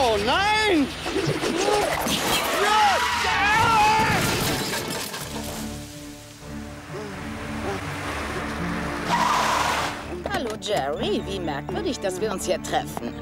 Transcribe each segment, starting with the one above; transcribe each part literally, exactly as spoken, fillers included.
Oh nein! Hallo Jerry, wie merkwürdig, dass wir uns hier treffen.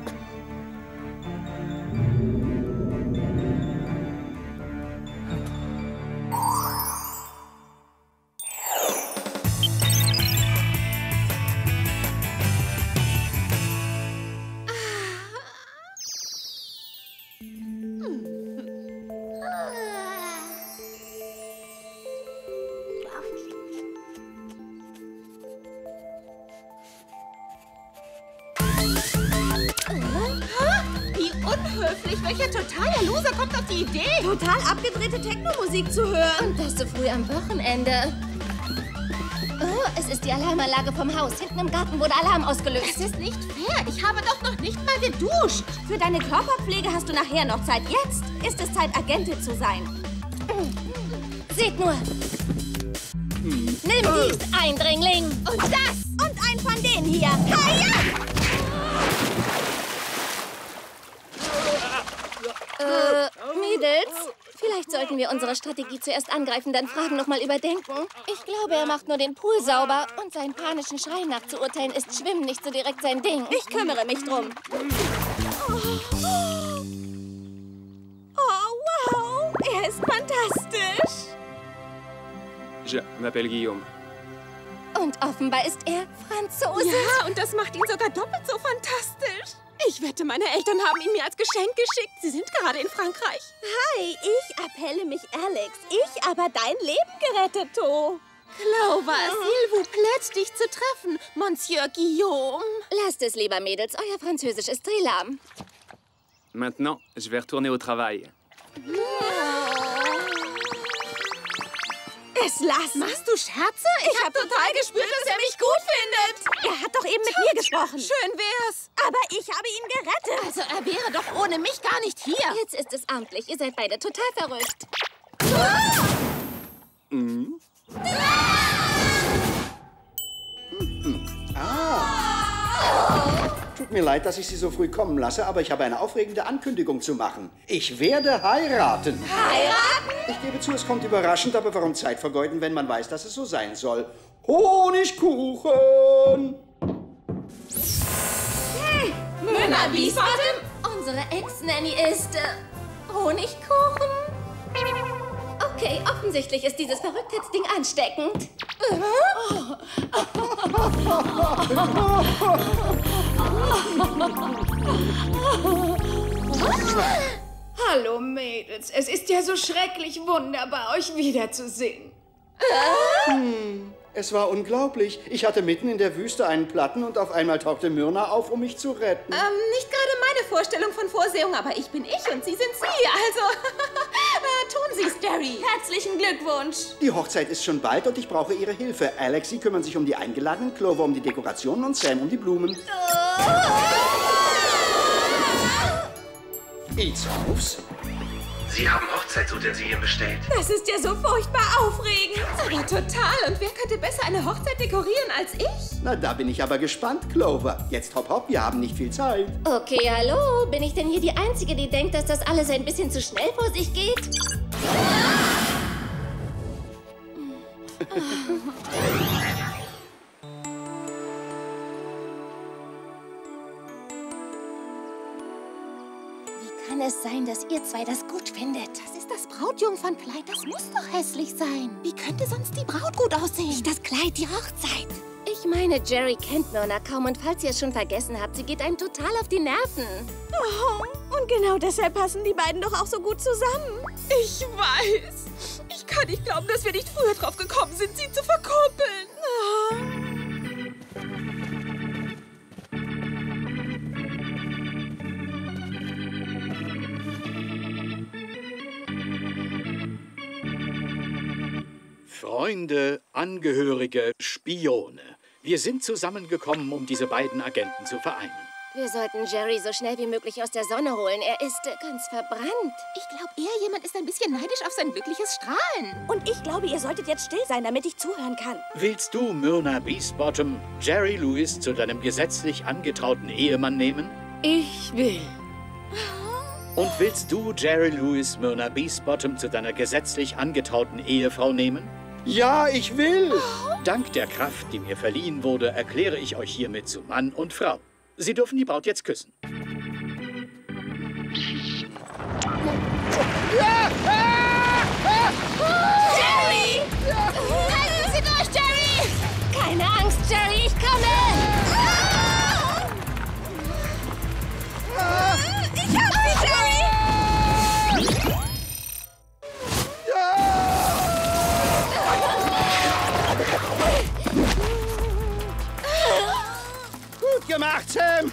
Welcher totaler Loser kommt auf die Idee, total abgedrehte Techno-Musik zu hören? Und das so früh am Wochenende. Oh, es ist die Alarmanlage vom Haus. Hinten im Garten wurde Alarm ausgelöst. Das ist nicht fair. Ich habe doch noch nicht mal geduscht. Für deine Körperpflege hast du nachher noch Zeit. Jetzt ist es Zeit, Agentin zu sein. Seht nur. Nimm dies, Eindringling. Und das. Und ein von denen hier. Hiya! Äh, Mädels, vielleicht sollten wir unsere Strategie zuerst angreifen, dann Fragen nochmal überdenken. Ich glaube, er macht nur den Pool sauber und seinen panischen Schrei nachzuurteilen ist Schwimmen nicht so direkt sein Ding. Ich kümmere mich drum. Oh, oh wow, er ist fantastisch. Je m'appelle Guillaume. Und offenbar ist er Franzose. Ja, und das macht ihn sogar doppelt so fantastisch. Ich wette, meine Eltern haben ihn mir als Geschenk geschickt. Sie sind gerade in Frankreich. Hi, ich appelle mich Alex. Ich aber dein Leben gerettet, To. Clover, s'il vous plaît, dich zu treffen, Monsieur Guillaume. Lasst es lieber, Mädels. Euer Französisch ist drehlahm. Maintenant, je vais retourner au travail. Es lass. Machst du Scherze? Ich, ich habe total gespürt, dass er mich gut findet. Er hat doch eben mit mir gesprochen. Schön wär's. Aber ich habe ihn gerettet. Also er wäre doch ohne mich gar nicht hier. Jetzt ist es amtlich. Ihr seid beide total verrückt. Ah! Mhm. Ah. Tut mir leid, dass ich Sie so früh kommen lasse, aber ich habe eine aufregende Ankündigung zu machen. Ich werde heiraten. Heiraten? Ich gebe zu, es kommt überraschend, aber warum Zeit vergeuden, wenn man weiß, dass es so sein soll? Honigkuchen! Hey, Mona Wiesbaden? Unsere Ex-Nanny ist äh, Honigkuchen. Okay, offensichtlich ist dieses Verrücktheitsding ansteckend. Hallo Mädels, es ist ja so schrecklich wunderbar, euch wiederzusehen. Hm, es war unglaublich. Ich hatte mitten in der Wüste einen Platten und auf einmal tauchte Myrna auf, um mich zu retten. Ähm, nicht gerade meine Vorstellung von Vorsehung, aber ich bin ich und Sie sind Sie, also äh, tun Sie's, Derry. Herzlichen Glückwunsch. Die Hochzeit ist schon bald und ich brauche Ihre Hilfe. Alex, Sie kümmern sich um die Eingeladenen, Clover um die Dekorationen und Sam um die Blumen. Eats aufs. Sie haben Hochzeitsutensilien bestellt. Das ist ja so furchtbar aufregend. Aber total. Und wer könnte besser eine Hochzeit dekorieren als ich? Na, da bin ich aber gespannt, Clover. Jetzt hopp hopp, wir haben nicht viel Zeit. Okay, hallo. Bin ich denn hier die Einzige, die denkt, dass das alles ein bisschen zu schnell vor sich geht? Kann es sein, dass ihr zwei das gut findet? Das ist das Brautjungfernkleid. Das muss doch hässlich sein. Wie könnte sonst die Braut gut aussehen? Nicht das Kleid, die Hochzeit. Ich meine, Jerry kennt Myrna kaum und falls ihr es schon vergessen habt, sie geht einem total auf die Nerven. Oh, und genau deshalb passen die beiden doch auch so gut zusammen. Ich weiß. Ich kann nicht glauben, dass wir nicht früher drauf gekommen sind, sie zu verkuppeln. Oh. Freunde, Angehörige, Spione. Wir sind zusammengekommen, um diese beiden Agenten zu vereinen. Wir sollten Jerry so schnell wie möglich aus der Sonne holen. Er ist äh, ganz verbrannt. Ich glaube eher, jemand ist ein bisschen neidisch auf sein glückliches Strahlen. Und ich glaube, ihr solltet jetzt still sein, damit ich zuhören kann. Willst du, Myrna Beastbottom, Jerry Lewis zu deinem gesetzlich angetrauten Ehemann nehmen? Ich will. Und willst du Jerry Lewis Myrna Beesbottom zu deiner gesetzlich angetauten Ehefrau nehmen? Ja, ich will. Dank der Kraft, die mir verliehen wurde, erkläre ich euch hiermit zu Mann und Frau. Sie dürfen die Braut jetzt küssen. Jerry! Halten Sie durch, Jerry! Keine Angst, Jerry, ich komme! Ich hab sie, Jerry! Gut gemacht, Sam.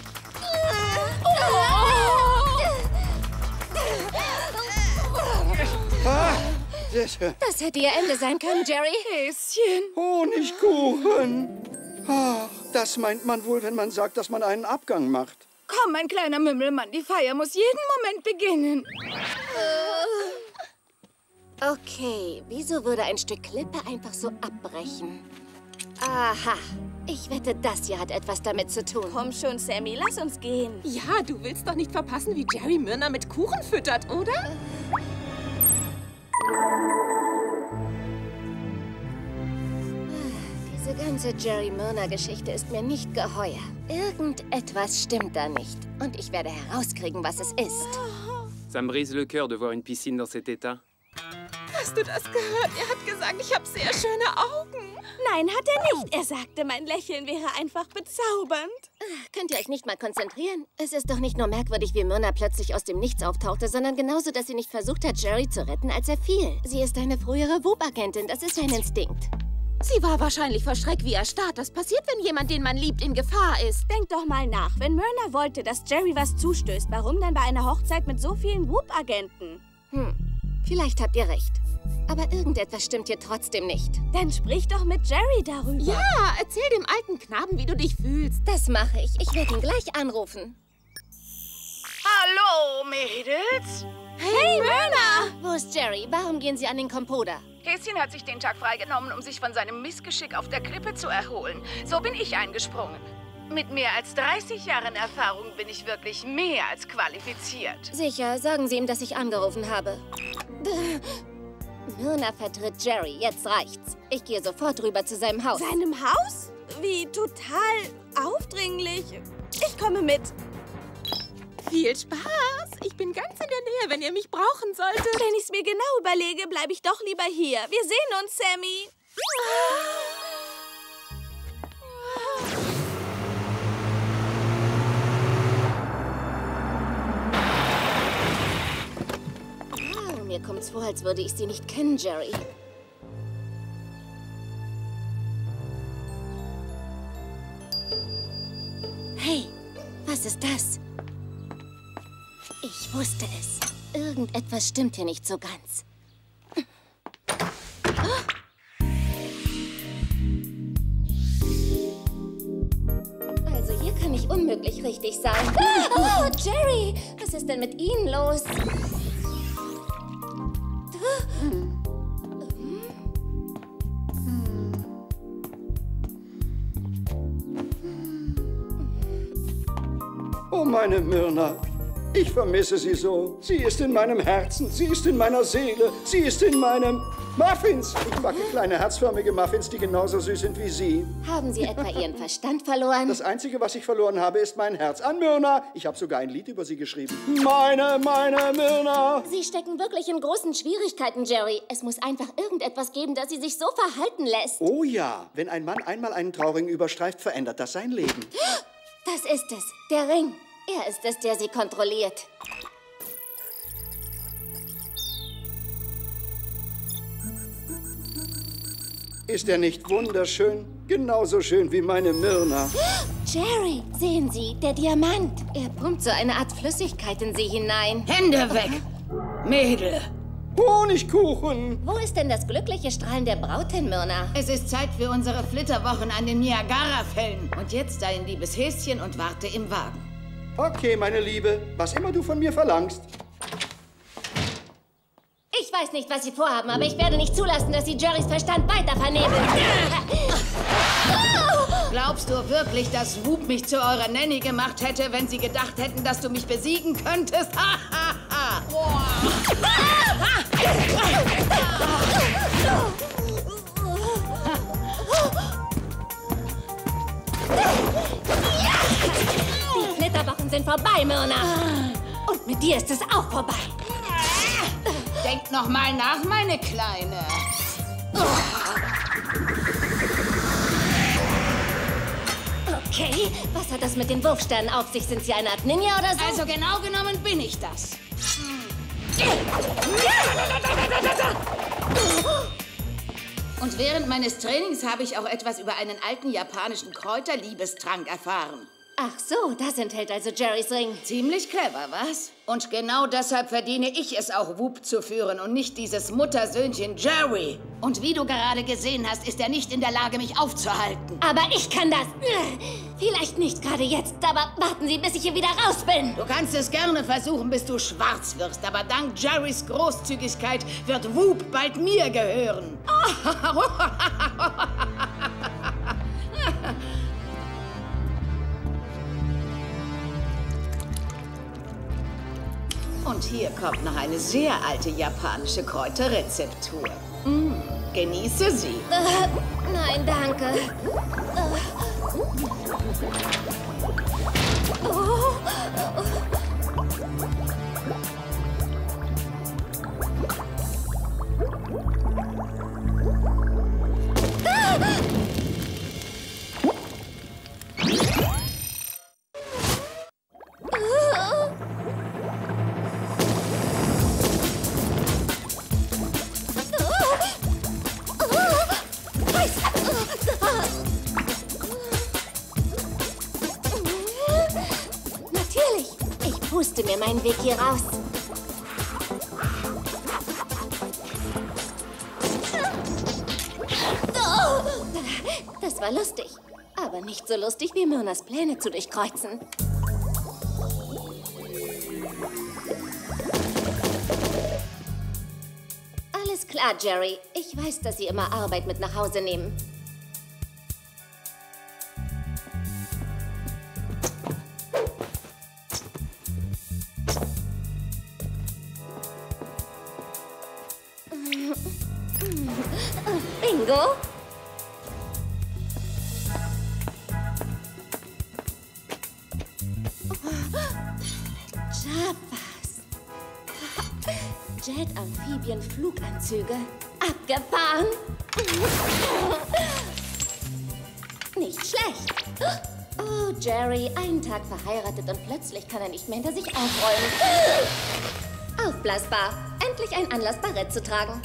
Ah, das, Das hätte Ihr Ende sein können, Jerry. Häschen. Honigkuchen. Ah, das meint man wohl, wenn man sagt, dass man einen Abgang macht. Komm, mein kleiner Mümmelmann, die Feier muss jeden Moment beginnen. Okay, wieso würde ein Stück Klippe einfach so abbrechen? Aha, ich wette, das hier hat etwas damit zu tun. Komm schon, Sammy, lass uns gehen. Ja, du willst doch nicht verpassen, wie Jerry Myrna mit Kuchen füttert, oder? Diese ganze Jerry-Myrna-Geschichte ist mir nicht geheuer. Irgendetwas stimmt da nicht. Und ich werde herauskriegen, was es ist. Ça me brise le cœur de voir une piscine dans cet état. Hast du das gehört? Er hat gesagt, ich habe sehr schöne Augen. Nein, hat er nicht. Er sagte, mein Lächeln wäre einfach bezaubernd. Könnt ihr euch nicht mal konzentrieren? Es ist doch nicht nur merkwürdig, wie Myrna plötzlich aus dem Nichts auftauchte, sondern genauso, dass sie nicht versucht hat, Jerry zu retten, als er fiel. Sie ist eine frühere Whoop-Agentin. Das ist ein Instinkt. Sie war wahrscheinlich vor Schreck wie erstarrt. Das passiert, wenn jemand, den man liebt, in Gefahr ist. Denk doch mal nach. Wenn Myrna wollte, dass Jerry was zustößt, warum dann bei einer Hochzeit mit so vielen Whoop-Agenten? Hm, vielleicht habt ihr recht. Aber irgendetwas stimmt hier trotzdem nicht. Dann sprich doch mit Jerry darüber. Ja, erzähl dem alten Knaben, wie du dich fühlst. Das mache ich. Ich werde ihn gleich anrufen. Hallo, Mädels. Hey, Myrna! Wo ist Jerry? Warum gehen Sie an den Kompoder? Häschen hat sich den Tag freigenommen, um sich von seinem Missgeschick auf der Klippe zu erholen. So bin ich eingesprungen. Mit mehr als dreißig Jahren Erfahrung bin ich wirklich mehr als qualifiziert. Sicher, sagen Sie ihm, dass ich angerufen habe. Myrna vertritt Jerry. Jetzt reicht's. Ich gehe sofort rüber zu seinem Haus. Seinem Haus? Wie total aufdringlich. Ich komme mit. Viel Spaß. Ich bin ganz in der Nähe, wenn ihr mich brauchen solltet. Wenn ich es mir genau überlege, bleibe ich doch lieber hier. Wir sehen uns, Sammy. Oh, mir kommt's vor, als würde ich sie nicht kennen, Jerry. Hey, was ist das? Ich wusste es. Irgendetwas stimmt hier nicht so ganz. Also hier kann ich unmöglich richtig sein. Oh, Jerry! Was ist denn mit Ihnen los? Oh, meine Myrna. Ich vermisse sie so. Sie ist in meinem Herzen, sie ist in meiner Seele, sie ist in meinem... Muffins! Ich backe kleine herzförmige Muffins, die genauso süß sind wie Sie. Haben Sie etwa Ihren Verstand verloren? Das Einzige, was ich verloren habe, ist mein Herz an Myrna. Ich habe sogar ein Lied über sie geschrieben. Meine, meine Myrna. Sie stecken wirklich in großen Schwierigkeiten, Jerry. Es muss einfach irgendetwas geben, das Sie sich so verhalten lässt. Oh ja, wenn ein Mann einmal einen Traurigen überstreift, verändert das sein Leben. Das ist es, der Ring. Er ist es, der Sie kontrolliert. Ist er nicht wunderschön? Genauso schön wie meine Myrna. Jerry, sehen Sie, der Diamant. Er pumpt so eine Art Flüssigkeit in Sie hinein. Hände weg, Mädel. Honigkuchen. Wo ist denn das glückliche Strahlen der Brautin, Myrna? Es ist Zeit für unsere Flitterwochen an den Niagara-Fällen. Und jetzt dein liebes Häschen und warte im Wagen. Okay, meine Liebe, was immer du von mir verlangst. Ich weiß nicht, was Sie vorhaben, aber ich werde nicht zulassen, dass Sie Jerrys Verstand weiter vernebeln. Glaubst du wirklich, dass Whoop mich zu eurer Nanny gemacht hätte, wenn sie gedacht hätten, dass du mich besiegen könntest? Ha, ha, ha! Die Flitterwochen sind vorbei, Myrna. Und mit dir ist es auch vorbei. Denk noch mal nach, meine Kleine. Okay, was hat das mit den Wurfsternen auf sich? Sind sie eine Art Ninja oder so? Also genau genommen bin ich das. Und während meines Trainings habe ich auch etwas über einen alten japanischen Kräuterliebestrank erfahren. Ach so, das enthält also Jerrys Ring. Ziemlich clever, was? Und genau deshalb verdiene ich es auch, Whoop zu führen und nicht dieses Muttersöhnchen Jerry. Und wie du gerade gesehen hast, ist er nicht in der Lage, mich aufzuhalten. Aber ich kann das. Vielleicht nicht gerade jetzt, aber warten Sie, bis ich hier wieder raus bin. Du kannst es gerne versuchen, bis du schwarz wirst, aber dank Jerrys Großzügigkeit wird Whoop bald mir gehören. Und hier kommt noch eine sehr alte japanische Kräuterrezeptur. Mm, genieße sie. Äh, nein, danke. Äh. Oh. Puste mir meinen Weg hier raus. Das war lustig, aber nicht so lustig wie Myrnas Pläne zu durchkreuzen. Alles klar, Jerry. Ich weiß, dass Sie immer Arbeit mit nach Hause nehmen. Bingo! Japas. Jet-Amphibien-Fluganzüge. Abgefahren. Nicht schlecht. Oh, Jerry, einen Tag verheiratet und plötzlich kann er nicht mehr hinter sich aufräumen. Aufblasbar. Endlich ein Anlass, Barett zu tragen.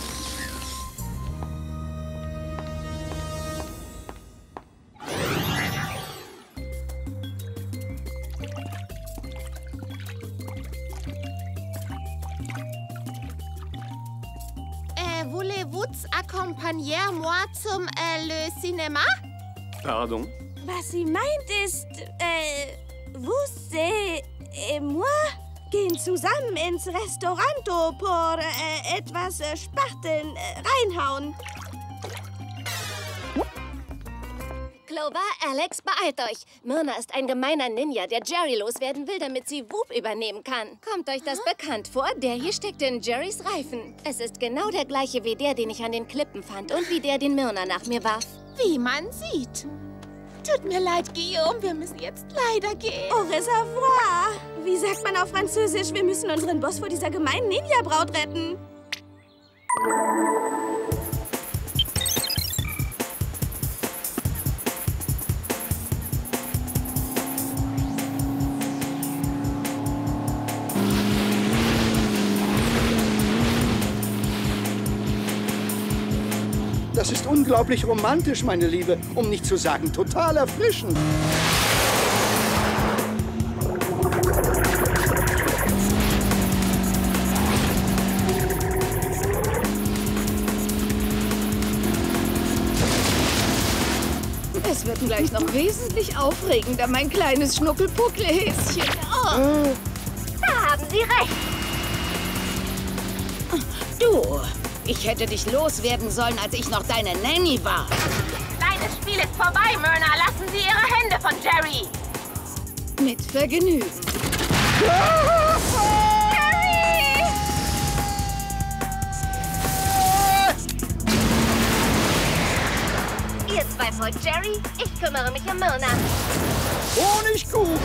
Voulez-vous accompagner moi zum äh, Le Cinéma? Pardon? Was sie meint ist, äh, vous et moi gehen zusammen ins Restauranto pour äh, etwas äh, Spachteln äh, reinhauen. Clover, Alex, beeilt euch. Myrna ist ein gemeiner Ninja, der Jerry loswerden will, damit sie Whoop übernehmen kann. Kommt euch das bekannt vor? Der hier steckte in Jerrys Reifen. Es ist genau der gleiche wie der, den ich an den Klippen fand und wie der, den Myrna nach mir warf. Wie man sieht. Tut mir leid, Guillaume, wir müssen jetzt leider gehen. Au reservoir. Wie sagt man auf Französisch? Wir müssen unseren Boss vor dieser gemeinen Ninja-Braut retten. Das ist unglaublich romantisch, meine Liebe, um nicht zu sagen total erfrischend. Es wird gleich noch wesentlich aufregender, mein kleines Schnuckelpuckelhäschen. Oh. Da haben Sie recht. Du, ich hätte dich loswerden sollen, als ich noch deine Nanny war. Kleines Spiel ist vorbei, Myrna. Lassen Sie Ihre Hände von Jerry. Mit Vergnügen. Jerry! Ihr zwei folgt Jerry, ich kümmere mich um Myrna. Honigkuchen!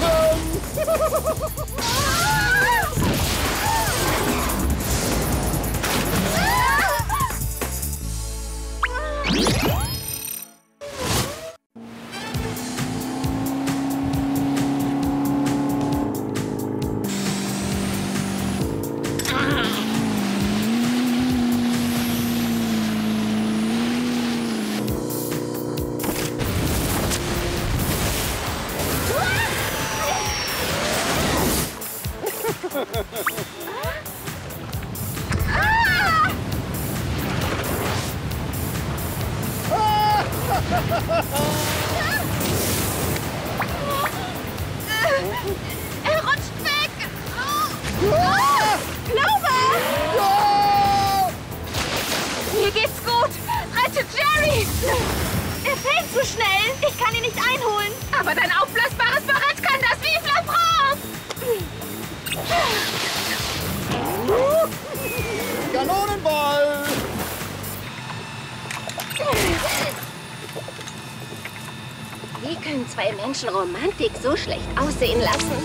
Er rutscht weg! Clover! Mir geht's gut! Rettet Jerry! Er fällt zu schnell. Ich kann ihn nicht einholen. Aber dein aufblasbares Barett kann das! Vive la France! Kanonenball! Wie können zwei Menschen Romantik so schlecht aussehen lassen?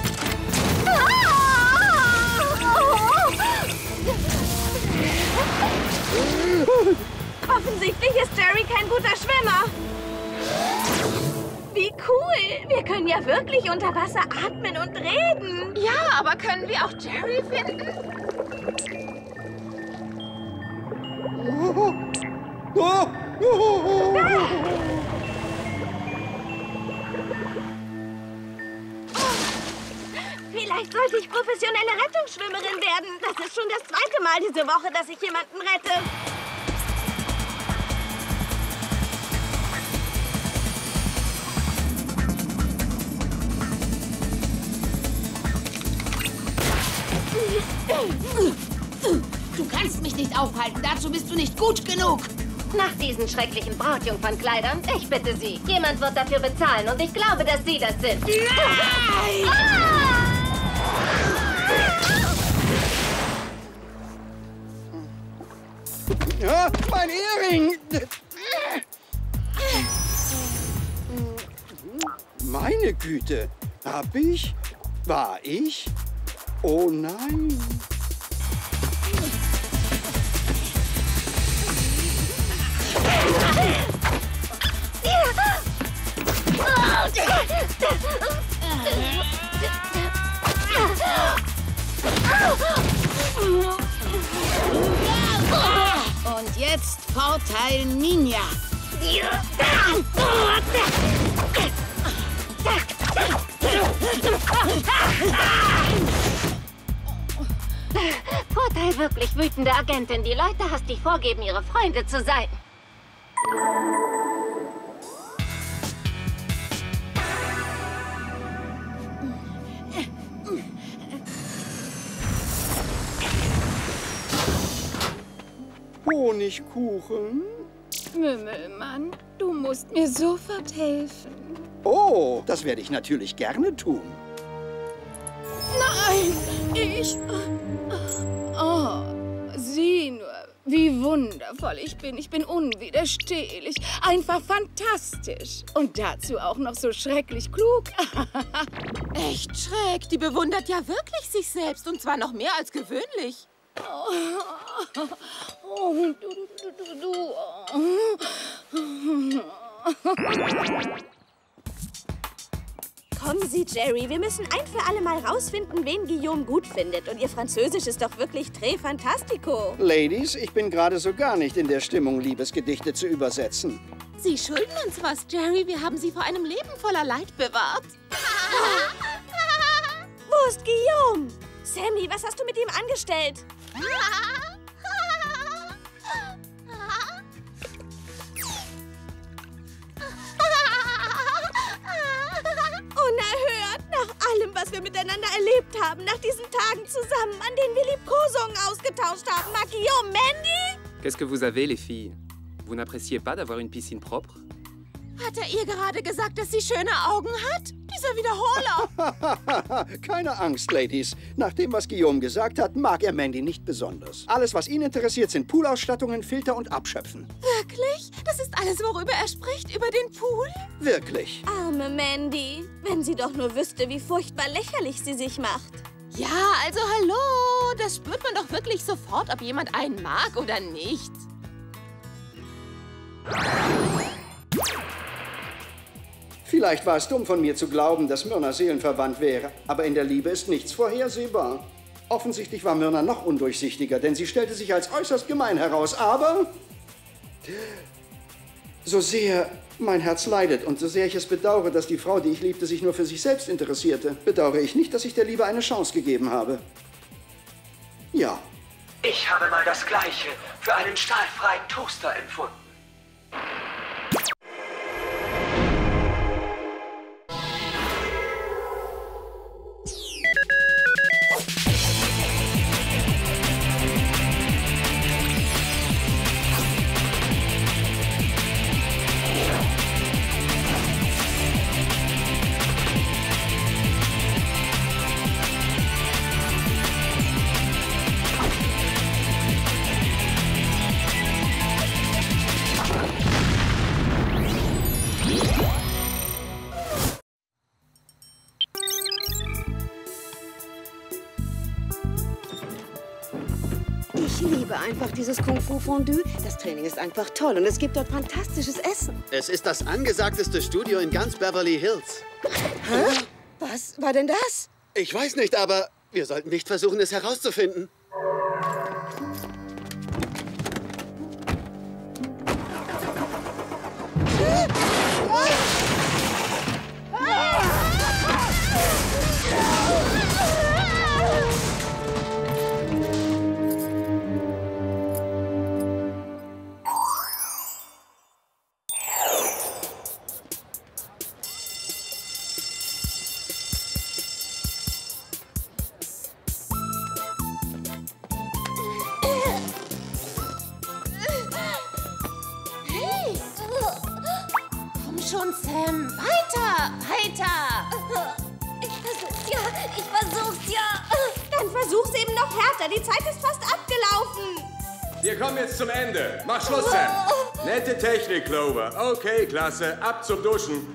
Offensichtlich ist Jerry kein guter Schwimmer. Wie cool. Wir können ja wirklich unter Wasser atmen und reden. Ja, aber können wir auch Jerry finden? Vielleicht sollte ich professionelle Rettungsschwimmerin werden. Das ist schon das zweite Mal diese Woche, dass ich jemanden rette. Du kannst mich nicht aufhalten. Dazu bist du nicht gut genug. Nach diesen schrecklichen Brautjungfernkleidern, ich bitte Sie, jemand wird dafür bezahlen und ich glaube, dass Sie das sind. Nein! Ja, mein Ehering! Meine Güte, hab ich? War ich? Oh nein! Und jetzt Vorteil Ninja. Vorteil wirklich wütende Agentin. Die Leute hastig vorgeben, ihre Freunde zu sein. Honigkuchen? Mümmelmann, du musst mir sofort helfen. Oh, das werde ich natürlich gerne tun. Nein, ich... Oh, sieh nur, wie wundervoll ich bin. Ich bin unwiderstehlich, einfach fantastisch. Und dazu auch noch so schrecklich klug. Echt schräg, die bewundert ja wirklich sich selbst und zwar noch mehr als gewöhnlich. Oh, oh, du, du, du, du. Kommen Sie, Jerry, wir müssen ein für alle Mal rausfinden, wen Guillaume gut findet. Und Ihr Französisch ist doch wirklich très fantastico. Ladies, ich bin gerade so gar nicht in der Stimmung, Liebesgedichte zu übersetzen. Sie schulden uns was, Jerry. Wir haben Sie vor einem Leben voller Leid bewahrt. Wo ist Guillaume? Sammy, was hast du mit ihm angestellt? Unerhört, nach allem, was wir miteinander erlebt haben, nach diesen Tagen zusammen, an denen wir Liebkosungen ausgetauscht haben, mag Guillaume Mandy? Qu'est-ce que vous avez, les filles? Vous n'appréciez pas d'avoir une piscine propre? Hat er ihr gerade gesagt, dass sie schöne Augen hat? Dieser Wiederholer. Keine Angst, Ladies. Nach dem, was Guillaume gesagt hat, mag er Mandy nicht besonders. Alles, was ihn interessiert, sind Poolausstattungen, Filter und Abschöpfen. Wirklich? Das ist alles, worüber er spricht? Über den Pool? Wirklich. Arme Mandy. Wenn sie doch nur wüsste, wie furchtbar lächerlich sie sich macht. Ja, also hallo. Das spürt man doch wirklich sofort, ob jemand einen mag oder nicht. Vielleicht war es dumm von mir zu glauben, dass Myrna seelenverwandt wäre. Aber in der Liebe ist nichts vorhersehbar. Offensichtlich war Myrna noch undurchsichtiger, denn sie stellte sich als äußerst gemein heraus. Aber so sehr mein Herz leidet und so sehr ich es bedauere, dass die Frau, die ich liebte, sich nur für sich selbst interessierte, bedauere ich nicht, dass ich der Liebe eine Chance gegeben habe. Ja. Ich habe mal das Gleiche für einen stahlfreien Toaster empfunden. Ich liebe einfach dieses Kung-Fu-Fondue. Das Training ist einfach toll und es gibt dort fantastisches Essen. Es ist das angesagteste Studio in ganz Beverly Hills. Hä? Was war denn das? Ich weiß nicht, aber wir sollten nicht versuchen, es herauszufinden. Schon, Sam. Weiter, weiter. Ich versuch's ja, ich versuch's ja. Dann versuch's eben noch härter. Die Zeit ist fast abgelaufen. Wir kommen jetzt zum Ende. Mach Schluss, Sam. Nette Technik, Clover. Okay, klasse. Ab zum Duschen.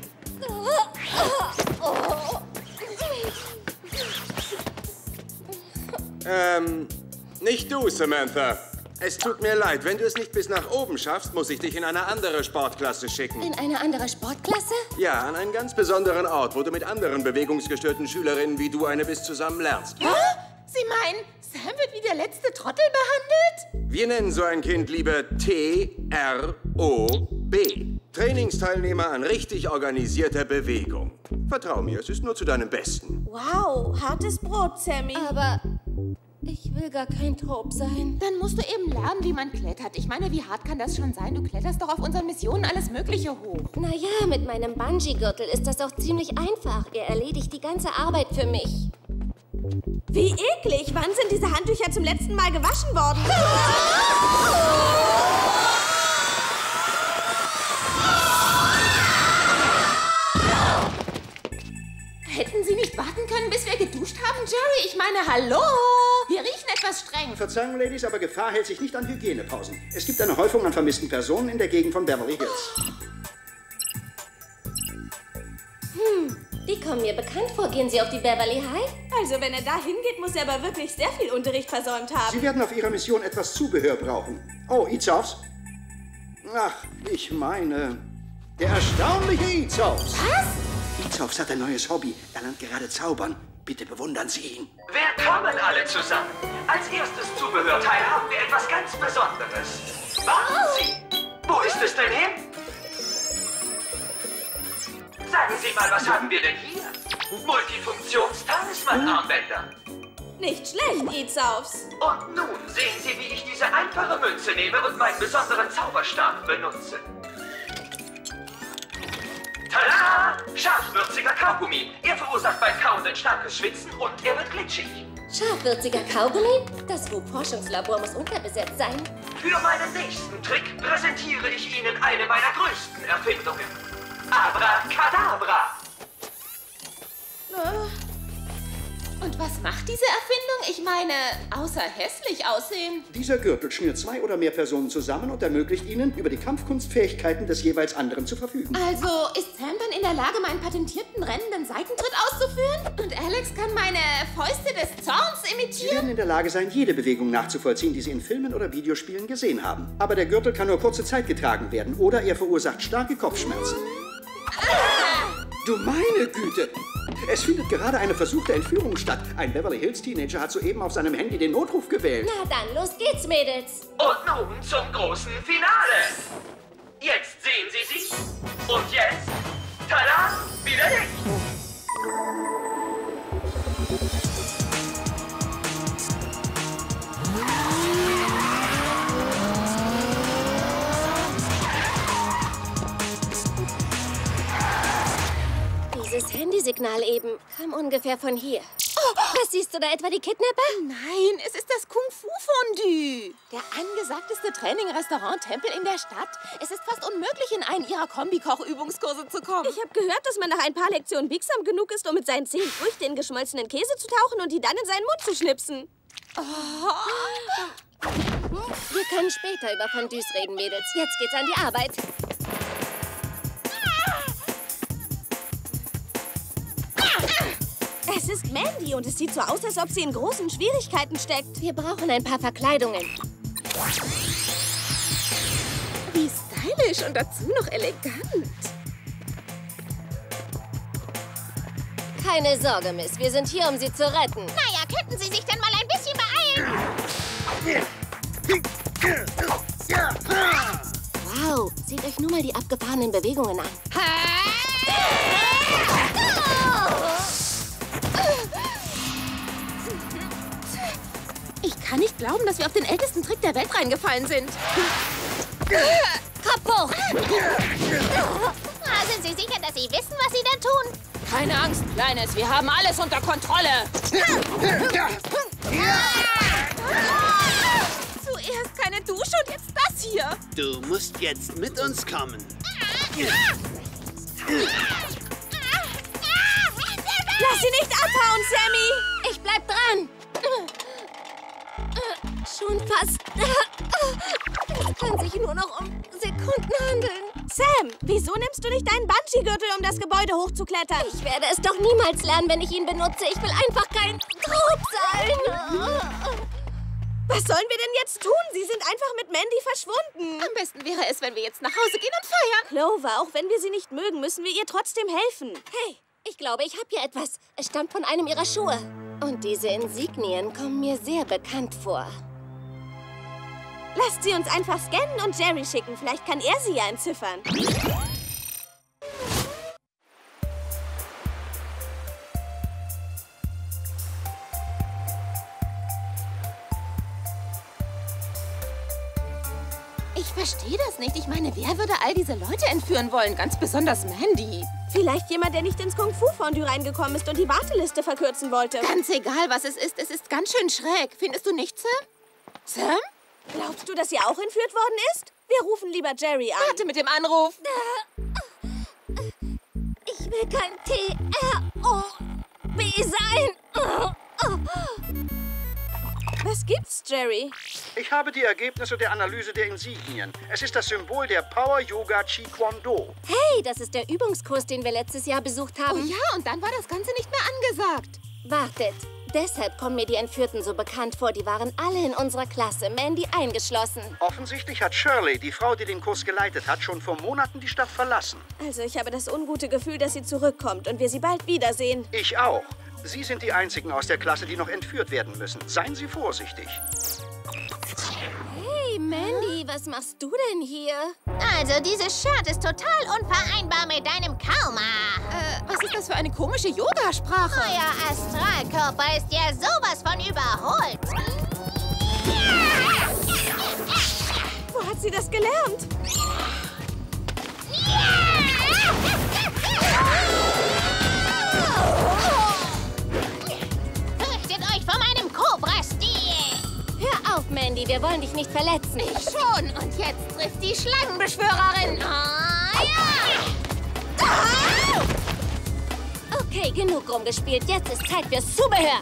Ähm, nicht du, Samantha. Es tut mir leid, wenn du es nicht bis nach oben schaffst, muss ich dich in eine andere Sportklasse schicken. In eine andere Sportklasse? Ja, an einen ganz besonderen Ort, wo du mit anderen bewegungsgestörten Schülerinnen wie du eine bist zusammen lernst. Hä? Sie meinen, Sam wird wie der letzte Trottel behandelt? Wir nennen so ein Kind lieber T R O B. Trainingsteilnehmer an richtig organisierter Bewegung. Vertrau mir, es ist nur zu deinem Besten. Wow, hartes Brot, Sammy. Aber ich will gar kein Trop sein. Dann musst du eben lernen, wie man klettert. Ich meine, wie hart kann das schon sein? Du kletterst doch auf unseren Missionen alles Mögliche hoch. Naja, mit meinem Bungee-Gürtel ist das auch ziemlich einfach. Er erledigt die ganze Arbeit für mich. Wie eklig! Wann sind diese Handtücher zum letzten Mal gewaschen worden? Hätten Sie nicht warten können, bis wir geduscht haben, Jerry? Ich meine, hallo! Wir riechen etwas streng. Verzeihung, Ladies, aber Gefahr hält sich nicht an Hygienepausen. Es gibt eine Häufung an vermissten Personen in der Gegend von Beverly Hills. Hm, die kommen mir bekannt vor. Gehen Sie auf die Beverly High? Also, wenn er da hingeht, muss er aber wirklich sehr viel Unterricht versäumt haben. Sie werden auf Ihrer Mission etwas Zubehör brauchen. Oh, Izaufs? Ach, ich meine, der erstaunliche Izaufs. Was? Izaufs hat ein neues Hobby. Er lernt gerade zaubern. Bitte bewundern Sie ihn. Willkommen alle zusammen. Als erstes Zubehörteil haben wir etwas ganz Besonderes. Warten Sie! Wo ist es denn hin? Sagen Sie mal, was haben wir denn hier? Multifunktions-Talisman-Armbänder. Nicht schlecht, Izaufs. Und nun sehen Sie, wie ich diese einfache Münze nehme und meinen besonderen Zauberstab benutze. Tada! Scharfwürziger Kaugummi. Er verursacht beim Kauen ein starkes Schwitzen und er wird glitschig. Scharfwürziger Kaugummi? Das W U P-Forschungslabor muss unterbesetzt sein. Für meinen nächsten Trick präsentiere ich Ihnen eine meiner größten Erfindungen. Abracadabra. Und was macht diese Erfindung? Ich meine, außer hässlich aussehen. Dieser Gürtel schnürt zwei oder mehr Personen zusammen und ermöglicht ihnen, über die Kampfkunstfähigkeiten des jeweils anderen zu verfügen. Also ist Sam dann in der Lage, meinen patentierten rennenden Seitentritt auszuführen? Und Alex kann meine Fäuste des Zorns Sie imitieren? werden in der Lage sein, jede Bewegung nachzuvollziehen, die Sie in Filmen oder Videospielen gesehen haben. Aber der Gürtel kann nur kurze Zeit getragen werden oder er verursacht starke Kopfschmerzen. Du meine Güte! Es findet gerade eine versuchte Entführung statt. Ein Beverly Hills Teenager hat soeben auf seinem Handy den Notruf gewählt. Na dann, los geht's, Mädels. Und nun zum großen Finale. Jetzt sehen Sie sie. Und jetzt, tada, wieder Licht. Dieses Handysignal eben kam ungefähr von hier. Oh, was siehst du da etwa, die Kidnapper? Nein, es ist das Kung-Fu-Fondue. Der angesagteste Training-Restaurant-Tempel in der Stadt. Es ist fast unmöglich, in einen ihrer Kombi-Koch-Übungskurse zu kommen. Ich habe gehört, dass man nach ein paar Lektionen biegsam genug ist, um mit seinen zehn Früchten in geschmolzenen Käse zu tauchen und die dann in seinen Mund zu schnipsen. Oh. Wir können später über Fondues reden, Mädels. Jetzt geht's an die Arbeit. Es ist Mandy und es sieht so aus, als ob sie in großen Schwierigkeiten steckt. Wir brauchen ein paar Verkleidungen. Wie stylisch und dazu noch elegant. Keine Sorge, Miss. Wir sind hier, um Sie zu retten. Naja, könnten Sie sich denn mal ein bisschen beeilen? Wow, seht euch nur mal die abgefahrenen Bewegungen an. Ich kann nicht glauben, dass wir auf den ältesten Trick der Welt reingefallen sind. Kopf hoch! Ah, sind Sie sicher, dass Sie wissen, was Sie da tun? Keine Angst, Kleines. Wir haben alles unter Kontrolle. Zuerst keine Dusche und jetzt das hier. Du musst jetzt mit uns kommen. Lass sie nicht abhauen, Sammy! Ich bleib dran! Schon fast. Es kann sich nur noch um Sekunden handeln. Sam, wieso nimmst du nicht deinen Bungee-Gürtel, um das Gebäude hochzuklettern? Ich werde es doch niemals lernen, wenn ich ihn benutze. Ich will einfach kein Trupp sein. Was sollen wir denn jetzt tun? Sie sind einfach mit Mandy verschwunden. Am besten wäre es, wenn wir jetzt nach Hause gehen und feiern. Clover, auch wenn wir sie nicht mögen, müssen wir ihr trotzdem helfen. Hey, ich glaube, ich habe hier etwas. Es stammt von einem ihrer Schuhe. Und diese Insignien kommen mir sehr bekannt vor. Lasst sie uns einfach scannen und Jerry schicken. Vielleicht kann er sie ja entziffern. Ich verstehe das nicht. Ich meine, wer würde all diese Leute entführen wollen? Ganz besonders Mandy. Vielleicht jemand, der nicht ins Kung-Fu-Fondue reingekommen ist und die Warteliste verkürzen wollte. Ganz egal, was es ist. Es ist ganz schön schräg. Findest du nicht, Sam? Sam? Glaubst du, dass sie auch entführt worden ist? Wir rufen lieber Jerry an. Warte mit dem Anruf. Ich will kein T R O B sein. Was gibt's, Jerry? Ich habe die Ergebnisse der Analyse der Insignien. Es ist das Symbol der Power Yoga Chi Kwon Do. Hey, das ist der Übungskurs, den wir letztes Jahr besucht haben. Oh ja, und dann war das Ganze nicht mehr angesagt. Wartet. Deshalb kommen mir die Entführten so bekannt vor. Die waren alle in unserer Klasse, Mandy eingeschlossen. Offensichtlich hat Shirley, die Frau, die den Kurs geleitet hat, schon vor Monaten die Stadt verlassen. Also ich habe das ungute Gefühl, dass sie zurückkommt und wir sie bald wiedersehen. Ich auch. Sie sind die Einzigen aus der Klasse, die noch entführt werden müssen. Seien Sie vorsichtig. Hey, Mandy, was machst du denn hier? Also, dieses Shirt ist total unvereinbar mit deinem Karma. Äh, was ist das für eine komische Yogasprache? Euer Astralkörper ist ja sowas von überholt. Wo hat sie das gelernt? Fürchtet euch vor meinem Cobra-Stil. Hör auf, Mandy, wir wollen dich nicht verletzen. Ich schon. Und jetzt trifft die Schlangenbeschwörerin. Oh, ja! Okay, genug rumgespielt. Jetzt ist Zeit fürs Zubehör.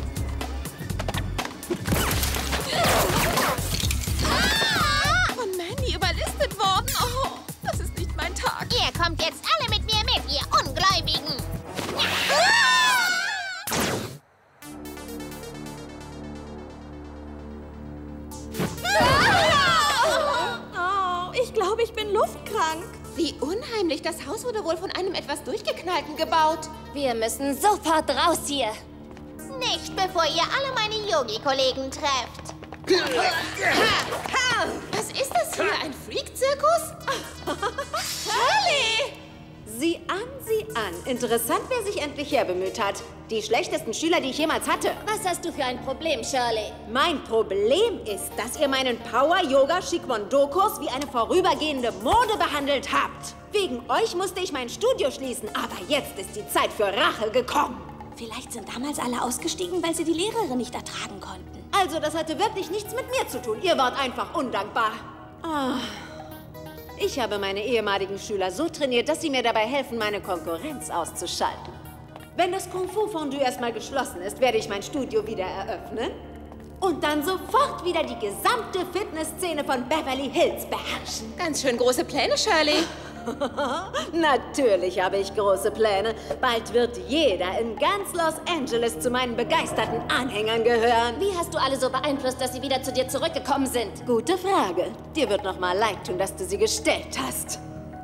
Von Mandy überlistet worden. Oh, das ist nicht mein Tag. Ihr kommt jetzt alle mit mir mit, ihr Ungläubigen. Oh, ich glaube, ich bin luftkrank. Wie unheimlich. Das Haus wurde wohl von einem etwas durchgeknallten gebaut. Wir müssen sofort raus hier. Nicht, bevor ihr alle meine Yogi-Kollegen trefft. Was ist das hier? Ein Freak-Zirkus? Shirley! Sieh an, sieh an. Interessant, wer sich endlich herbemüht hat. Die schlechtesten Schüler, die ich jemals hatte. Was hast du für ein Problem, Shirley? Mein Problem ist, dass ihr meinen Power-Yoga-Shikwondo-Kurs wie eine vorübergehende Mode behandelt habt. Wegen euch musste ich mein Studio schließen, aber jetzt ist die Zeit für Rache gekommen. Vielleicht sind damals alle ausgestiegen, weil sie die Lehrerin nicht ertragen konnten. Also, das hatte wirklich nichts mit mir zu tun. Ihr wart einfach undankbar. Ah. Ich habe meine ehemaligen Schüler so trainiert, dass sie mir dabei helfen, meine Konkurrenz auszuschalten. Wenn das Kung-Fu-Fondue erstmal geschlossen ist, werde ich mein Studio wieder eröffnen und dann sofort wieder die gesamte Fitnessszene von Beverly Hills beherrschen. Ganz schön große Pläne, Shirley. Natürlich habe ich große Pläne. Bald wird jeder in ganz Los Angeles zu meinen begeisterten Anhängern gehören. Wie hast du alle so beeinflusst, dass sie wieder zu dir zurückgekommen sind? Gute Frage. Dir wird noch mal leid tun, dass du sie gestellt hast.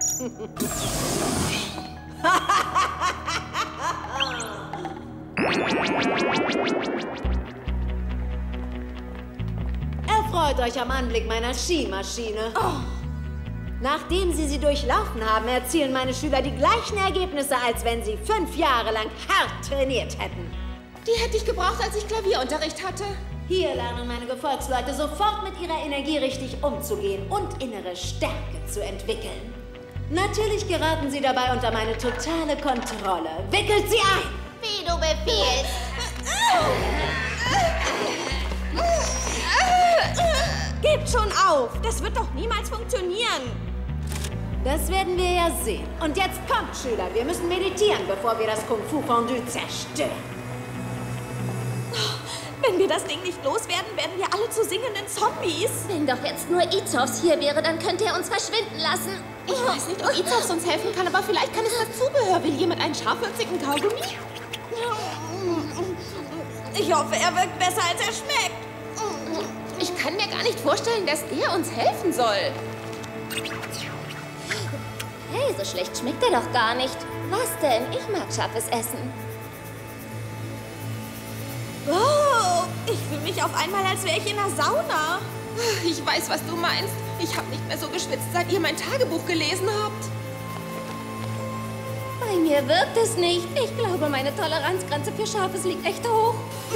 Erfreut euch am Anblick meiner Skimaschine. Oh. Nachdem sie sie durchlaufen haben, erzielen meine Schüler die gleichen Ergebnisse, als wenn sie fünf Jahre lang hart trainiert hätten. Die hätte ich gebraucht, als ich Klavierunterricht hatte. Hier lernen meine Gefolgsleute sofort mit ihrer Energie richtig umzugehen und innere Stärke zu entwickeln. Natürlich geraten sie dabei unter meine totale Kontrolle. Wickelt sie ein! Wie du befiehlst. Gebt schon auf! Das wird doch niemals funktionieren. Das werden wir ja sehen. Und jetzt kommt, Schüler, wir müssen meditieren, bevor wir das Kung-Fu-Fondue zerstören. Wenn wir das Ding nicht loswerden, werden wir alle zu singenden Zombies. Wenn doch jetzt nur Izovs hier wäre, dann könnte er uns verschwinden lassen. Ich weiß nicht, ob Izovs uns helfen kann, aber vielleicht kann es das Zubehör. Will jemand einen scharfwürzigen Kaugummi? Ich hoffe, er wirkt besser, als er schmeckt. Ich kann mir gar nicht vorstellen, dass der uns helfen soll. Hey, so schlecht schmeckt er doch gar nicht. Was denn? Ich mag scharfes Essen. Oh, ich fühle mich auf einmal, als wäre ich in einer Sauna. Ich weiß, was du meinst. Ich habe nicht mehr so geschwitzt, seit ihr mein Tagebuch gelesen habt. Bei mir wirkt es nicht. Ich glaube, meine Toleranzgrenze für Scharfes liegt echt hoch.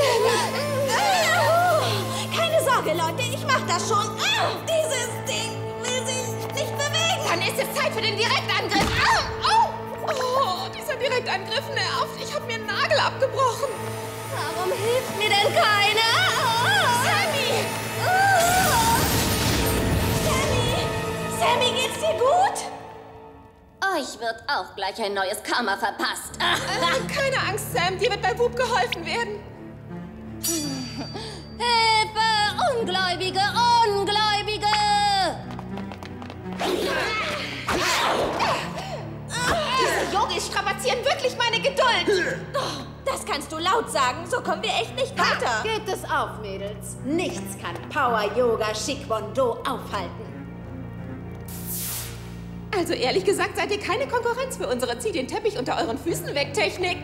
Keine Sorge, Leute, ich mach das schon. Dieses Ding will sich nicht bewegen. Dann ist es Zeit für den Direktangriff. Oh, oh dieser Direktangriff nervt. Ich habe mir einen Nagel abgebrochen. Warum hilft mir denn keiner? Sammy! Sammy! Sammy, geht's dir gut? Euch wird auch gleich ein neues Karma verpasst. Äh, keine Angst, Sam. Dir wird bei Whoop geholfen werden. Hilfe! Ungläubige! Ungläubige! Diese Yogis strapazieren wirklich meine Geduld. Oh, das kannst du laut sagen. So kommen wir echt nicht weiter. Gebt es auf, Mädels. Nichts kann Power-Yoga-Shikwondo aufhalten. Also ehrlich gesagt seid ihr keine Konkurrenz für unsere Zieh den Teppich unter euren Füßen weg Technik.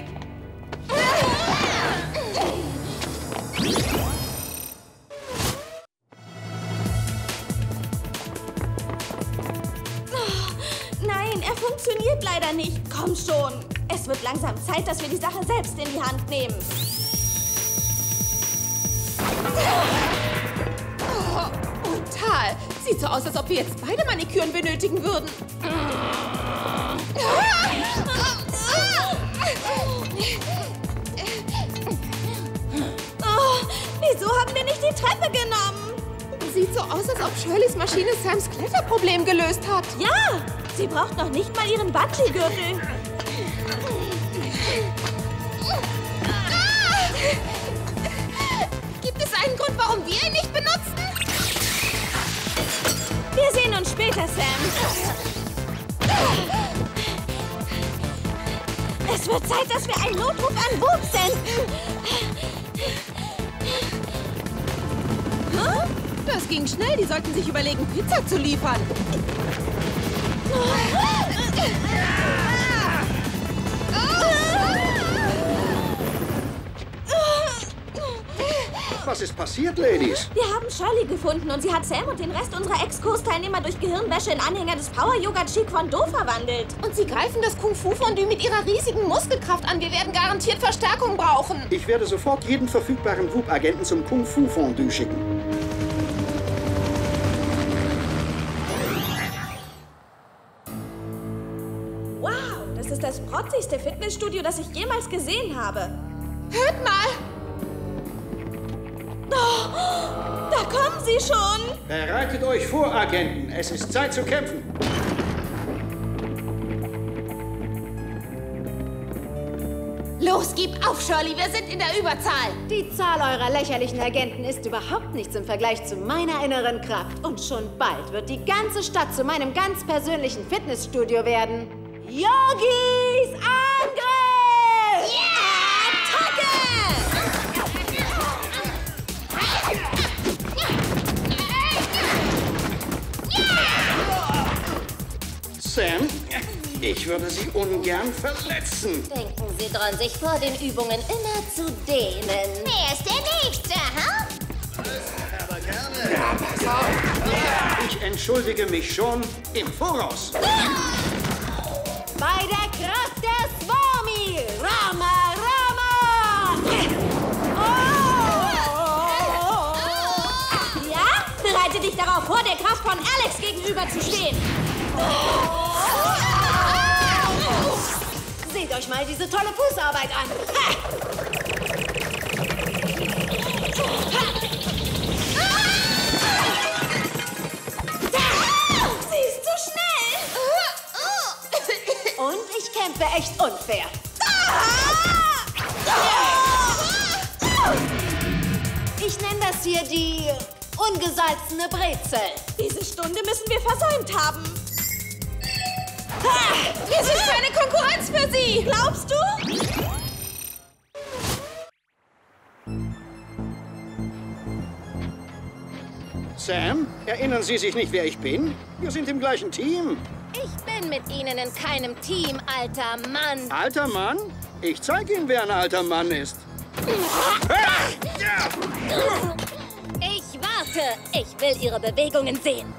Nein, er funktioniert leider nicht. Komm schon. Es wird langsam Zeit, dass wir die Sache selbst in die Hand nehmen. Oh, brutal. Sieht so aus, als ob wir jetzt beide Maniküren benötigen würden. Oh, wieso haben wir nicht die Treppe genommen? Sieht so aus, als ob Shirleys Maschine Sams Kletterproblem gelöst hat. Ja, sie braucht noch nicht mal ihren Bungee-Gürtel. Es wird Zeit, dass wir einen Notruf an Whoop senden. Huh? Das ging schnell. Die sollten sich überlegen, Pizza zu liefern. Was ist passiert, Ladies? Wir haben Shirley gefunden und sie hat Sam und den Rest unserer Ex-Kursteilnehmer durch Gehirnwäsche in Anhänger des Power-Yoga-Chi-Kwon-Do verwandelt. Und sie greifen das Kung-Fu-Fondue mit ihrer riesigen Muskelkraft an. Wir werden garantiert Verstärkung brauchen. Ich werde sofort jeden verfügbaren Whoop-Agenten zum Kung-Fu-Fondue schicken. Wow, das ist das protzigste Fitnessstudio, das ich jemals gesehen habe. Hört mal! Oh, da kommen sie schon! Bereitet euch vor, Agenten. Es ist Zeit zu kämpfen. Los, gib auf, Shirley. Wir sind in der Überzahl. Die Zahl eurer lächerlichen Agenten ist überhaupt nichts im Vergleich zu meiner inneren Kraft. Und schon bald wird die ganze Stadt zu meinem ganz persönlichen Fitnessstudio werden. Yogis, Angriff! Yeah! Attacke! Sam, ich würde Sie ungern verletzen. Denken Sie dran, sich vor den Übungen immer zu dehnen. Wer ist der Nächste, ha? Aber gerne. Ich entschuldige mich schon im Voraus. Bei der Kraft der Swami! Rama, Rama! Oh! Ja? Bereite dich darauf vor, der Kraft von Alex gegenüberzustehen. Seht euch mal diese tolle Fußarbeit an. Ha! Sie ist zu schnell. Und ich kämpfe echt unfair. Ich nenne das hier die ungesalzene Brezel. Diese Stunde müssen wir versäumt haben. Wir sind keine Konkurrenz für Sie! Glaubst du? Sam, erinnern Sie sich nicht, wer ich bin? Wir sind im gleichen Team. Ich bin mit Ihnen in keinem Team, alter Mann. Alter Mann? Ich zeige Ihnen, wer ein alter Mann ist. Ich warte. Ich will Ihre Bewegungen sehen.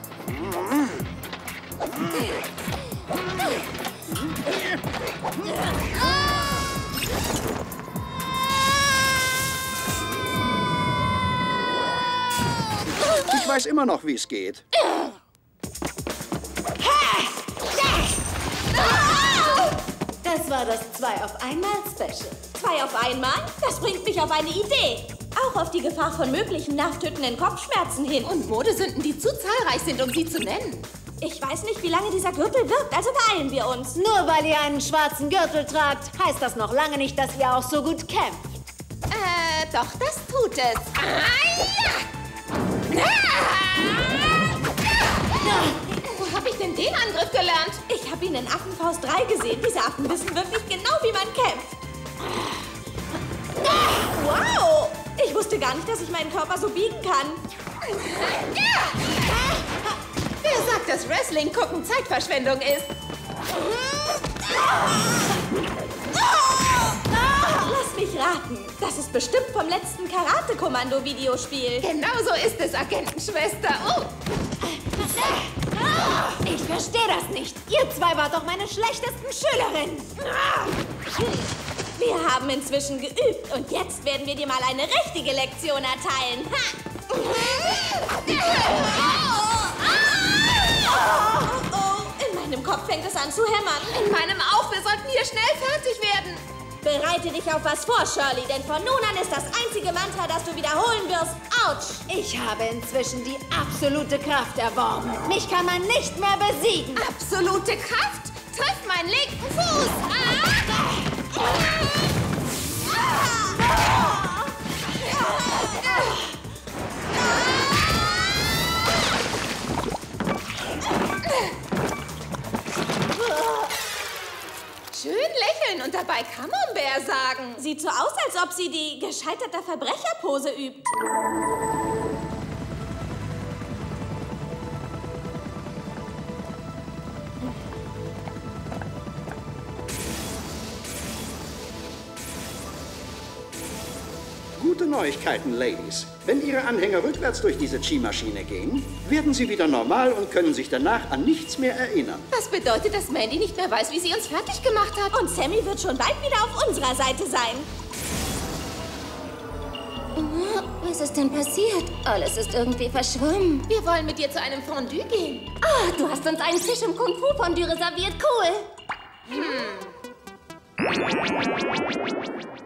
Ich weiß immer noch, wie es geht. Das war das Zwei-auf-einmal-Special. Zwei auf einmal? Das bringt mich auf eine Idee. Auch auf die Gefahr von möglichen nervtötenden Kopfschmerzen hin. Und Modesünden, die zu zahlreich sind, um sie zu nennen. Ich weiß nicht, wie lange dieser Gürtel wirkt, also beeilen wir uns. Nur weil ihr einen schwarzen Gürtel tragt, heißt das noch lange nicht, dass ihr auch so gut kämpft. Äh, doch, das tut es. Ah, ja! Wo habe ich denn den Angriff gelernt? Ich habe ihn in Affenfaust drei gesehen. Diese Affen wissen wirklich genau, wie man kämpft. Wow! Ich wusste gar nicht, dass ich meinen Körper so biegen kann. Wer sagt, dass Wrestling gucken Zeitverschwendung ist? Lass mich raten. Das ist bestimmt vom letzten Karate-Kommando-Videospiel. Genau so ist es, Agentenschwester. Oh. Ich verstehe das nicht. Ihr zwei wart doch meine schlechtesten Schülerinnen. Wir haben inzwischen geübt und jetzt werden wir dir mal eine richtige Lektion erteilen. Ha! Oh, oh, in meinem Kopf fängt es an zu hämmern. In meinem auch. Wir sollten hier schnell fertig werden. Bereite dich auf was vor, Shirley, denn von nun an ist das einzige Mantra, das du wiederholen wirst, Autsch! Ich habe inzwischen die absolute Kraft erworben. Mich kann man nicht mehr besiegen. Absolute Kraft? Triff meinen linken Fuß! Ah! Schön lächeln und dabei kann Camembert sagen. Sieht so aus, als ob sie die gescheiterte Verbrecherpose übt. Gute Neuigkeiten, Ladies. Wenn Ihre Anhänger rückwärts durch diese Chi-Maschine gehen, werden sie wieder normal und können sich danach an nichts mehr erinnern. Das bedeutet, dass Mandy nicht mehr weiß, wie sie uns fertig gemacht hat. Und Sammy wird schon bald wieder auf unserer Seite sein. Was ist denn passiert? Alles ist irgendwie verschwommen. Wir wollen mit dir zu einem Fondue gehen. Ah, du hast uns einen Fisch im Kung-Fu-Fondue reserviert. Cool. Hm.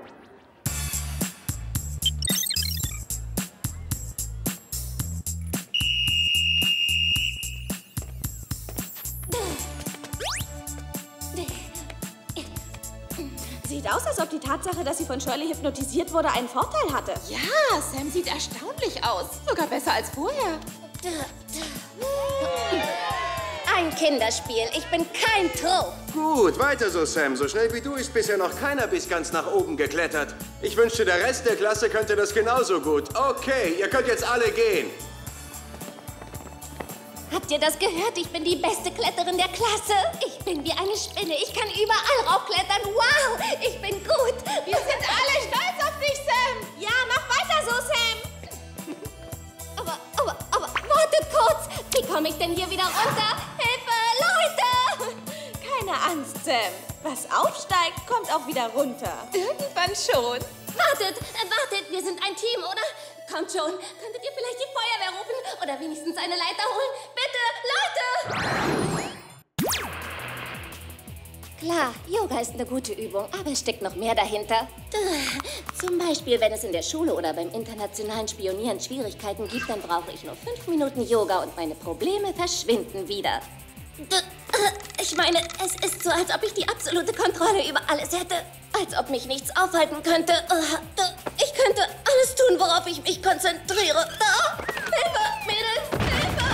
Sieht aus, als ob die Tatsache, dass sie von Shirley hypnotisiert wurde, einen Vorteil hatte. Ja, Sam sieht erstaunlich aus. Sogar besser als vorher. Ein Kinderspiel. Ich bin kein Trupp. Gut, weiter so, Sam. So schnell wie du ist bisher noch keiner bis ganz nach oben geklettert. Ich wünschte, der Rest der Klasse könnte das genauso gut. Okay, ihr könnt jetzt alle gehen. Habt ihr das gehört? Ich bin die beste Kletterin der Klasse. Ich bin wie eine Spinne. Ich kann überall raufklettern. Wow, ich bin gut. Wir sind alle stolz auf dich, Sam. Ja, mach weiter so, Sam. Aber, aber, aber, wartet kurz. Wie komme ich denn hier wieder runter? Hilfe, Leute! Keine Angst, Sam. Was aufsteigt, kommt auch wieder runter. Irgendwann schon. Wartet, äh, wartet. Wir sind ein Team, oder? Kommt schon. Könntet ihr vielleicht die Feuerwehr rufen? Oder wenigstens eine Leiter holen? Bitte, Leute! Klar, Yoga ist eine gute Übung, aber es steckt noch mehr dahinter. Zum Beispiel, wenn es in der Schule oder beim internationalen Spionieren Schwierigkeiten gibt, dann brauche ich nur fünf Minuten Yoga und meine Probleme verschwinden wieder. Ich meine, es ist so, als ob ich die absolute Kontrolle über alles hätte. Als ob mich nichts aufhalten könnte. Ich könnte alles tun, worauf ich mich konzentriere. Hilfe, Mädels, Hilfe!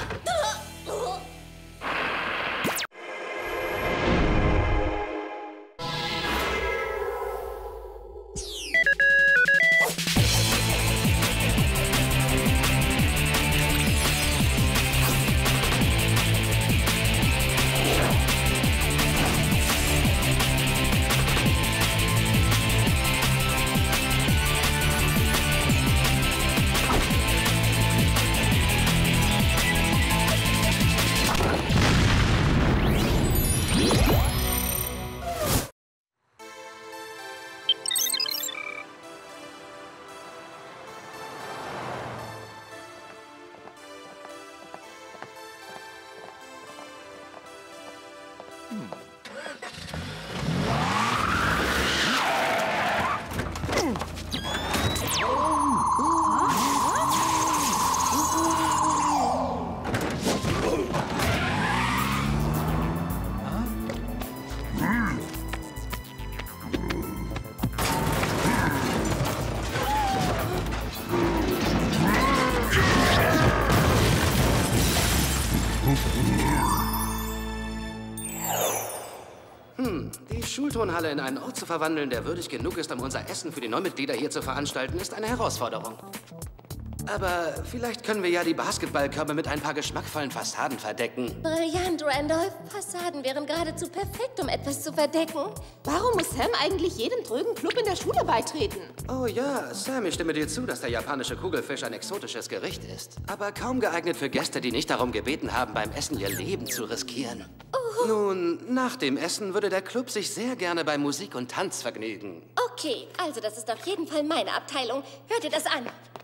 Hm, die Schulturnhalle in einen Ort zu verwandeln, der würdig genug ist, um unser Essen für die Neumitglieder hier zu veranstalten, ist eine Herausforderung. Aber vielleicht können wir ja die Basketballkörbe mit ein paar geschmackvollen Fassaden verdecken. Brillant, Randolph. Fassaden wären geradezu perfekt, um etwas zu verdecken. Warum muss Sam eigentlich jedem trögen Club in der Schule beitreten? Oh ja, Sam, ich stimme dir zu, dass der japanische Kugelfisch ein exotisches Gericht ist. Aber kaum geeignet für Gäste, die nicht darum gebeten haben, beim Essen ihr Leben zu riskieren. Oh. Nun, nach dem Essen würde der Club sich sehr gerne bei Musik und Tanz vergnügen. Okay, also das ist auf jeden Fall meine Abteilung. Hört ihr das an?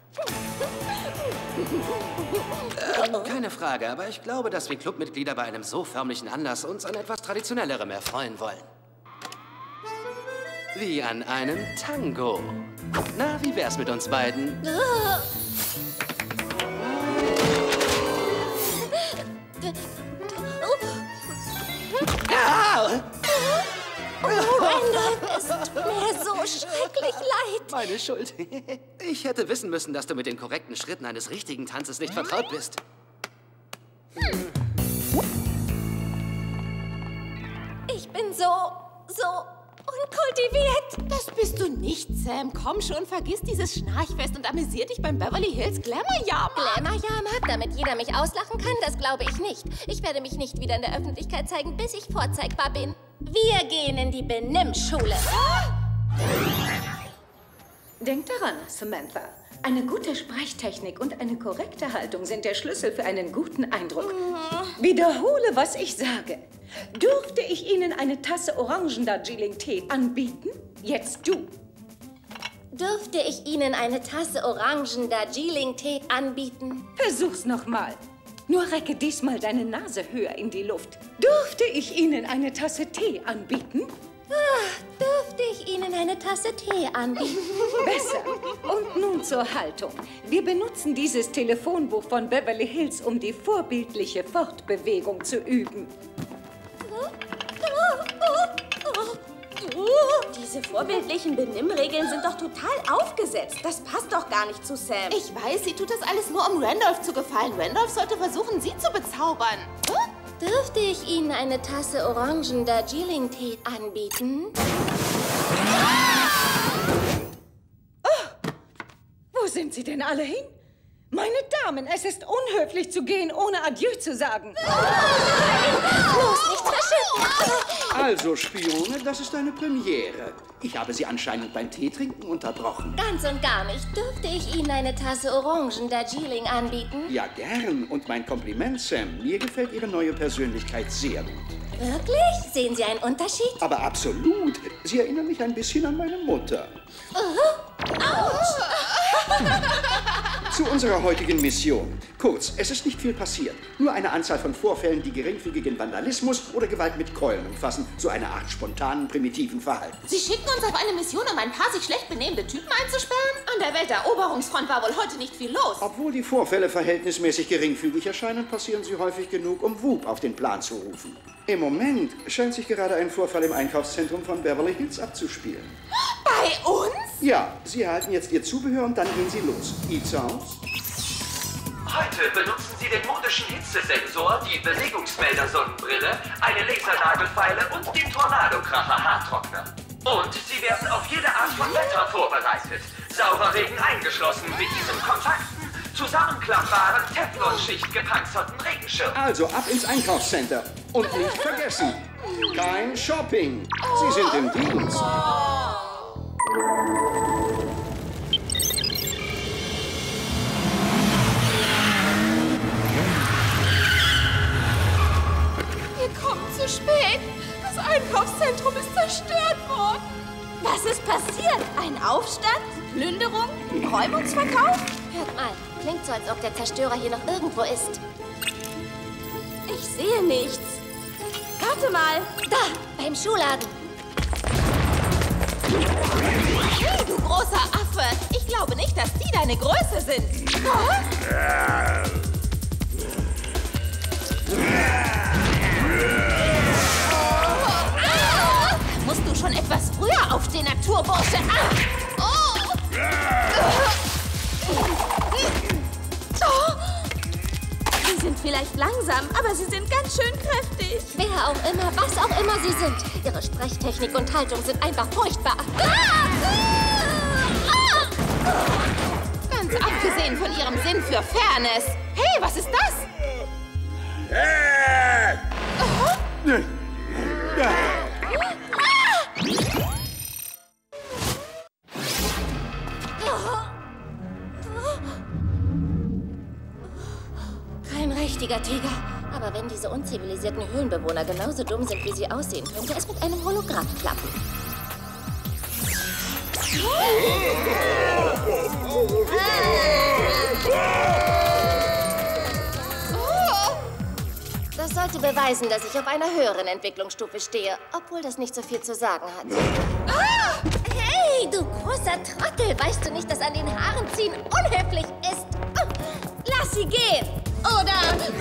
Äh, keine Frage, aber ich glaube, dass wir Clubmitglieder bei einem so förmlichen Anlass uns an etwas Traditionellerem erfreuen wollen. Wie an einem Tango. Na, wie wär's mit uns beiden? Ah! Randolph, es tut mir so schrecklich leid. Meine Schuld. Ich hätte wissen müssen, dass du mit den korrekten Schritten eines richtigen Tanzes nicht vertraut bist. Hm. Ich bin so, so Unkultiviert. Das bist du nicht, Sam. Komm schon, vergiss dieses Schnarchfest und amüsier dich beim Beverly Hills Glamour-Jahrmarkt. Glamour-Jahrmarkt, damit jeder mich auslachen kann, das glaube ich nicht. Ich werde mich nicht wieder in der Öffentlichkeit zeigen, bis ich vorzeigbar bin. Wir gehen in die Benimmschule. Denk daran, Samantha. Eine gute Sprechtechnik und eine korrekte Haltung sind der Schlüssel für einen guten Eindruck. Wiederhole, was ich sage. Dürfte ich Ihnen eine Tasse Orangen-Darjeeling-Tee anbieten? Jetzt du. Dürfte ich Ihnen eine Tasse Orangen-Darjeeling-Tee anbieten? Versuch's nochmal. Nur recke diesmal deine Nase höher in die Luft. Dürfte ich Ihnen eine Tasse Tee anbieten? Ah, dürfte ich Ihnen eine Tasse Tee anbieten? Besser. Und nun zur Haltung. Wir benutzen dieses Telefonbuch von Beverly Hills, um die vorbildliche Fortbewegung zu üben. Diese vorbildlichen Benimmregeln sind doch total aufgesetzt. Das passt doch gar nicht zu Sam. Ich weiß, sie tut das alles nur, um Randolph zu gefallen. Randolph sollte versuchen, sie zu bezaubern. Hm? Dürfte ich Ihnen eine Tasse Orangen-Darjeeling-Tee anbieten? Oh, wo sind Sie denn alle hin? Meine Damen, es ist unhöflich zu gehen, ohne Adieu zu sagen. Los, nicht verschütten! Also, Spione, das ist eine Premiere. Ich habe Sie anscheinend beim Teetrinken unterbrochen. Ganz und gar nicht. Dürfte ich Ihnen eine Tasse Orangen-Darjeeling anbieten? Ja, gern. Und mein Kompliment, Sam. Mir gefällt Ihre neue Persönlichkeit sehr gut. Wirklich? Sehen Sie einen Unterschied? Aber absolut. Sie erinnern mich ein bisschen an meine Mutter. Uh-huh. Autsch! Zu unserer heutigen Mission. Kurz, es ist nicht viel passiert. Nur eine Anzahl von Vorfällen, die geringfügigen Vandalismus oder Gewalt mit Keulen umfassen. So eine Art spontanen, primitiven Verhalten. Sie schicken uns auf eine Mission, um ein paar sich schlecht benehmende Typen einzusperren? An der Welteroberungsfront war wohl heute nicht viel los. Obwohl die Vorfälle verhältnismäßig geringfügig erscheinen, passieren sie häufig genug, um Whoop auf den Plan zu rufen. Im Moment scheint sich gerade ein Vorfall im Einkaufszentrum von Beverly Hills abzuspielen. Bei uns? Ja, Sie erhalten jetzt Ihr Zubehör und dann gehen Sie los. Eats aus. Heute benutzen Sie den modischen Hitzesensor, die Bewegungsmelder-Sonnenbrille, eine Lasernagelfeile und den Tornadokracher-Haartrockner. Und Sie werden auf jede Art von Wetter vorbereitet. Saurer Regen eingeschlossen mit diesem kompakten, zusammenklappbaren, Teflonschicht gepanzerten Regenschirm. Also ab ins Einkaufscenter. Und nicht vergessen, kein Shopping. Sie sind im Dienst. Wir kommen zu spät. Das Einkaufszentrum ist zerstört worden. Was ist passiert? Ein Aufstand? Plünderung? Räumungsverkauf? Hört mal, klingt so, als ob der Zerstörer hier noch irgendwo ist. Ich sehe nichts. Warte mal. Da, beim Schuhladen. Hey, du großer Affe. Ich glaube nicht, dass die deine Größe sind. Oh? Ah! Musst du schon etwas früher aufstehen, Naturbursche? Ah! Oh! Oh! Sie sind vielleicht langsam, aber sie sind ganz schön kräftig. Wer auch immer, was auch immer sie sind. Ihre Sprechtechnik und Haltung sind einfach furchtbar. Ah! Ah! Ganz abgesehen von ihrem Sinn für Fairness. Hey, was ist das? Äh! Oh. Ja. Kein richtiger Tiger. Aber wenn diese unzivilisierten Höhlenbewohner genauso dumm sind, wie sie aussehen, könnte es mit einem Hologramm klappen. Das sollte beweisen, dass ich auf einer höheren Entwicklungsstufe stehe, obwohl das nicht so viel zu sagen hat. Ah! Hey, du großer Trottel! Weißt du nicht, dass an den Haaren ziehen unhöflich ist? Lass sie gehen! Oder...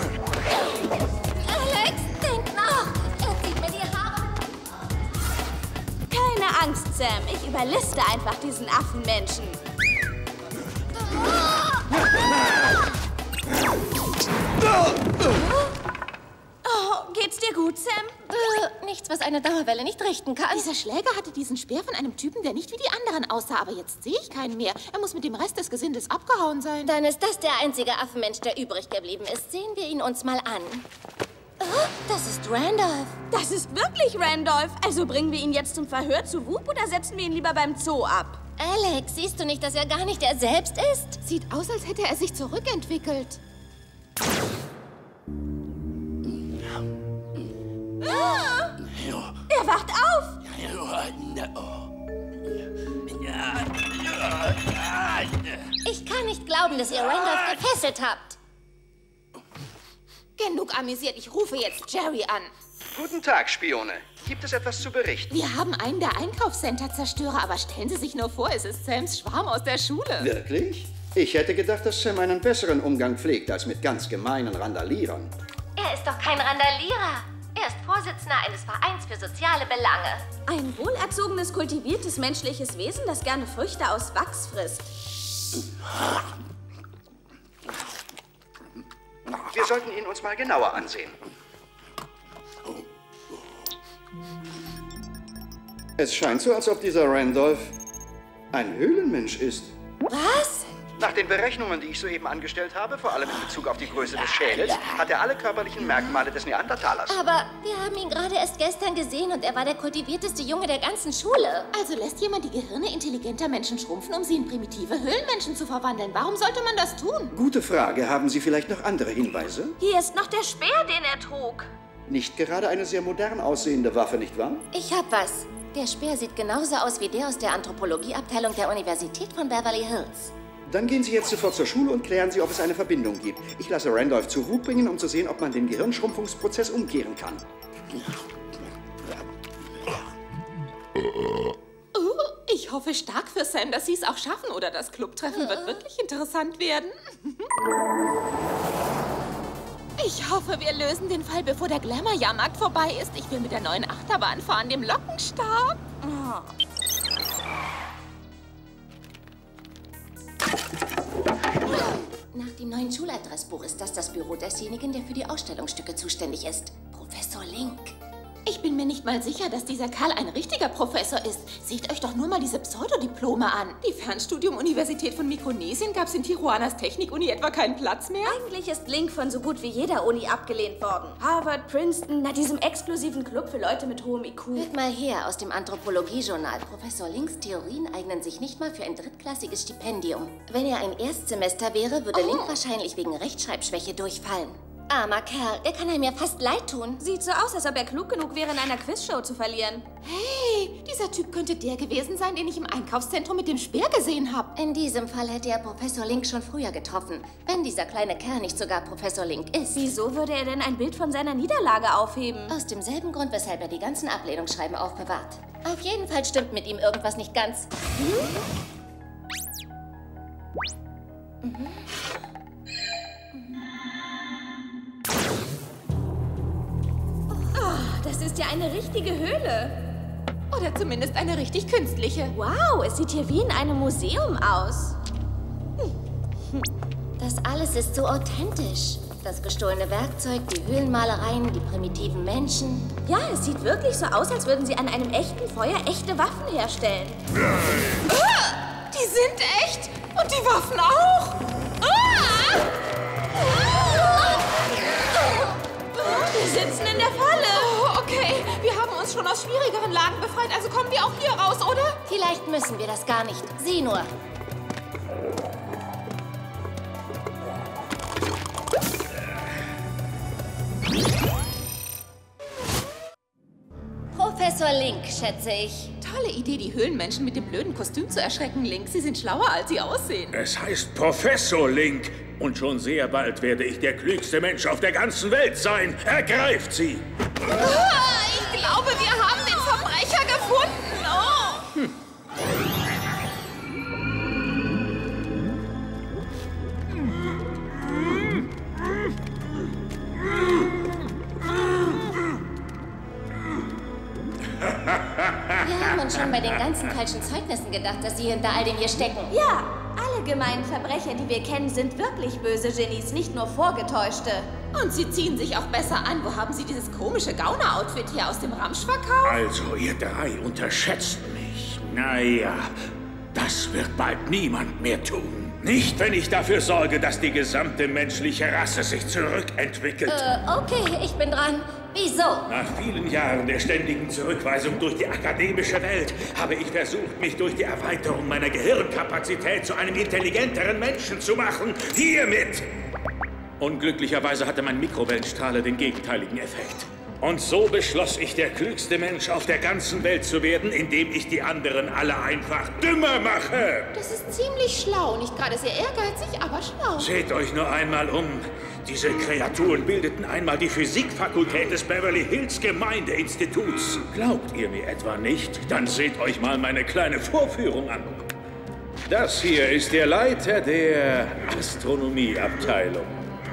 Alex, denk nach! Er zieht mir die Haare... Keine Angst, Sam. Ich überliste einfach diesen Affenmenschen. Oh geht's dir gut, Sam? Äh, nichts, was eine Dauerwelle nicht richten kann. Dieser Schläger hatte diesen Speer von einem Typen, der nicht wie die anderen aussah. Aber jetzt sehe ich keinen mehr. Er muss mit dem Rest des Gesindes abgehauen sein. Dann ist das der einzige Affenmensch, der übrig geblieben ist. Sehen wir ihn uns mal an. Oh, das ist Randolph. Das ist wirklich Randolph. Also bringen wir ihn jetzt zum Verhör zu Whoop oder setzen wir ihn lieber beim Zoo ab? Alex, siehst du nicht, dass er gar nicht er selbst ist? Sieht aus, als hätte er sich zurückentwickelt. Ah! Er wacht auf! Ich kann nicht glauben, dass ihr Randolph gefesselt habt. Genug amüsiert, ich rufe jetzt Jerry an. Guten Tag, Spione. Gibt es etwas zu berichten? Wir haben einen der Einkaufscenter-Zerstörer, aber stellen Sie sich nur vor, es ist Sams Schwarm aus der Schule. Wirklich? Ich hätte gedacht, dass Sam einen besseren Umgang pflegt als mit ganz gemeinen Randalierern. Er ist doch kein Randalierer. Er ist Vorsitzender eines Vereins für soziale Belange. Ein wohlerzogenes, kultiviertes menschliches Wesen, das gerne Früchte aus Wachs frisst. Wir sollten ihn uns mal genauer ansehen. Es scheint so, als ob dieser Randolph ein Höhlenmensch ist. Was? Nach den Berechnungen, die ich soeben angestellt habe, vor allem in Bezug auf die Größe des Schädels, hat er alle körperlichen Merkmale des Neandertalers. Aber wir haben ihn gerade erst gestern gesehen und er war der kultivierteste Junge der ganzen Schule. Also lässt jemand die Gehirne intelligenter Menschen schrumpfen, um sie in primitive Höhlenmenschen zu verwandeln. Warum sollte man das tun? Gute Frage. Haben Sie vielleicht noch andere Hinweise? Hier ist noch der Speer, den er trug. Nicht gerade eine sehr modern aussehende Waffe, nicht wahr? Ich hab was. Der Speer sieht genauso aus wie der aus der Anthropologieabteilung der Universität von Beverly Hills. Dann gehen Sie jetzt sofort zur Schule und klären Sie, ob es eine Verbindung gibt. Ich lasse Randolph zu Whoop bringen, um zu sehen, ob man den Gehirnschrumpfungsprozess umkehren kann. Oh, ich hoffe stark für Sam, dass Sie es auch schaffen, oder das Clubtreffen wird wirklich interessant werden. Ich hoffe, wir lösen den Fall, bevor der Glamour-Jahrmarkt vorbei ist. Ich will mit der neuen Achterbahn fahren, dem Lockenstab. Oh. Nach dem neuen Schuladressbuch ist das das Büro desjenigen, der für die Ausstellungsstücke zuständig ist. Professor Link. Ich bin mir nicht mal sicher, dass dieser Kerl ein richtiger Professor ist. Seht euch doch nur mal diese Pseudodiplome an. Die Fernstudium-Universität von Mikronesien gab es in Tijuanas Technik-Uni etwa keinen Platz mehr? Eigentlich ist Link von so gut wie jeder Uni abgelehnt worden. Harvard, Princeton, nach diesem exklusiven Club für Leute mit hohem I Q. Hört mal her aus dem Anthropologie-Journal. Professor Links Theorien eignen sich nicht mal für ein drittklassiges Stipendium. Wenn er ein Erstsemester wäre, würde oh. Link wahrscheinlich wegen Rechtschreibschwäche durchfallen. Armer Kerl, der kann einem ja fast leid tun. Sieht so aus, als ob er klug genug wäre, in einer Quizshow zu verlieren. Hey, dieser Typ könnte der gewesen sein, den ich im Einkaufszentrum mit dem Speer gesehen habe. In diesem Fall hätte er Professor Link schon früher getroffen, wenn dieser kleine Kerl nicht sogar Professor Link ist. Wieso würde er denn ein Bild von seiner Niederlage aufheben? Aus demselben Grund, weshalb er die ganzen Ablehnungsschreiben aufbewahrt. Auf jeden Fall stimmt mit ihm irgendwas nicht ganz. Hm? Mhm. Das ist ja eine richtige Höhle. Oder zumindest eine richtig künstliche. Wow, es sieht hier wie in einem Museum aus. Das alles ist so authentisch. Das gestohlene Werkzeug, die Höhlenmalereien, die primitiven Menschen. Ja, es sieht wirklich so aus, als würden sie an einem echten Feuer echte Waffen herstellen. Ah, die sind echt! Und die Waffen auch! Ah! Wir sitzen in der Falle. Oh, okay. Wir haben uns schon aus schwierigeren Lagen befreit, also kommen wir auch hier raus, oder? Vielleicht müssen wir das gar nicht. Sieh nur. Professor Link, schätze ich. Tolle Idee, die Höhlenmenschen mit dem blöden Kostüm zu erschrecken, Link. Sie sind schlauer, als sie aussehen. Es heißt Professor Link. Und schon sehr bald werde ich der klügste Mensch auf der ganzen Welt sein. Ergreift sie! Ah, ich glaube, wir haben den Verbrecher gefunden. Oh. Hm. Wir haben uns schon bei den ganzen falschen Zeugnissen gedacht, dass sie hinter all dem hier stecken. Ja, alle gemeinen Verbrecher, die wir kennen, sind wirklich böse Genies, nicht nur vorgetäuschte. Und sie ziehen sich auch besser an. Wo haben Sie dieses komische Gauner-Outfit hier aus dem Ramsch verkauft? Also, ihr drei unterschätzt mich. Naja, das wird bald niemand mehr tun. Nicht, wenn ich dafür sorge, dass die gesamte menschliche Rasse sich zurückentwickelt. Äh, okay, ich bin dran. Wieso? Nach vielen Jahren der ständigen Zurückweisung durch die akademische Welt habe ich versucht, mich durch die Erweiterung meiner Gehirnkapazität zu einem intelligenteren Menschen zu machen. Hiermit! Unglücklicherweise hatte mein Mikrowellenstrahler den gegenteiligen Effekt. Und so beschloss ich, der klügste Mensch auf der ganzen Welt zu werden, indem ich die anderen alle einfach dümmer mache. Das ist ziemlich schlau. Nicht gerade sehr ehrgeizig, aber schlau. Seht euch nur einmal um. Diese Kreaturen bildeten einmal die Physikfakultät des Beverly Hills Gemeindeinstituts. Glaubt ihr mir etwa nicht? Dann seht euch mal meine kleine Vorführung an. Das hier ist der Leiter der Astronomieabteilung.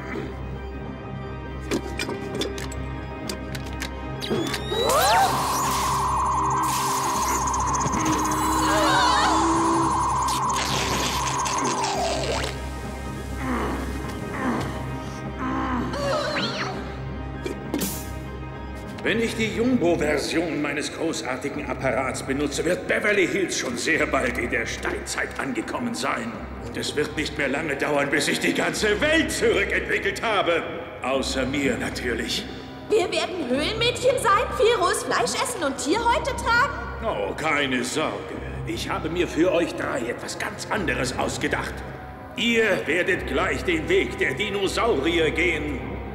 Wenn ich die Jumbo-Version meines großartigen Apparats benutze, wird Beverly Hills schon sehr bald in der Steinzeit angekommen sein. Und es wird nicht mehr lange dauern, bis ich die ganze Welt zurückentwickelt habe. Außer mir natürlich. Wir werden Höhlenmädchen sein, viel rohes Fleisch essen und Tierhäute tragen? Oh, keine Sorge. Ich habe mir für euch drei etwas ganz anderes ausgedacht. Ihr werdet gleich den Weg der Dinosaurier gehen.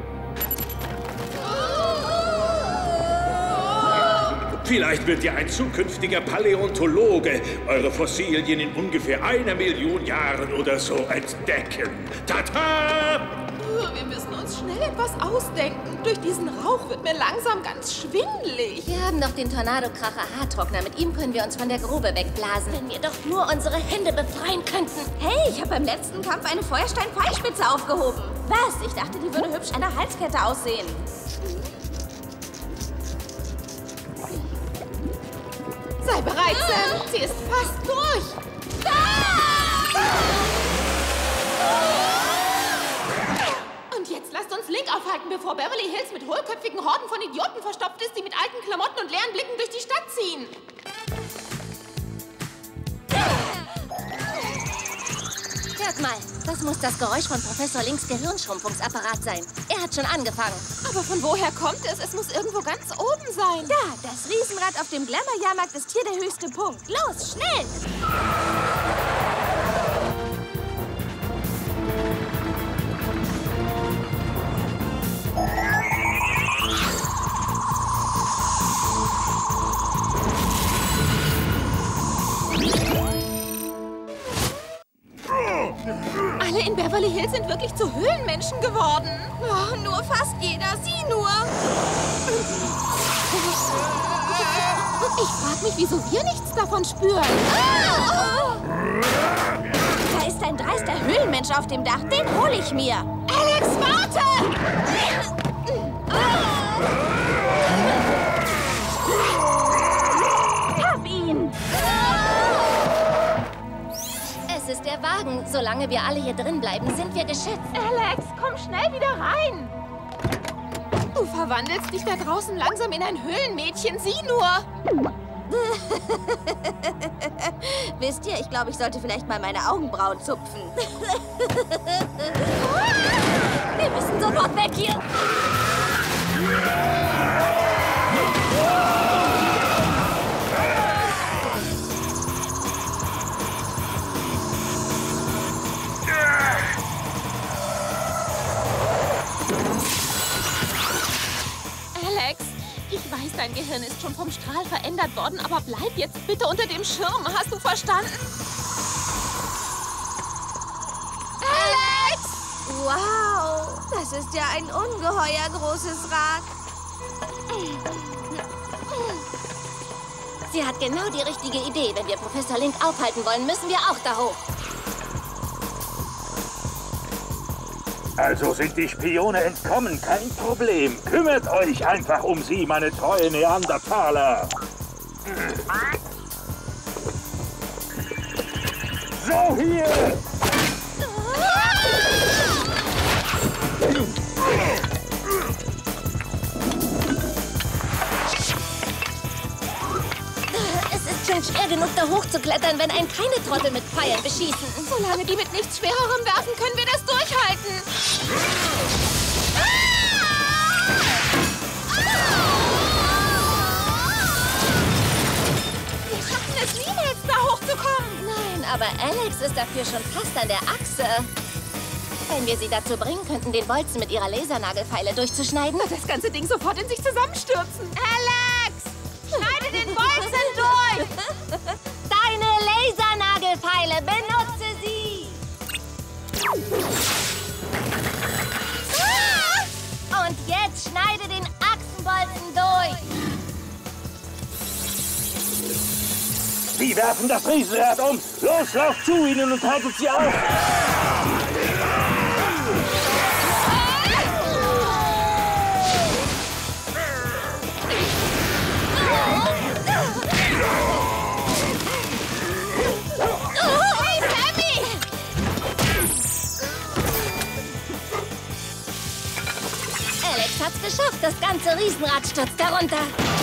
Vielleicht wird ja ein zukünftiger Paläontologe eure Fossilien in ungefähr einer Million Jahren oder so entdecken. Tata! Wir müssen uns schnell etwas ausdenken. Durch diesen Rauch wird mir langsam ganz schwindelig. Wir haben doch den Tornado-Kracher Haartrockner. Mit ihm können wir uns von der Grube wegblasen. Wenn wir doch nur unsere Hände befreien könnten. Hey, ich habe beim letzten Kampf eine Feuerstein-Pfeilspitze aufgehoben. Was? Ich dachte, die würde hübsch an der Halskette aussehen. Sei bereit, Sam. Sie ist fast durch. Ah! Und jetzt lasst uns Link aufhalten, bevor Beverly Hills mit hohlköpfigen Horden von Idioten verstopft ist, die mit alten Klamotten und leeren Blicken durch die Stadt ziehen. Hört mal, das muss das Geräusch von Professor Links Gehirnschrumpfungsapparat sein. Er hat schon angefangen. Aber von woher kommt es? Es muss irgendwo ganz oben sein. Da, das Riesenrad auf dem Glamour-Jahrmarkt ist hier der höchste Punkt. Los, schnell! Alle in Beverly Hills sind wirklich zu Höhlenmenschen geworden. Oh, nur fast jeder, sieh nur. Ich frage mich, wieso wir nichts davon spüren. Ah! Da ist ein dreister Höhlenmensch auf dem Dach, den hole ich mir. Alex, warte! Hab ihn! Es ist der Wagen. Solange wir alle hier drin bleiben, sind wir geschützt. Alex, komm schnell wieder rein. Du verwandelst dich da draußen langsam in ein Höhlenmädchen. Sieh nur. Wisst ihr, ich glaube, ich sollte vielleicht mal meine Augenbrauen zupfen. Wir müssen sofort weg hier. Alex, ich weiß, dein Gehirn ist schon vom Strahl verändert worden, aber bleib jetzt bitte unter dem Schirm. Hast du verstanden? Alex! Wow, das ist ja ein ungeheuer großes Rad. Sie hat genau die richtige Idee. Wenn wir Professor Link aufhalten wollen, müssen wir auch da hoch. Also sind die Spione entkommen, kein Problem. Kümmert euch einfach um sie, meine treuen Neandertaler. So, hier! schwer genug, da hochzuklettern, wenn einen keine Trottel mit Pfeilen beschießen. Solange die mit nichts Schwererem werfen, können wir das durchhalten. Wir schaffen es niemals, da hochzukommen. Nein, aber Alex ist dafür schon fast an der Achse. Wenn wir sie dazu bringen könnten, den Bolzen mit ihrer Lasernagelfeile durchzuschneiden. Das ganze Ding sofort in sich zusammenstürzen. Alex! Schneide den Bolzen durch! Deine Lasernagelfeile, benutze sie! Ah! Und jetzt schneide den Achsenbolzen durch! Sie werfen das Riesenrad um! Los, lauft zu ihnen und haltet sie auf! Alex hat's geschafft. Das ganze Riesenrad stürzt herunter.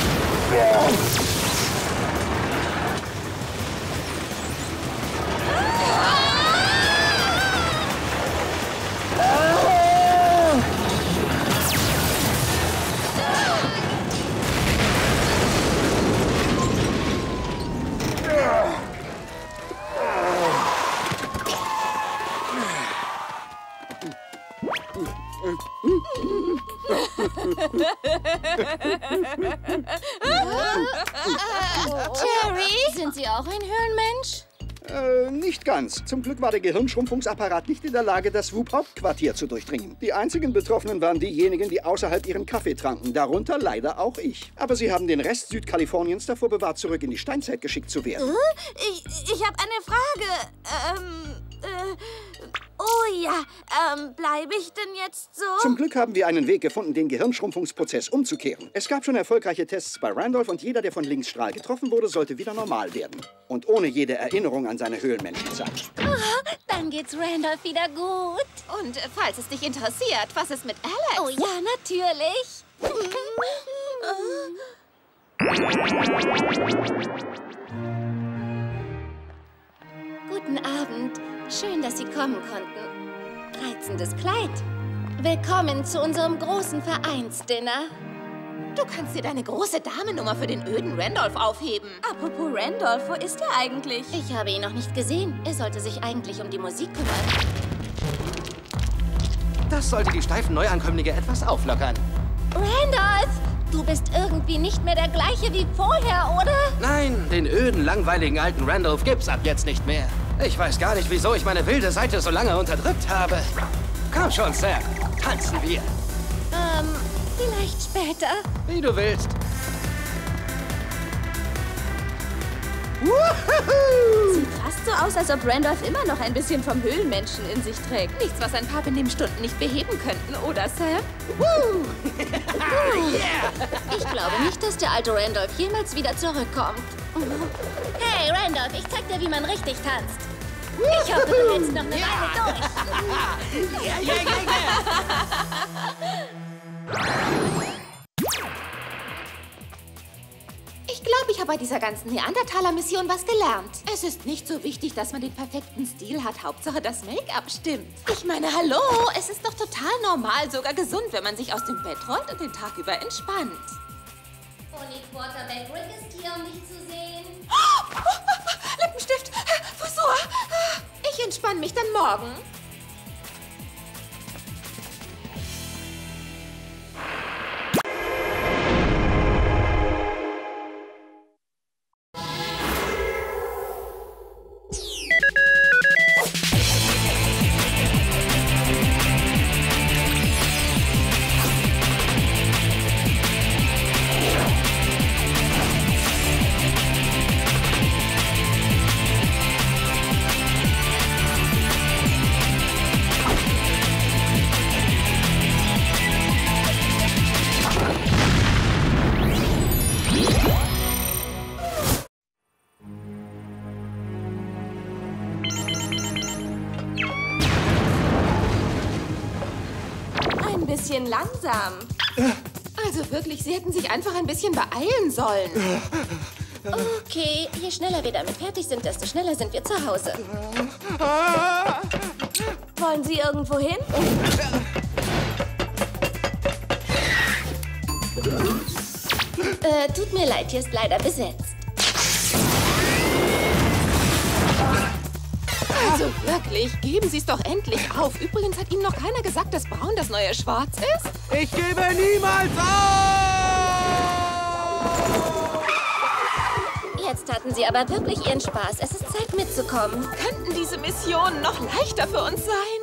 Jerry? Sind Sie auch ein Höhlenmensch? Äh, nicht ganz. Zum Glück war der Gehirnschrumpfungsapparat nicht in der Lage, das Swoop-Hauptquartier zu durchdringen. Die einzigen Betroffenen waren diejenigen, die außerhalb ihren Kaffee tranken. Darunter leider auch ich. Aber sie haben den Rest Südkaliforniens davor bewahrt, zurück in die Steinzeit geschickt zu werden. Äh, ich ich habe eine Frage. Ähm, äh, oh ja, ähm, bleibe ich denn jetzt so? Zum Glück haben wir einen Weg gefunden, den Gehirnschrumpfungsprozess umzukehren. Es gab schon erfolgreiche Tests bei Randolph und jeder, der von Linksstrahl getroffen wurde, sollte wieder normal werden. Und ohne jede Erinnerung an seine Höhlenmenschenzeit. Oh, dann geht's Randolph wieder gut. Und äh, falls es dich interessiert, was ist mit Alex? Oh ja, natürlich. Guten Abend. Schön, dass Sie kommen konnten. Reizendes Kleid. Willkommen zu unserem großen Vereinsdinner. Du kannst dir deine große Damennummer für den öden Randolph aufheben. Apropos Randolph, wo ist er eigentlich? Ich habe ihn noch nicht gesehen. Er sollte sich eigentlich um die Musik kümmern. Das sollte die steifen Neuankömmlinge etwas auflockern. Randolph! Du bist irgendwie nicht mehr der gleiche wie vorher, oder? Nein, den öden, langweiligen alten Randolph gibt's ab jetzt nicht mehr. Ich weiß gar nicht, wieso ich meine wilde Seite so lange unterdrückt habe. Komm schon, Sam. Tanzen wir. Ähm, vielleicht später. Wie du willst. Sieht fast so aus, als ob Randolph immer noch ein bisschen vom Höhlenmenschen in sich trägt. Nichts, was ein paar Benehmstunden nicht beheben könnten, oder, Sam? Ich glaube nicht, dass der alte Randolph jemals wieder zurückkommt. Hey, Randolph, ich zeig dir, wie man richtig tanzt. Ich hoffe, du hältst noch eine Weile durch. Ja, ja, ja, ja. Ich glaube, ich habe bei dieser ganzen Neandertaler-Mission was gelernt. Es ist nicht so wichtig, dass man den perfekten Stil hat. Hauptsache, das Make-up stimmt. Ich meine, hallo, es ist doch total normal, sogar gesund, wenn man sich aus dem Bett rollt und den Tag über entspannt. Pony Quarterback Rick ist hier, um dich zu sehen. Oh, oh, oh, Lippenstift, Frisur. Ich entspanne mich dann morgen. Bisschen langsam. Also wirklich, Sie hätten sich einfach ein bisschen beeilen sollen. Okay, je schneller wir damit fertig sind, desto schneller sind wir zu Hause. Wollen Sie irgendwo hin? Äh, tut mir leid, hier ist leider besetzt. Also wirklich, geben Sie es doch endlich auf. Übrigens hat Ihnen noch keiner gesagt, dass Braun das neue Schwarz ist. Ich gebe niemals auf! Jetzt hatten Sie aber wirklich Ihren Spaß. Es ist Zeit mitzukommen. Könnten diese Missionen noch leichter für uns sein?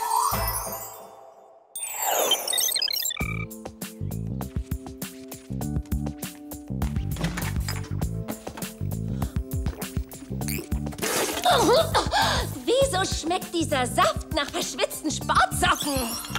Wieso schmeckt dieser Saft nach verschwitzten Sportsocken?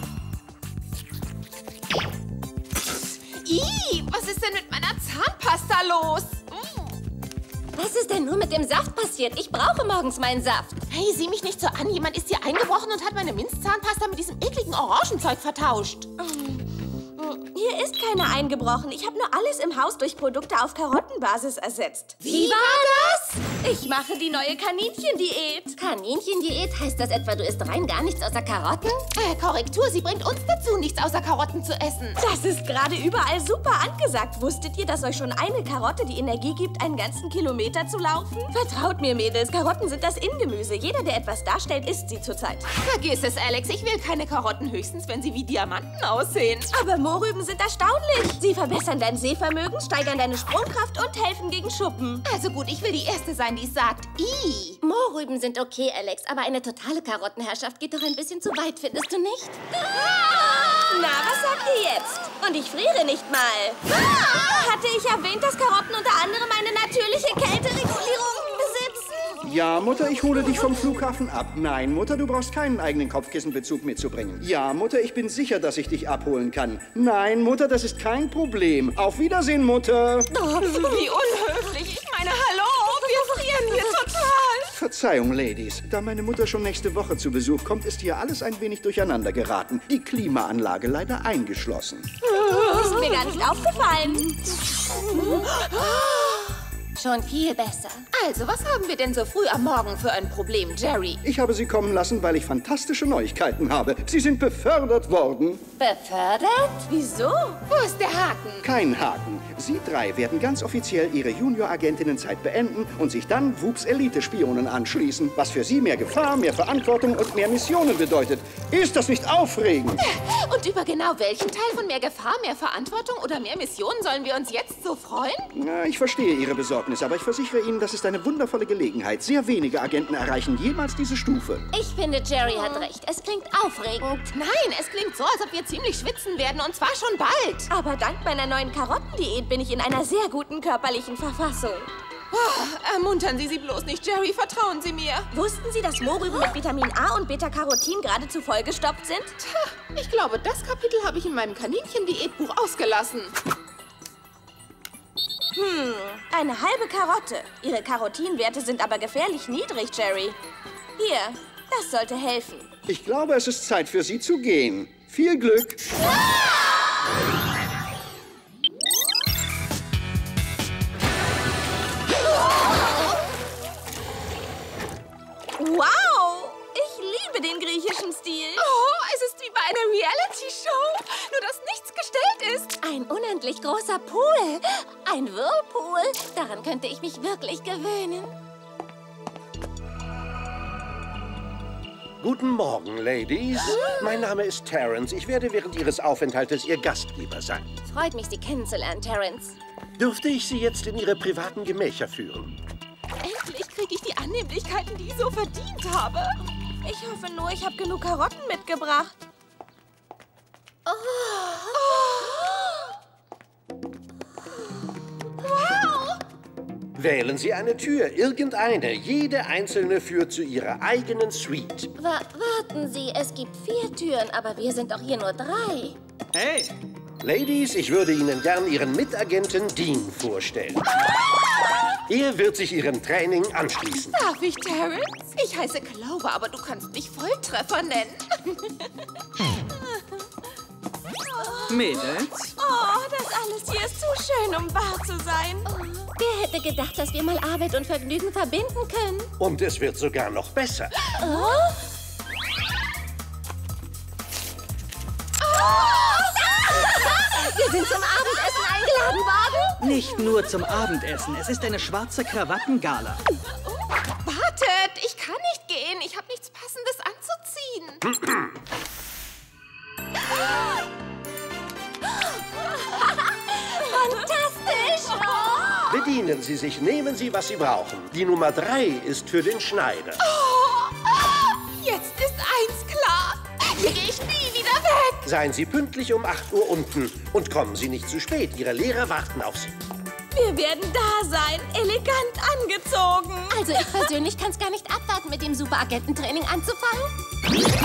Ih, was ist denn mit meiner Zahnpasta los? Was ist denn nur mit dem Saft passiert? Ich brauche morgens meinen Saft. Hey, sieh mich nicht so an. Jemand ist hier eingebrochen und hat meine Minzzahnpasta mit diesem ekligen Orangenzeug vertauscht. Hier ist keiner eingebrochen. Ich habe nur alles im Haus durch Produkte auf Karottenbasis ersetzt. Wie war das? Ich mache die neue Kaninchendiät. Kaninchendiät? Heißt das etwa, du isst rein gar nichts außer Karotten? Äh, Korrektur, sie bringt uns dazu, nichts außer Karotten zu essen. Das ist gerade überall super angesagt. Wusstet ihr, dass euch schon eine Karotte die Energie gibt, einen ganzen Kilometer zu laufen? Vertraut mir, Mädels, Karotten sind das In-Gemüse. Jeder, der etwas darstellt, isst sie zurzeit. Vergiss es, Alex. Ich will keine Karotten, höchstens, wenn sie wie Diamanten aussehen. Aber Mohrrüben sind erstaunlich. Sie verbessern dein Sehvermögen, steigern deine Sprungkraft und helfen gegen Schuppen. Also gut, ich will die Erste sein, die sagt, ih. Mohrrüben sind okay, Alex, aber eine totale Karottenherrschaft geht doch ein bisschen zu weit, findest du nicht? Na, was sagt ihr jetzt? Und ich friere nicht mal. Ah! Hatte ich erwähnt, dass Karotten unter anderem eine natürliche Kälteregulierung besitzen? Ja, Mutter, ich hole dich vom Flughafen ab. Nein, Mutter, du brauchst keinen eigenen Kopfkissenbezug mitzubringen. Ja, Mutter, ich bin sicher, dass ich dich abholen kann. Nein, Mutter, das ist kein Problem. Auf Wiedersehen, Mutter. Oh, wie unhöflich. Ich meine, hallo, wir frieren hier total. Verzeihung, Ladies. Da meine Mutter schon nächste Woche zu Besuch kommt, ist hier alles ein wenig durcheinander geraten. Die Klimaanlage leider eingeschlossen. Ist mir gar nicht aufgefallen. Schon viel besser. Also, was haben wir denn so früh am Morgen für ein Problem, Jerry? Ich habe Sie kommen lassen, weil ich fantastische Neuigkeiten habe. Sie sind befördert worden. Befördert? Wieso? Wo ist der Haken? Kein Haken. Sie drei werden ganz offiziell Ihre Junior-Agentinnenzeit beenden und sich dann Whoops Elite-Spionen anschließen, was für Sie mehr Gefahr, mehr Verantwortung und mehr Missionen bedeutet. Ist das nicht aufregend? Und über genau welchen Teil von mehr Gefahr, mehr Verantwortung oder mehr Missionen sollen wir uns jetzt so freuen? Na, ich verstehe Ihre Besorgnis, aber ich versichere Ihnen, das ist eine wundervolle Gelegenheit. Sehr wenige Agenten erreichen jemals diese Stufe. Ich finde, Jerry hat recht. Es klingt aufregend. Nein, es klingt so, als ob wir ziemlich schwitzen werden, und zwar schon bald. Aber dank meiner neuen Karottendiät bin ich in einer sehr guten körperlichen Verfassung. Oh, ermuntern Sie sie bloß nicht, Jerry. Vertrauen Sie mir. Wussten Sie, dass Mohrrüben mit Vitamin A und Beta-Carotin geradezu vollgestopft sind? Tja, ich glaube, das Kapitel habe ich in meinem Kaninchen-Diätbuch ausgelassen. Hm, eine halbe Karotte. Ihre Carotinwerte sind aber gefährlich niedrig, Jerry. Hier, das sollte helfen. Ich glaube, es ist Zeit für Sie zu gehen. Viel Glück. Wow! Ich liebe den griechischen Stil. Oh, es ist wie bei einer Reality-Show, nur dass nichts gestellt ist. Ein unendlich großer Pool. Ein Whirlpool. Daran könnte ich mich wirklich gewöhnen. Guten Morgen, Ladies. Mein Name ist Terrence. Ich werde während Ihres Aufenthaltes Ihr Gastgeber sein. Freut mich, Sie kennenzulernen, Terrence. Dürfte ich Sie jetzt in Ihre privaten Gemächer führen? Endlich kriege ich die Annehmlichkeiten, die ich so verdient habe. Ich hoffe nur, ich habe genug Karotten mitgebracht. Oh. Oh. Wow! Wählen Sie eine Tür, irgendeine. Jede einzelne führt zu Ihrer eigenen Suite. Wa- warten Sie, es gibt vier Türen, aber wir sind doch hier nur drei. Hey! Ladies, ich würde Ihnen gern Ihren Mitagenten Dean vorstellen. Er wird sich Ihrem Training anschließen. Darf ich, Terrence? Ich heiße Clover, aber du kannst mich Volltreffer nennen. Mädels? Oh, das alles hier ist zu schön, um wahr zu sein. Oh, wer hätte gedacht, dass wir mal Arbeit und Vergnügen verbinden können? Und es wird sogar noch besser. Oh? Wir sind zum Abendessen eingeladen worden. Nicht nur zum Abendessen. Es ist eine schwarze Krawattengala. Wartet, ich kann nicht gehen. Ich habe nichts Passendes anzuziehen. Fantastisch! Oh. Bedienen Sie sich, nehmen Sie, was Sie brauchen. Die Nummer drei ist für den Schneider. Oh. Jetzt ist eins klar. Hier gehe ich nie wieder weg. Seien Sie pünktlich um acht Uhr unten und kommen Sie nicht zu spät. Ihre Lehrer warten auf Sie. Wir werden da sein, elegant angezogen. Also ich persönlich kann es gar nicht abwarten, mit dem Superagententraining anzufangen.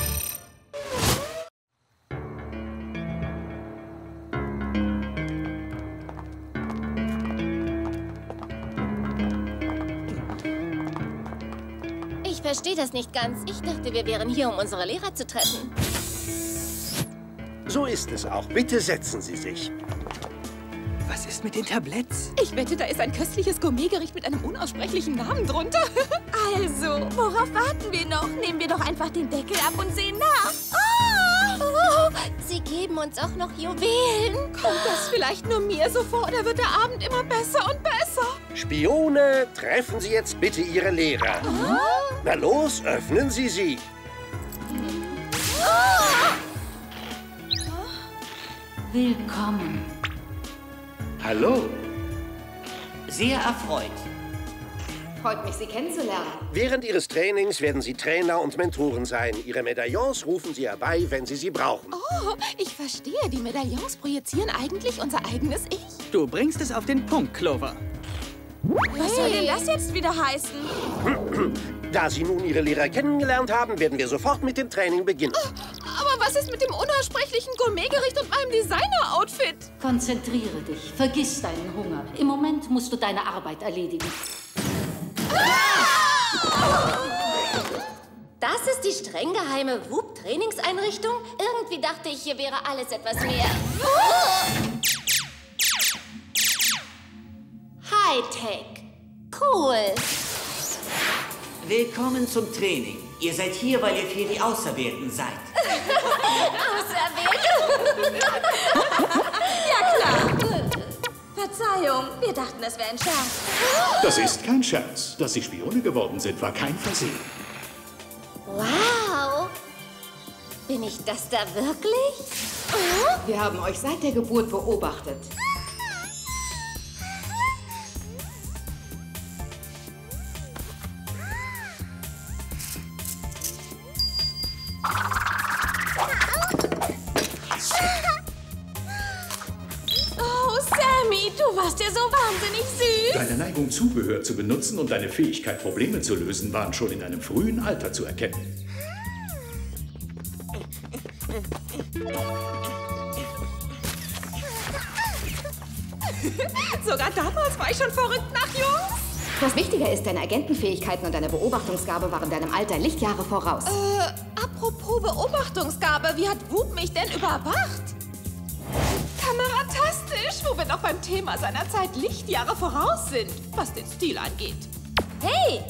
Ich verstehe das nicht ganz. Ich dachte, wir wären hier, um unsere Lehrer zu treffen. So ist es auch. Bitte setzen Sie sich. Was ist mit den Tabletts? Ich wette, da ist ein köstliches Gourmetgericht mit einem unaussprechlichen Namen drunter. Also, worauf warten wir noch? Nehmen wir doch einfach den Deckel ab und sehen nach. Oh, oh, sie geben uns auch noch Juwelen. Kommt das vielleicht nur mir so vor, oder wird der Abend immer besser und besser? Spione, treffen Sie jetzt bitte Ihre Lehrer. Oh. Na los, öffnen Sie sie. Oh. Willkommen. Hallo. Sehr erfreut. Freut mich, Sie kennenzulernen. Während Ihres Trainings werden Sie Trainer und Mentoren sein. Ihre Medaillons rufen Sie herbei, wenn Sie sie brauchen. Oh, ich verstehe. Die Medaillons projizieren eigentlich unser eigenes Ich. Du bringst es auf den Punkt, Clover. Was soll denn das jetzt wieder heißen? Da Sie nun Ihre Lehrer kennengelernt haben, werden wir sofort mit dem Training beginnen. Aber was ist mit dem unaussprechlichen Gourmetgericht und meinem Designer-Outfit? Konzentriere dich. Vergiss deinen Hunger. Im Moment musst du deine Arbeit erledigen. Das ist die streng geheime W U P-Trainingseinrichtung? Irgendwie dachte ich, hier wäre alles etwas mehr. Hightech. Cool. Willkommen zum Training. Ihr seid hier, weil ihr für die Auserwählten seid. Auserwählte? Ja, klar. Verzeihung, wir dachten, es wäre ein Scherz. Das ist kein Scherz. Dass Sie Spione geworden sind, war kein Versehen. Wow. Bin ich das da wirklich? Wir haben euch seit der Geburt beobachtet. Oh, Sammy, du warst ja so wahnsinnig süß. Deine Neigung, Zubehör zu benutzen und deine Fähigkeit, Probleme zu lösen, waren schon in einem frühen Alter zu erkennen. Sogar damals war ich schon verrückt nach Jungs. Was wichtiger ist, deine Agentenfähigkeiten und deine Beobachtungsgabe waren deinem Alter Lichtjahre voraus. Äh, apropos Beobachtungsgabe, wie hat W U P mich denn überwacht? Kameratastisch, wo wir noch beim Thema seiner Zeit Lichtjahre voraus sind, was den Stil angeht. Hey!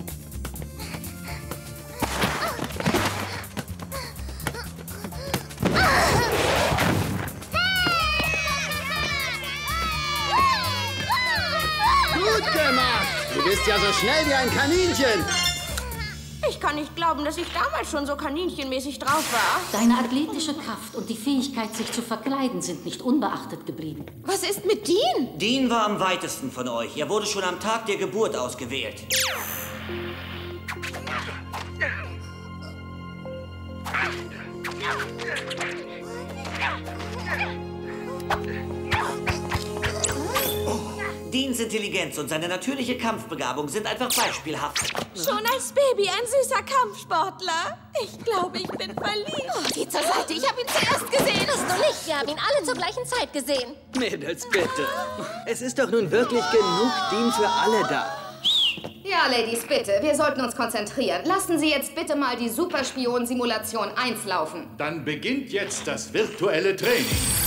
Gut gemacht! Du bist ja so schnell wie ein Kaninchen. Ich kann nicht glauben, dass ich damals schon so kaninchenmäßig drauf war. Deine athletische Kraft und die Fähigkeit, sich zu verkleiden, sind nicht unbeachtet geblieben. Was ist mit Dean? Dean war am weitesten von euch. Er wurde schon am Tag der Geburt ausgewählt. Deans Intelligenz und seine natürliche Kampfbegabung sind einfach beispielhaft. Schon als Baby ein süßer Kampfsportler. Ich glaube, ich bin verliebt. Oh, geh zur Seite, ich habe ihn zuerst gesehen. Hast du nicht? Wir haben ihn alle zur gleichen Zeit gesehen. Mädels, bitte. Es ist doch nun wirklich genug Dean für alle da. Ja, Ladies, bitte. Wir sollten uns konzentrieren. Lassen Sie jetzt bitte mal die Superspion-Simulation eins laufen. Dann beginnt jetzt das virtuelle Training.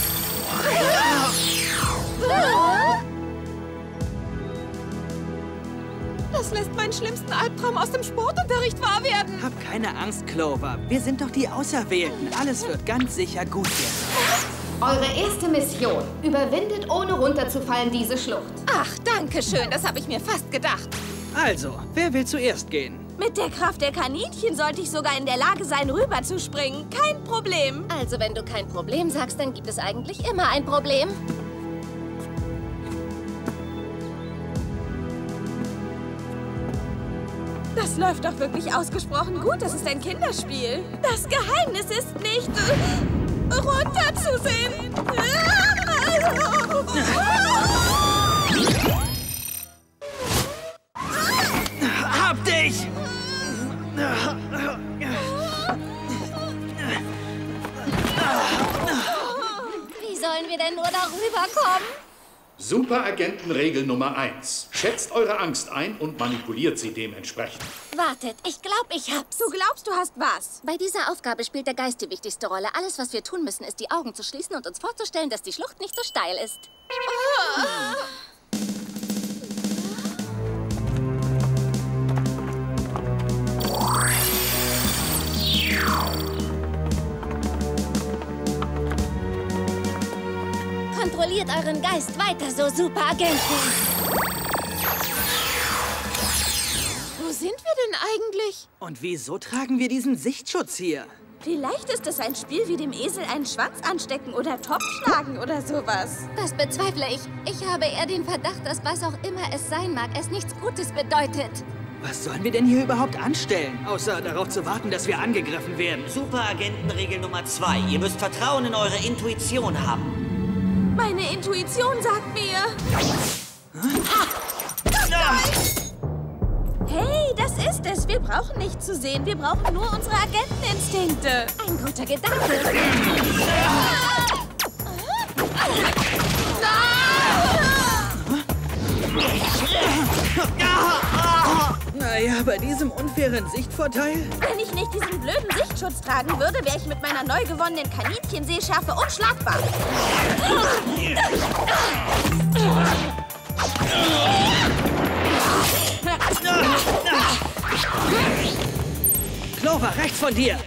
Das lässt meinen schlimmsten Albtraum aus dem Sportunterricht wahr werden. Hab keine Angst, Clover. Wir sind doch die Auserwählten. Alles wird ganz sicher gut werden. Eure erste Mission. Überwindet, ohne runterzufallen, diese Schlucht. Ach, danke schön. Das habe ich mir fast gedacht. Also, wer will zuerst gehen? Mit der Kraft der Kaninchen sollte ich sogar in der Lage sein, rüberzuspringen. Kein Problem. Also, wenn du kein Problem sagst, dann gibt es eigentlich immer ein Problem. Das läuft doch wirklich ausgesprochen gut. Das ist ein Kinderspiel. Das Geheimnis ist nicht, äh, runterzusehen. Hab dich! Wie sollen wir denn nur darüber kommen? Superagentenregel Nummer eins. Schätzt eure Angst ein und manipuliert sie dementsprechend. Wartet, ich glaube, ich hab's. Du glaubst, du hast was? Bei dieser Aufgabe spielt der Geist die wichtigste Rolle. Alles, was wir tun müssen, ist, die Augen zu schließen und uns vorzustellen, dass die Schlucht nicht so steil ist. Kontrolliert euren Geist weiter, so Superagenten. Wo sind wir denn eigentlich? Und wieso tragen wir diesen Sichtschutz hier? Vielleicht ist es ein Spiel wie dem Esel einen Schwanz anstecken oder Topf schlagen oder sowas. Das bezweifle ich. Ich habe eher den Verdacht, dass was auch immer es sein mag, es nichts Gutes bedeutet. Was sollen wir denn hier überhaupt anstellen, außer darauf zu warten, dass wir angegriffen werden? Superagentenregel Nummer zwei. Ihr müsst Vertrauen in eure Intuition haben. Meine Intuition sagt mir... Hey, das ist es. Wir brauchen nicht zu sehen. Wir brauchen nur unsere Agenteninstinkte. Ein guter Gedanke. Naja, bei diesem unfairen Sichtvorteil? Wenn ich nicht diesen blöden Sichtschutz tragen würde, wäre ich mit meiner neu gewonnenen Kaninchensehschärfe unschlagbar. Clover, rechts von dir!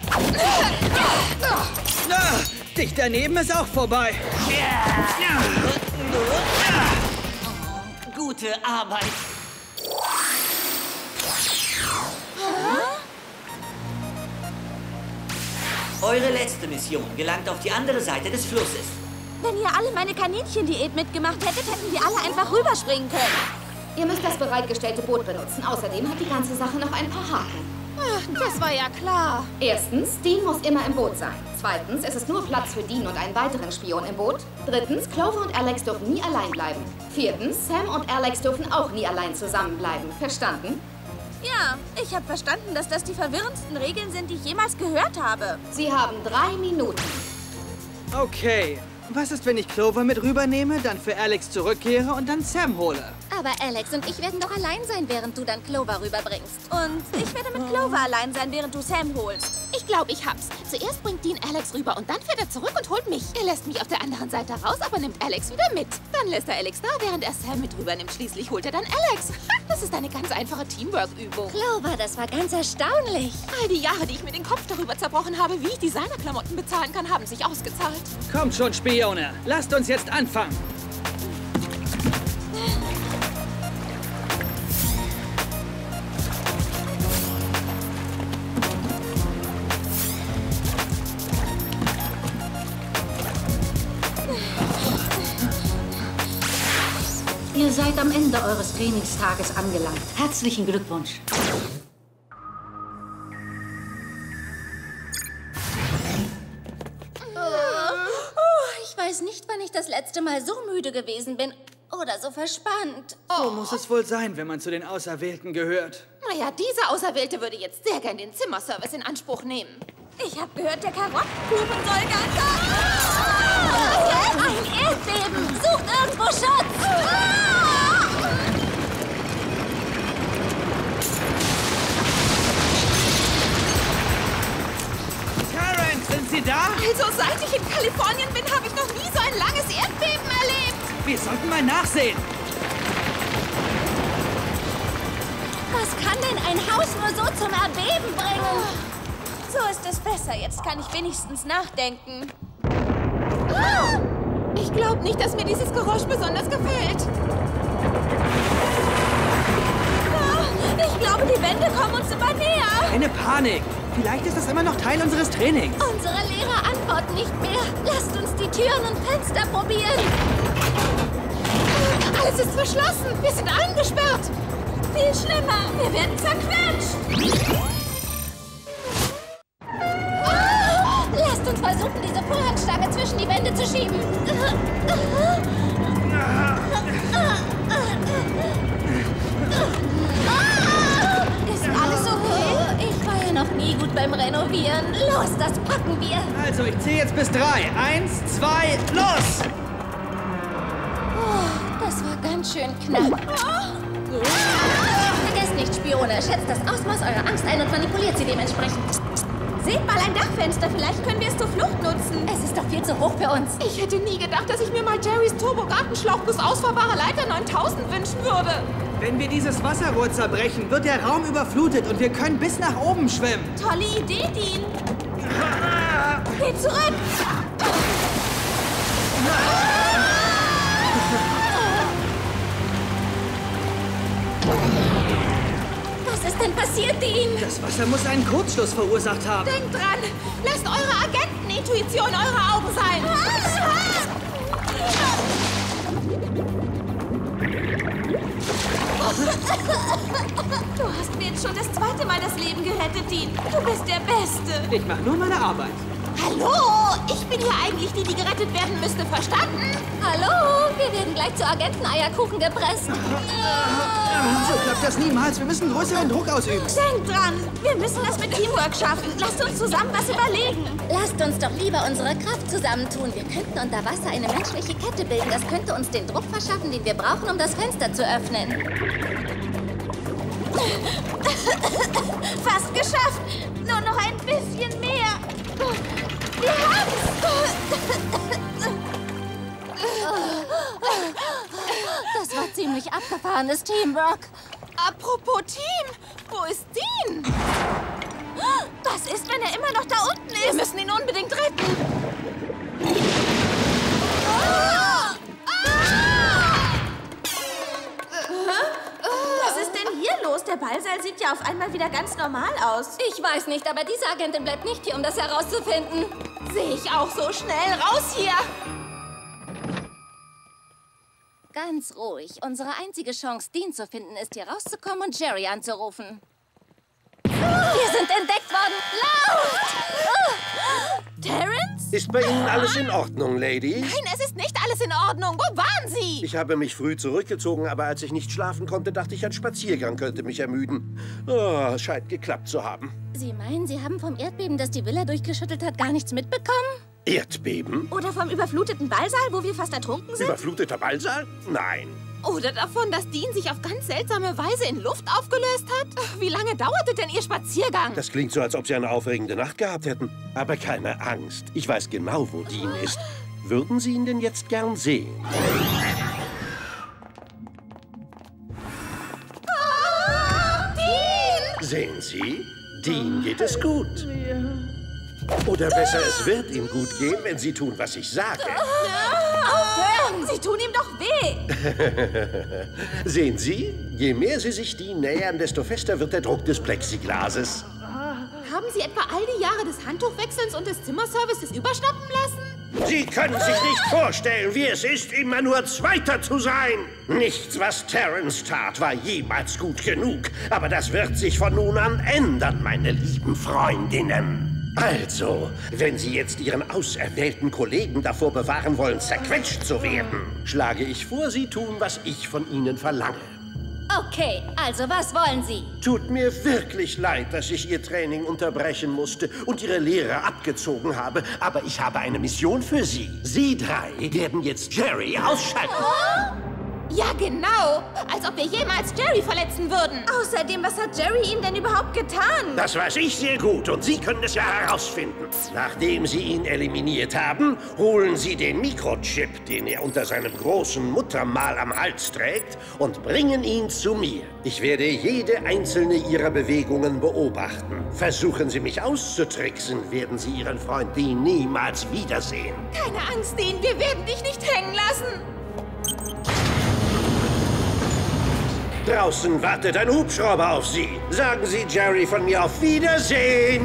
Dicht daneben ist auch vorbei. Gute Arbeit. Eure letzte Mission gelangt auf die andere Seite des Flusses. Wenn ihr alle meine Kaninchendiät mitgemacht hättet, hätten wir alle einfach rüberspringen können. Ihr müsst das bereitgestellte Boot benutzen. Außerdem hat die ganze Sache noch ein paar Haken. Ach, das war ja klar. Erstens, Dean muss immer im Boot sein. Zweitens, es ist nur Platz für Dean und einen weiteren Spion im Boot. Drittens, Clover und Alex dürfen nie allein bleiben. Viertens, Sam und Alex dürfen auch nie allein zusammenbleiben. Verstanden? Ja, ich habe verstanden, dass das die verwirrendsten Regeln sind, die ich jemals gehört habe. Sie haben drei Minuten. Okay. Was ist, wenn ich Clover mit rübernehme, dann für Alex zurückkehre und dann Sam hole? Aber Alex und ich werden doch allein sein, während du dann Clover rüberbringst. Und ich werde mit Clover allein sein, während du Sam holst. Ich glaube, ich hab's. Zuerst bringt Dean Alex rüber und dann fährt er zurück und holt mich. Er lässt mich auf der anderen Seite raus, aber nimmt Alex wieder mit. Dann lässt er Alex da, während er Sam mit rübernimmt. Schließlich holt er dann Alex. Das ist eine ganz einfache Teamwork-Übung. Clover, das war ganz erstaunlich. All die Jahre, die ich mir den Kopf darüber zerbrochen habe, wie ich Designerklamotten bezahlen kann, haben sich ausgezahlt. Kommt schon, Spione. Lasst uns jetzt anfangen. Ihr seid am Ende eures Trainingstages angelangt. Herzlichen Glückwunsch. Ich weiß nicht, wann ich das letzte Mal so müde gewesen bin oder so verspannt. So muss es wohl sein, wenn man zu den Auserwählten gehört. Naja, dieser Auserwählte würde jetzt sehr gern den Zimmerservice in Anspruch nehmen. Ich habe gehört, der Karottenkuchen soll ganz... Ah! Ein Erdbeben! Sucht irgendwo Schutz! Also, seit ich in Kalifornien bin, habe ich noch nie so ein langes Erdbeben erlebt. Wir sollten mal nachsehen. Was kann denn ein Haus nur so zum Erbeben bringen? So ist es besser. Jetzt kann ich wenigstens nachdenken. Ich glaube nicht, dass mir dieses Geräusch besonders gefällt. Ich glaube, die Wände kommen uns immer näher. Keine Panik. Vielleicht ist das immer noch Teil unseres Trainings. Unsere Lehrer antworten nicht mehr. Lasst uns die Türen und Fenster probieren. Alles ist verschlossen. Wir sind eingesperrt. Viel schlimmer. Wir werden zerquetscht. Lasst uns versuchen, diese Vorhangstange zwischen die Wände zu schieben. Ist alles okay? Ich war ja noch nie gut beim Renovieren. Los, das packen wir. Also, ich zähle jetzt bis drei. Eins, zwei, los! Oh, das war ganz schön knapp. Vergesst nicht, Spione. Schätzt das Ausmaß eurer Angst ein und manipuliert sie dementsprechend. Seht mal ein Dachfenster. Vielleicht können wir es zur Flucht nutzen. Es ist doch viel zu hoch für uns. Ich hätte nie gedacht, dass ich mir mal Jerrys Turbo-Gartenschlauch plus ausfahrbare Leiter neuntausend wünschen würde. Wenn wir dieses Wasserrohr zerbrechen, wird der Raum überflutet und wir können bis nach oben schwimmen. Tolle Idee, Dean. Geh zurück. Was ist denn passiert, Dean? Das Wasser muss einen Kurzschluss verursacht haben. Denkt dran. Lasst eure Agentenintuition eure Augen sein. Du hast mir jetzt schon das zweite Mal das Leben gerettet, Dean. Du bist der Beste. Ich mache nur meine Arbeit. Hallo? Ich bin hier eigentlich die, die gerettet werden müsste. Verstanden? Hallo? Wir werden gleich zu Agenteneierkuchen gepresst. So klappt das niemals. Wir müssen größeren Druck ausüben. Denkt dran. Wir müssen das mit Teamwork schaffen. Lasst uns zusammen was überlegen. Lasst uns doch lieber unsere Kraft zusammentun. Wir könnten unter Wasser eine menschliche Kette bilden. Das könnte uns den Druck verschaffen, den wir brauchen, um das Fenster zu öffnen. Fast geschafft. Nur noch ein bisschen mehr. Wir haben's. Das war ziemlich abgefahrenes Teamwork. Apropos Team, wo ist Dean? Was ist, wenn er immer noch da unten ist? Wir müssen ihn unbedingt retten. Was ist denn hier los? Der Ballsaal sieht ja auf einmal wieder ganz normal aus. Ich weiß nicht, aber diese Agentin bleibt nicht hier, um das herauszufinden. Sehe ich auch so schnell. Raus hier! Ganz ruhig. Unsere einzige Chance, Dean zu finden, ist, hier rauszukommen und Jerry anzurufen. Wir sind entdeckt worden. Laut! Terrence? Ist bei Ihnen alles in Ordnung, Ladies? Nein, es ist nicht alles in Ordnung. Wo waren Sie? Ich habe mich früh zurückgezogen, aber als ich nicht schlafen konnte, dachte ich, ein Spaziergang könnte mich ermüden. Oh, scheint geklappt zu haben. Sie meinen, Sie haben vom Erdbeben, das die Villa durchgeschüttelt hat, gar nichts mitbekommen? Erdbeben? Oder vom überfluteten Ballsaal, wo wir fast ertrunken sind? Überfluteter Ballsaal? Nein. Oder davon, dass Dean sich auf ganz seltsame Weise in Luft aufgelöst hat? Wie lange dauerte denn Ihr Spaziergang? Das klingt so, als ob Sie eine aufregende Nacht gehabt hätten. Aber keine Angst. Ich weiß genau, wo Dean ist. Würden Sie ihn denn jetzt gern sehen? Oh, Dean! Sehen Sie? Dean geht es gut. Oder besser, es wird ihm gut gehen, wenn Sie tun, was ich sage. Aufhören! Sie tun ihm doch weh! Sehen Sie? Je mehr Sie sich Dean nähern, desto fester wird der Druck des Plexiglases. Haben Sie etwa all die Jahre des Handtuchwechselns und des Zimmerservices überschnappen lassen? Sie können sich nicht vorstellen, wie es ist, immer nur Zweiter zu sein. Nichts, was Terrence tat, war jemals gut genug. Aber das wird sich von nun an ändern, meine lieben Freundinnen. Also, wenn Sie jetzt Ihren auserwählten Kollegen davor bewahren wollen, zerquetscht zu werden, schlage ich vor, Sie tun, was ich von Ihnen verlange. Okay, also was wollen Sie? Tut mir wirklich leid, dass ich Ihr Training unterbrechen musste und Ihre Lehre abgezogen habe, aber ich habe eine Mission für Sie. Sie drei werden jetzt Jerry ausschalten. Oh? Ja, genau. Als ob wir jemals Jerry verletzen würden. Außerdem, was hat Jerry ihm denn überhaupt getan? Das weiß ich sehr gut und Sie können es ja herausfinden. Nachdem Sie ihn eliminiert haben, holen Sie den Mikrochip, den er unter seinem großen Muttermal am Hals trägt, und bringen ihn zu mir. Ich werde jede einzelne Ihrer Bewegungen beobachten. Versuchen Sie mich auszutricksen, werden Sie Ihren Freund Dean niemals wiedersehen. Keine Angst, Dean, wir werden dich nicht hängen lassen. Draußen wartet ein Hubschrauber auf Sie. Sagen Sie Jerry von mir auf Wiedersehen.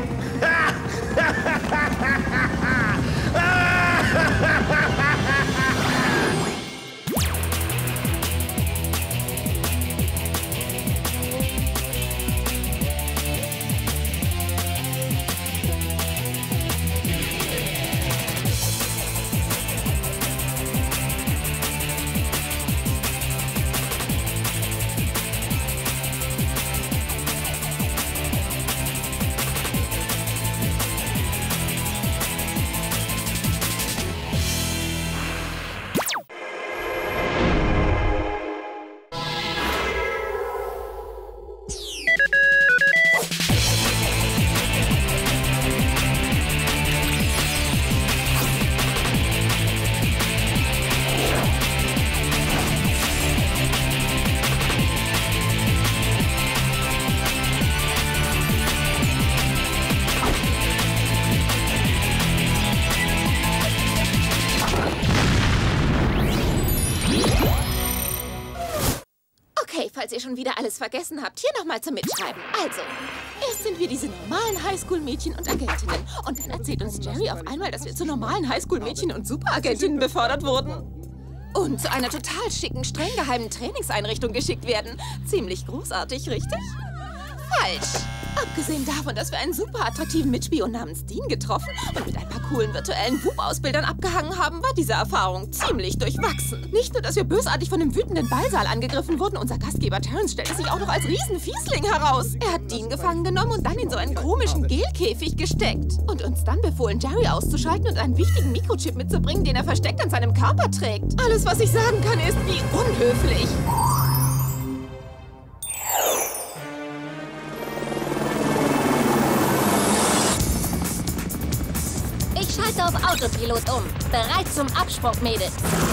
Falls ihr schon wieder alles vergessen habt, hier nochmal zum Mitschreiben. Also, erst sind wir diese normalen Highschool-Mädchen und Agentinnen. Und dann erzählt uns Jerry auf einmal, dass wir zu normalen Highschool-Mädchen und Superagentinnen befördert wurden. Und zu einer total schicken, streng geheimen Trainingseinrichtung geschickt werden. Ziemlich großartig, richtig? Falsch. Abgesehen davon, dass wir einen super attraktiven Mitspion namens Dean getroffen und mit ein paar coolen virtuellen Wub-Ausbildern abgehangen haben, war diese Erfahrung ziemlich durchwachsen. Nicht nur, dass wir bösartig von einem wütenden Ballsaal angegriffen wurden, unser Gastgeber Terrence stellte sich auch noch als Riesenfiesling heraus. Er hat Dean gefangen genommen und dann in so einen komischen Gelkäfig gesteckt. Und uns dann befohlen, Jerry auszuschalten und einen wichtigen Mikrochip mitzubringen, den er versteckt an seinem Körper trägt. Alles, was ich sagen kann, ist, wie unhöflich. Ich schalte auf Autopilot um. Bereit zum Absprung, Mädels.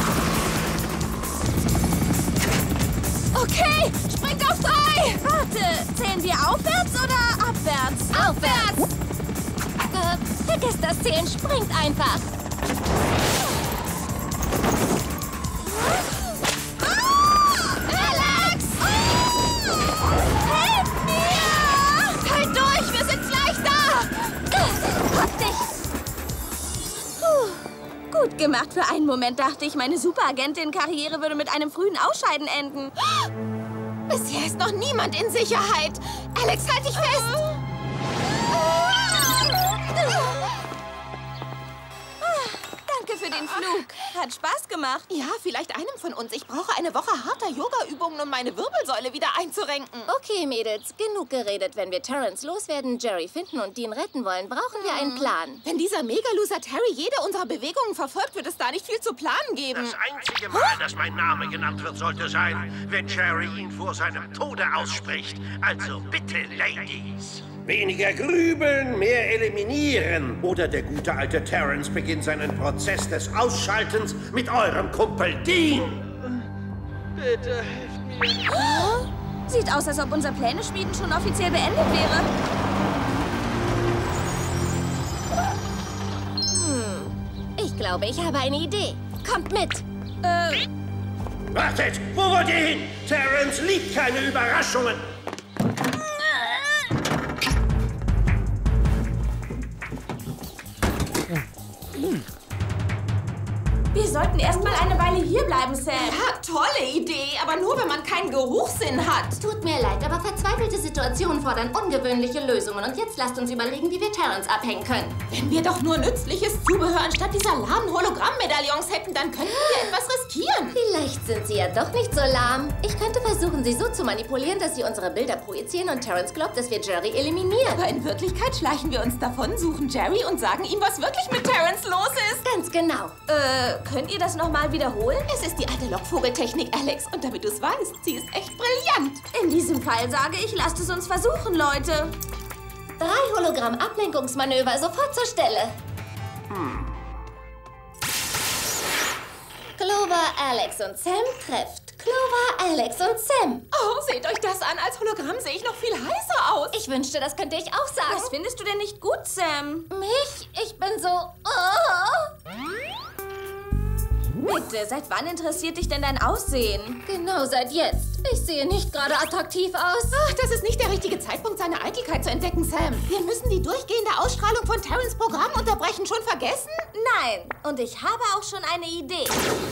Okay, springt auf drei! Warte, zählen wir aufwärts oder abwärts? Aufwärts! Äh, vergesst das Zählen, springt einfach. Alex! Helft mir! Halt durch, wir sind gleich da! Hab dich! Gut gemacht. Für einen Moment dachte ich, meine Superagentin-Karriere würde mit einem frühen Ausscheiden enden. Bisher ist noch niemand in Sicherheit. Alex, halt dich fest! Danke für den Flug. Hat Spaß gemacht. Ja, vielleicht einem von uns. Ich brauche eine Woche harter Yoga-Übungen, um meine Wirbelsäule wieder einzurenken. Okay, Mädels, genug geredet. Wenn wir Terrence loswerden, Jerry finden und Dean retten wollen, brauchen wir einen Plan. Wenn dieser Mega-Loser Terry jede unserer Bewegungen verfolgt, wird es da nicht viel zu planen geben. Das einzige Mal, dass mein Name genannt wird, sollte sein, wenn Jerry ihn vor seinem Tode ausspricht. Also bitte, Ladies. Weniger grübeln, mehr eliminieren. Oder der gute alte Terrence beginnt seinen Prozess des Ausschaltens mit eurem Kumpel Dean. Bitte helft mir. Oh, sieht aus, als ob unser Pläne-Schmieden schon offiziell beendet wäre. Hm, ich glaube, ich habe eine Idee. Kommt mit. Äh... Wartet! Wo wollt ihr hin? Terrence liebt keine Überraschungen. Wir sollten erst mal eine Weile hier bleiben, Sam. Ja, tolle Idee, aber nur, wenn man keinen Geruchssinn hat. Tut mir leid, aber verzweifelte Situationen fordern ungewöhnliche Lösungen. Und jetzt lasst uns überlegen, wie wir Terrence abhängen können. Wenn wir doch nur nützliches Zubehör anstatt dieser lahmen Hologramm-Medaillons hätten, dann könnten wir etwas riskieren. Vielleicht sind sie ja doch nicht so lahm. Ich könnte versuchen, sie so zu manipulieren, dass sie unsere Bilder projizieren und Terrence glaubt, dass wir Jerry eliminieren. Aber in Wirklichkeit schleichen wir uns davon, suchen Jerry und sagen ihm, was wirklich mit Terrence los ist. Ganz genau. Äh, könnt ihr das nochmal wiederholen? Es ist die alte Lockvogeltechnik, Alex. Und damit du es weißt, sie ist echt brillant. In diesem Fall sage ich, lasst es uns versuchen, Leute. Drei Hologramm-Ablenkungsmanöver, sofort zur Stelle. Hm. Clover, Alex und Sam trefft. Clover, Alex und Sam. Oh, seht euch das an. Als Hologramm sehe ich noch viel heißer aus. Ich wünschte, das könnte ich auch sagen. Was findest du denn nicht gut, Sam? Mich? Ich bin so... Oh. Bitte, seit wann interessiert dich denn dein Aussehen? Genau, seit jetzt. Ich sehe nicht gerade attraktiv aus. Ach, das ist nicht der richtige Zeitpunkt, seine Eitelkeit zu entdecken, Sam. Wir müssen die durchgehende Ausstrahlung von Terrans Programm unterbrechen. Schon vergessen? Nein. Und ich habe auch schon eine Idee.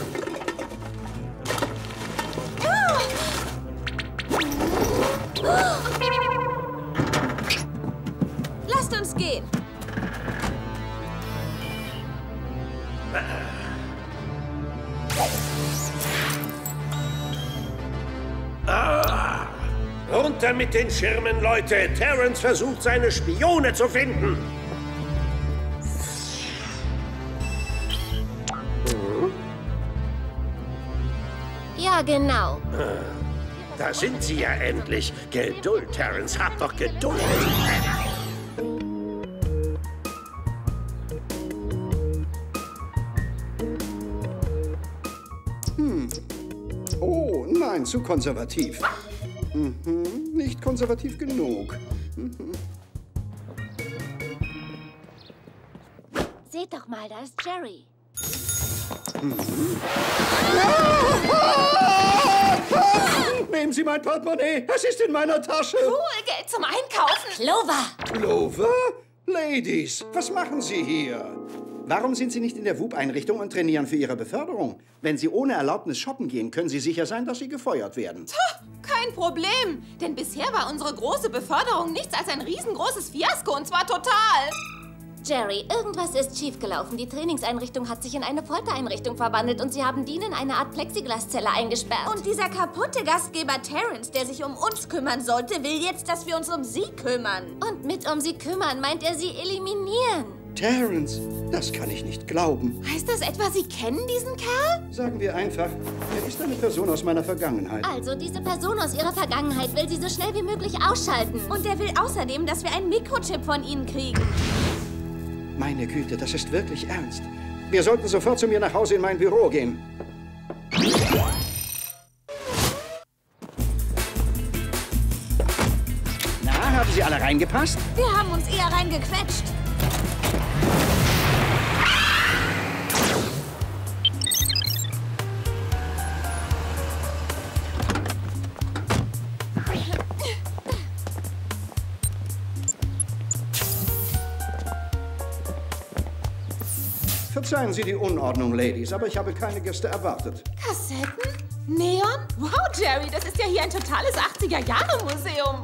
Lasst uns gehen. Ah, runter mit den Schirmen, Leute. Terrans versucht, seine Spione zu finden. Hm? Ja, genau. Da sind sie ja endlich. Geduld, Terrans, hab doch Geduld. Hm. Oh, nein, zu konservativ. Mhm. Nicht konservativ genug. Mhm. Seht doch mal, da ist Jerry. Mhm. Nehmen Sie mein Portemonnaie. Es ist in meiner Tasche. Cool, Geld zum Einkaufen. Clover. Clover? Ladies, was machen Sie hier? Warum sind Sie nicht in der W U P-Einrichtung und trainieren für Ihre Beförderung? Wenn Sie ohne Erlaubnis shoppen gehen, können Sie sicher sein, dass Sie gefeuert werden. Tja, kein Problem. Denn bisher war unsere große Beförderung nichts als ein riesengroßes Fiasko, und zwar total. Jerry, irgendwas ist schiefgelaufen. Die Trainingseinrichtung hat sich in eine Foltereinrichtung verwandelt und sie haben Dean in eine Art Plexiglaszelle eingesperrt. Und dieser kaputte Gastgeber Terrance, der sich um uns kümmern sollte, will jetzt, dass wir uns um sie kümmern. Und mit um sie kümmern meint er sie eliminieren. Terrance, das kann ich nicht glauben. Heißt das etwa, Sie kennen diesen Kerl? Sagen wir einfach, er ist eine Person aus meiner Vergangenheit. Also, diese Person aus ihrer Vergangenheit will sie so schnell wie möglich ausschalten. Und er will außerdem, dass wir einen Mikrochip von ihnen kriegen. Meine Güte, das ist wirklich ernst. Wir sollten sofort zu mir nach Hause in mein Büro gehen. Na, haben Sie alle reingepasst? Wir haben uns eher reingequetscht. Verzeihen Sie die Unordnung, Ladies, aber ich habe keine Gäste erwartet. Kassetten? Neon? Wow, Jerry, das ist ja hier ein totales achtziger-Jahre-Museum.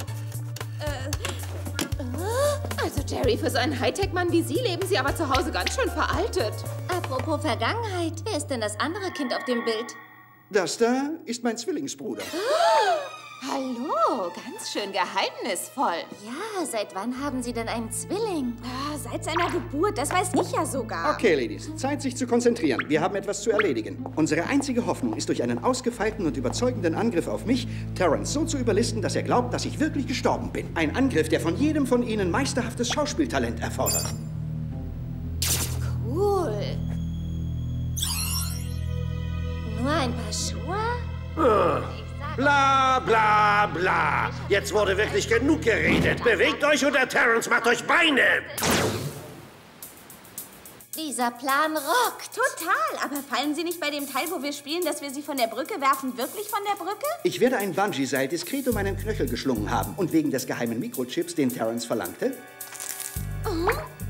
Äh, also, Jerry, für so einen Hightech-Mann wie Sie leben Sie aber zu Hause ganz schön veraltet. Apropos Vergangenheit, wer ist denn das andere Kind auf dem Bild? Das da ist mein Zwillingsbruder. Hallo, ganz schön geheimnisvoll. Ja, seit wann haben Sie denn einen Zwilling? Ah, seit seiner Geburt, das weiß ich ja sogar. Okay, Ladies, Zeit sich zu konzentrieren. Wir haben etwas zu erledigen. Unsere einzige Hoffnung ist, durch einen ausgefeilten und überzeugenden Angriff auf mich, Terrance so zu überlisten, dass er glaubt, dass ich wirklich gestorben bin. Ein Angriff, der von jedem von Ihnen meisterhaftes Schauspieltalent erfordert. Cool. Nur ein paar Schuhe? Ah. Bla, bla, bla. Jetzt wurde wirklich genug geredet. Bewegt euch oder Terrance macht euch Beine. Dieser Plan rockt. Total. Aber fallen Sie nicht bei dem Teil, wo wir spielen, dass wir sie von der Brücke werfen, wirklich von der Brücke? Ich werde ein Bungee-Seil diskret um meinen Knöchel geschlungen haben. Und wegen des geheimen Mikrochips, den Terrance verlangte... Oh.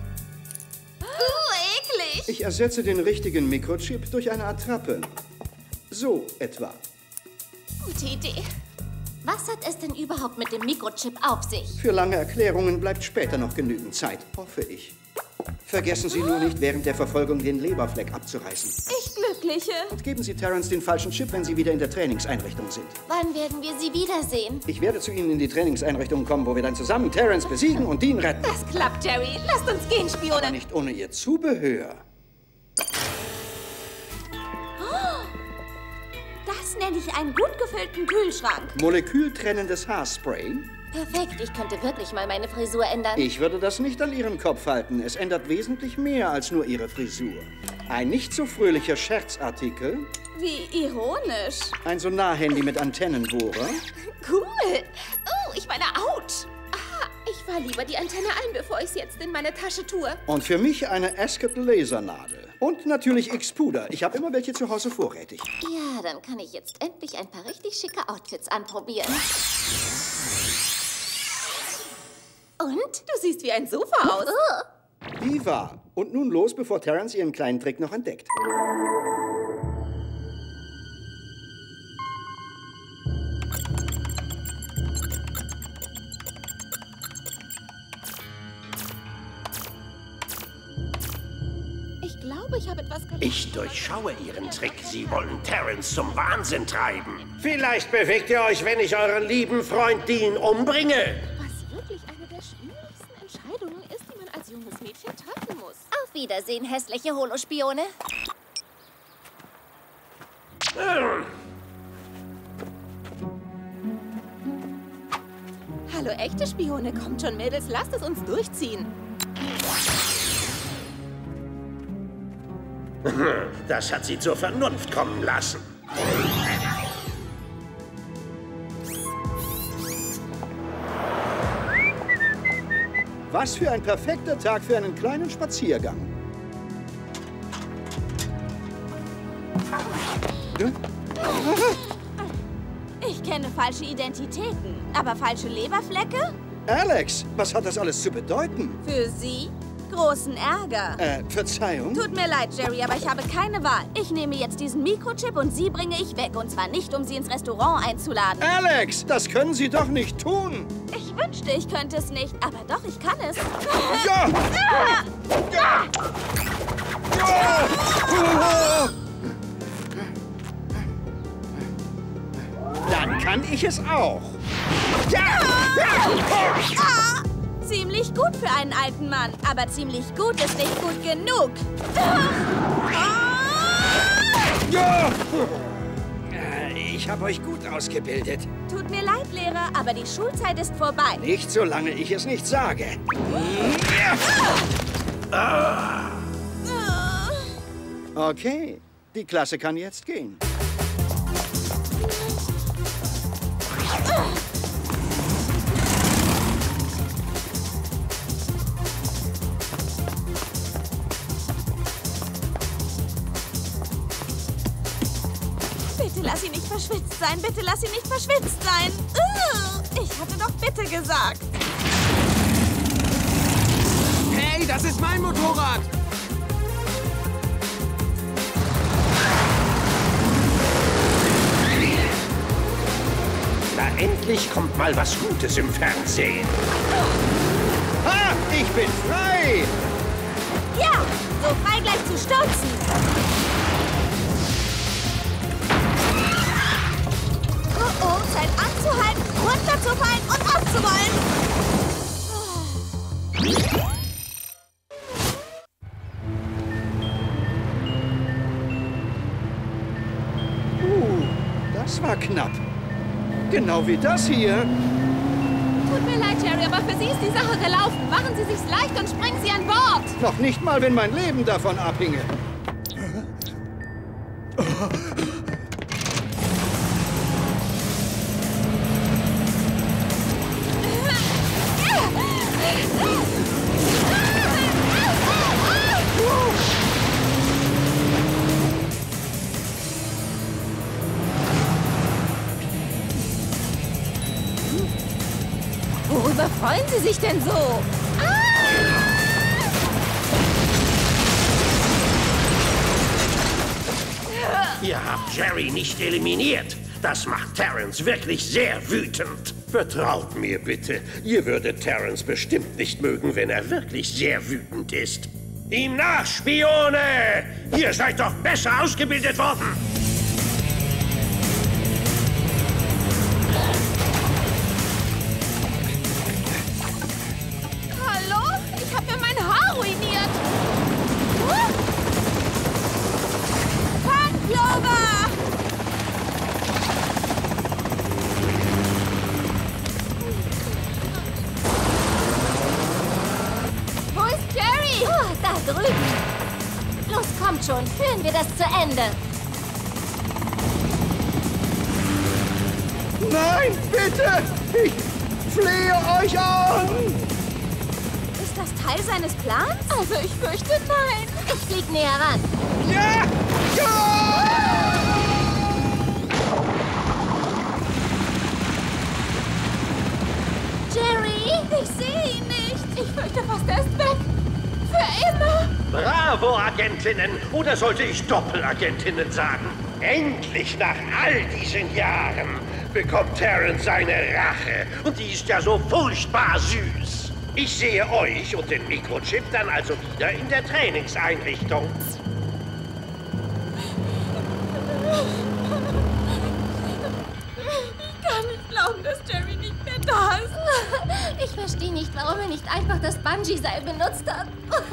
Uh, eklig. Ich ersetze den richtigen Mikrochip durch eine Attrappe. So etwa. Gute Idee. Was hat es denn überhaupt mit dem Mikrochip auf sich? Für lange Erklärungen bleibt später noch genügend Zeit, hoffe ich. Vergessen Sie nur nicht, während der Verfolgung den Leberfleck abzureißen. Ich Glückliche. Und geben Sie Terrance den falschen Chip, wenn Sie wieder in der Trainingseinrichtung sind. Wann werden wir Sie wiedersehen? Ich werde zu Ihnen in die Trainingseinrichtung kommen, wo wir dann zusammen Terrance besiegen und Dean retten. Das klappt, Jerry. Lasst uns gehen, Spione. Aber nicht ohne Ihr Zubehör. Das nenne ich einen gut gefüllten Kühlschrank. Molekültrennendes Haarspray? Perfekt, ich könnte wirklich mal meine Frisur ändern. Ich würde das nicht an Ihren Kopf halten. Es ändert wesentlich mehr als nur Ihre Frisur. Ein nicht so fröhlicher Scherzartikel. Wie ironisch. Ein Sonarhandy mit Antennenbohrer. Cool. Oh, ich meine, ouch. Ah, ich fahr lieber die Antenne ein, bevor ich es jetzt in meine Tasche tue. Und für mich eine Ascot Lasernadel. Und natürlich X-Puder. Ich habe immer welche zu Hause vorrätig. Ja, dann kann ich jetzt endlich ein paar richtig schicke Outfits anprobieren. Und? Du siehst wie ein Sofa aus. Oh. Wie wahr. Und nun los, bevor Terence ihren kleinen Trick noch entdeckt. Ich glaube, ich habe etwas gelernt. Ich durchschaue Ihren Trick. Sie wollen Terence zum Wahnsinn treiben. Vielleicht bewegt ihr euch, wenn ich euren lieben Freund Dean umbringe. Was wirklich eine der schwierigsten Entscheidungen ist, die man als junges Mädchen treffen muss. Auf Wiedersehen, hässliche Holospione. Hm. Hallo, echte Spione. Kommt schon, Mädels, lasst es uns durchziehen. Das hat sie zur Vernunft kommen lassen. Was für ein perfekter Tag für einen kleinen Spaziergang. Ich kenne falsche Identitäten, aber falsche Leberflecke? Alex, was hat das alles zu bedeuten? Für Sie großen Ärger. Äh, Verzeihung? Tut mir leid, Jerry, aber ich habe keine Wahl. Ich nehme jetzt diesen Mikrochip und Sie bringe ich weg. Und zwar nicht, um Sie ins Restaurant einzuladen. Alex, das können Sie doch nicht tun. Ich wünschte, ich könnte es nicht, aber doch, ich kann es. Ja! Ja! Ja! Dann kann ich es auch. Ja! Ah! Ziemlich gut für einen alten Mann, aber ziemlich gut ist nicht gut genug. Ja! Ich habe euch gut ausgebildet. Tut mir leid, Lehrer, aber die Schulzeit ist vorbei. Nicht, solange ich es nicht sage. Okay, die Klasse kann jetzt gehen. Bitte lass sie nicht verschwitzt sein. Bitte lass sie nicht verschwitzt sein. Ich hatte doch bitte gesagt. Hey, das ist mein Motorrad. Na, endlich kommt mal was Gutes im Fernsehen. Ha! Ich bin frei! Ja, so frei gleich zu stürzen. Oh, oh, Zeit anzuhalten, runterzufallen und abzurollen. Uh, das war knapp. Genau wie das hier. Tut mir leid, Jerry, aber für Sie ist die Sache gelaufen. Machen Sie sich's leicht und springen Sie an Bord. Noch nicht mal, wenn mein Leben davon abhinge. Worüber freuen Sie sich denn so? Ihr habt Jerry nicht eliminiert. Das macht Terence wirklich sehr wütend. Vertraut mir bitte. Ihr würdet Terence bestimmt nicht mögen, wenn er wirklich sehr wütend ist. Ihm nach, Spione! Ihr seid doch besser ausgebildet worden. Hallo? Ich habe mir mein Haar ruiniert. Fun, Clover! drüben. Los, kommt schon, führen wir das zu Ende. Nein, bitte! Ich flehe euch an! Ist das Teil seines Plans? Also, ich fürchte, nein. Ich flieg näher ran. Ja! Ja! Jerry! Ich sehe ihn nicht. Ich fürchte fast, er ist weg. Für immer. Bravo, Agentinnen! Oder sollte ich Doppelagentinnen sagen? Endlich nach all diesen Jahren bekommt Terrence seine Rache. Und die ist ja so furchtbar süß. Ich sehe euch und den Mikrochip dann also wieder in der Trainingseinrichtung. Ich kann nicht glauben, dass Jerry nicht mehr da ist. Ich verstehe nicht, warum er nicht einfach das Bungee-Seil benutzt hat.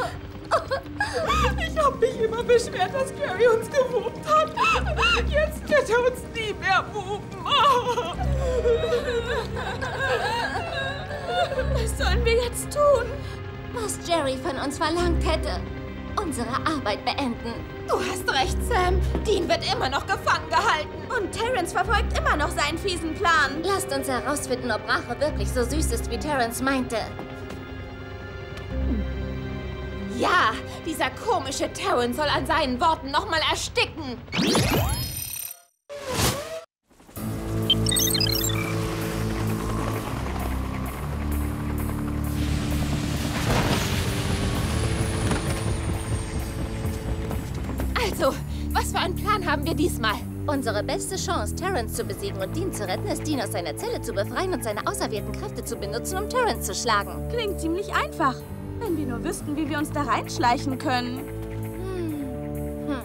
Ich habe mich immer beschwert, dass Jerry uns gewuppt hat. Jetzt wird er uns nie mehr wuppen. Was sollen wir jetzt tun? Was Jerry von uns verlangt hätte. Unsere Arbeit beenden. Du hast recht, Sam. Dean wird immer noch gefangen gehalten. Und Terrence verfolgt immer noch seinen fiesen Plan. Lasst uns herausfinden, ob Rache wirklich so süß ist, wie Terrence meinte. Ja, dieser komische Terrence soll an seinen Worten noch mal ersticken. Also, was für einen Plan haben wir diesmal? Unsere beste Chance, Terrence zu besiegen und Dean zu retten, ist, Dean aus seiner Zelle zu befreien und seine auserwählten Kräfte zu benutzen, um Terrence zu schlagen. Klingt ziemlich einfach. Wenn wir nur wüssten, wie wir uns da reinschleichen können. Hm. Hm.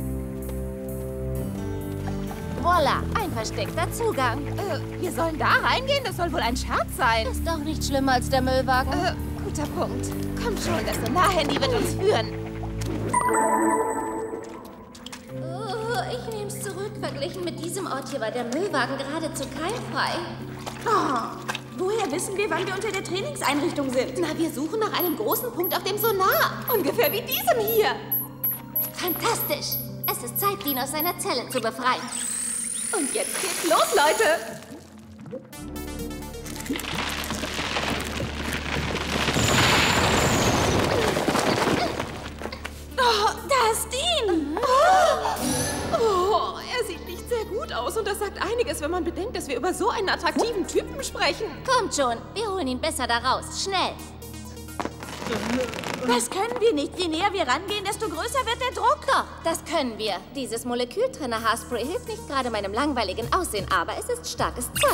Voila, ein versteckter Zugang. Äh, wir sollen da reingehen? Das soll wohl ein Scherz sein. Ist doch nicht schlimmer als der Müllwagen. Äh, guter Punkt. Komm schon, das Sonarhandy wird uns führen. Oh, ich nehme es zurück. Verglichen mit diesem Ort hier war der Müllwagen geradezu keimfrei. Oh. Woher wissen wir, wann wir unter der Trainingseinrichtung sind? Na, wir suchen nach einem großen Punkt auf dem Sonar. Ungefähr wie diesem hier. Fantastisch. Es ist Zeit, Dean aus seiner Zelle zu befreien. Und jetzt geht's los, Leute. Oh, da ist Dean. Oh. oh, er sieht nicht sehr gut aus. Und das sagt einiges, wenn man bedenkt, dass wir über so einen attraktiven Typen sprechen. Kommt schon, wir holen ihn besser da raus. Schnell. Das können wir nicht. Je näher wir rangehen, desto größer wird der Druck. Doch, das können wir. Dieses Molekültrenner-Haarspray hilft nicht gerade meinem langweiligen Aussehen, aber es ist starkes Zeug.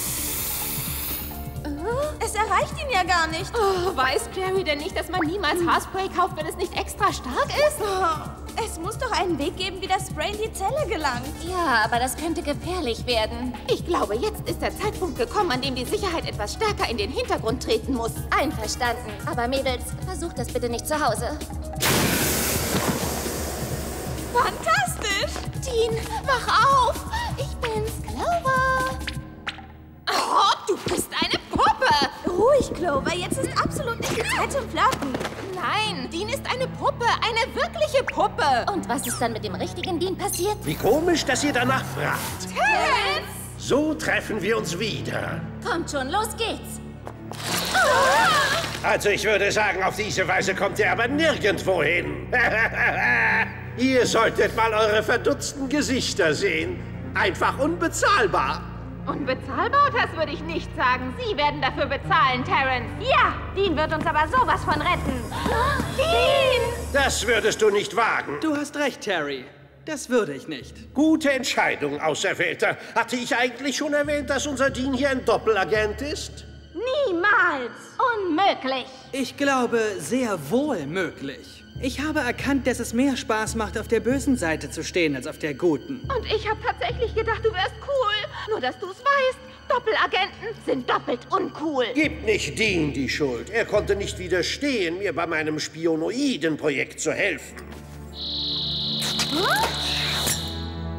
Es erreicht ihn ja gar nicht. Oh, weiß Jerry denn nicht, dass man niemals Haarspray kauft, wenn es nicht extra stark ist? Oh, es muss doch einen Weg geben, wie das Spray in die Zelle gelangt. Ja, aber das könnte gefährlich werden. Ich glaube, jetzt ist der Zeitpunkt gekommen, an dem die Sicherheit etwas stärker in den Hintergrund treten muss. Einverstanden. Aber Mädels, versucht das bitte nicht zu Hause. Fantastisch! Dean, wach auf! Ich bin's, Clover. Oh, du bist eine Puppe! Ruhig, Clover. Jetzt ist absolut nicht die Zeit zum Flirten. Nein, Dean ist eine Puppe. Eine wirkliche Puppe. Und was ist dann mit dem richtigen Dean passiert? Wie komisch, dass ihr danach fragt. Terrence! So treffen wir uns wieder. Kommt schon, los geht's. Also ich würde sagen, auf diese Weise kommt ihr aber nirgendwo hin. Ihr solltet mal eure verdutzten Gesichter sehen. Einfach unbezahlbar. Unbezahlbar? Das würde ich nicht sagen. Sie werden dafür bezahlen, Terrence. Ja, Dean wird uns aber sowas von retten. Dean! Das würdest du nicht wagen. Du hast recht, Terry. Das würde ich nicht. Gute Entscheidung, Auserwählter. Hatte ich eigentlich schon erwähnt, dass unser Dean hier ein Doppelagent ist? Niemals! Unmöglich! Ich glaube, sehr wohl möglich. Ich habe erkannt, dass es mehr Spaß macht, auf der bösen Seite zu stehen, als auf der guten. Und ich habe tatsächlich gedacht, du wärst cool. Nur, dass du es weißt, Doppelagenten sind doppelt uncool. Gib nicht Dean die Schuld. Er konnte nicht widerstehen, mir bei meinem Spionoiden-Projekt zu helfen.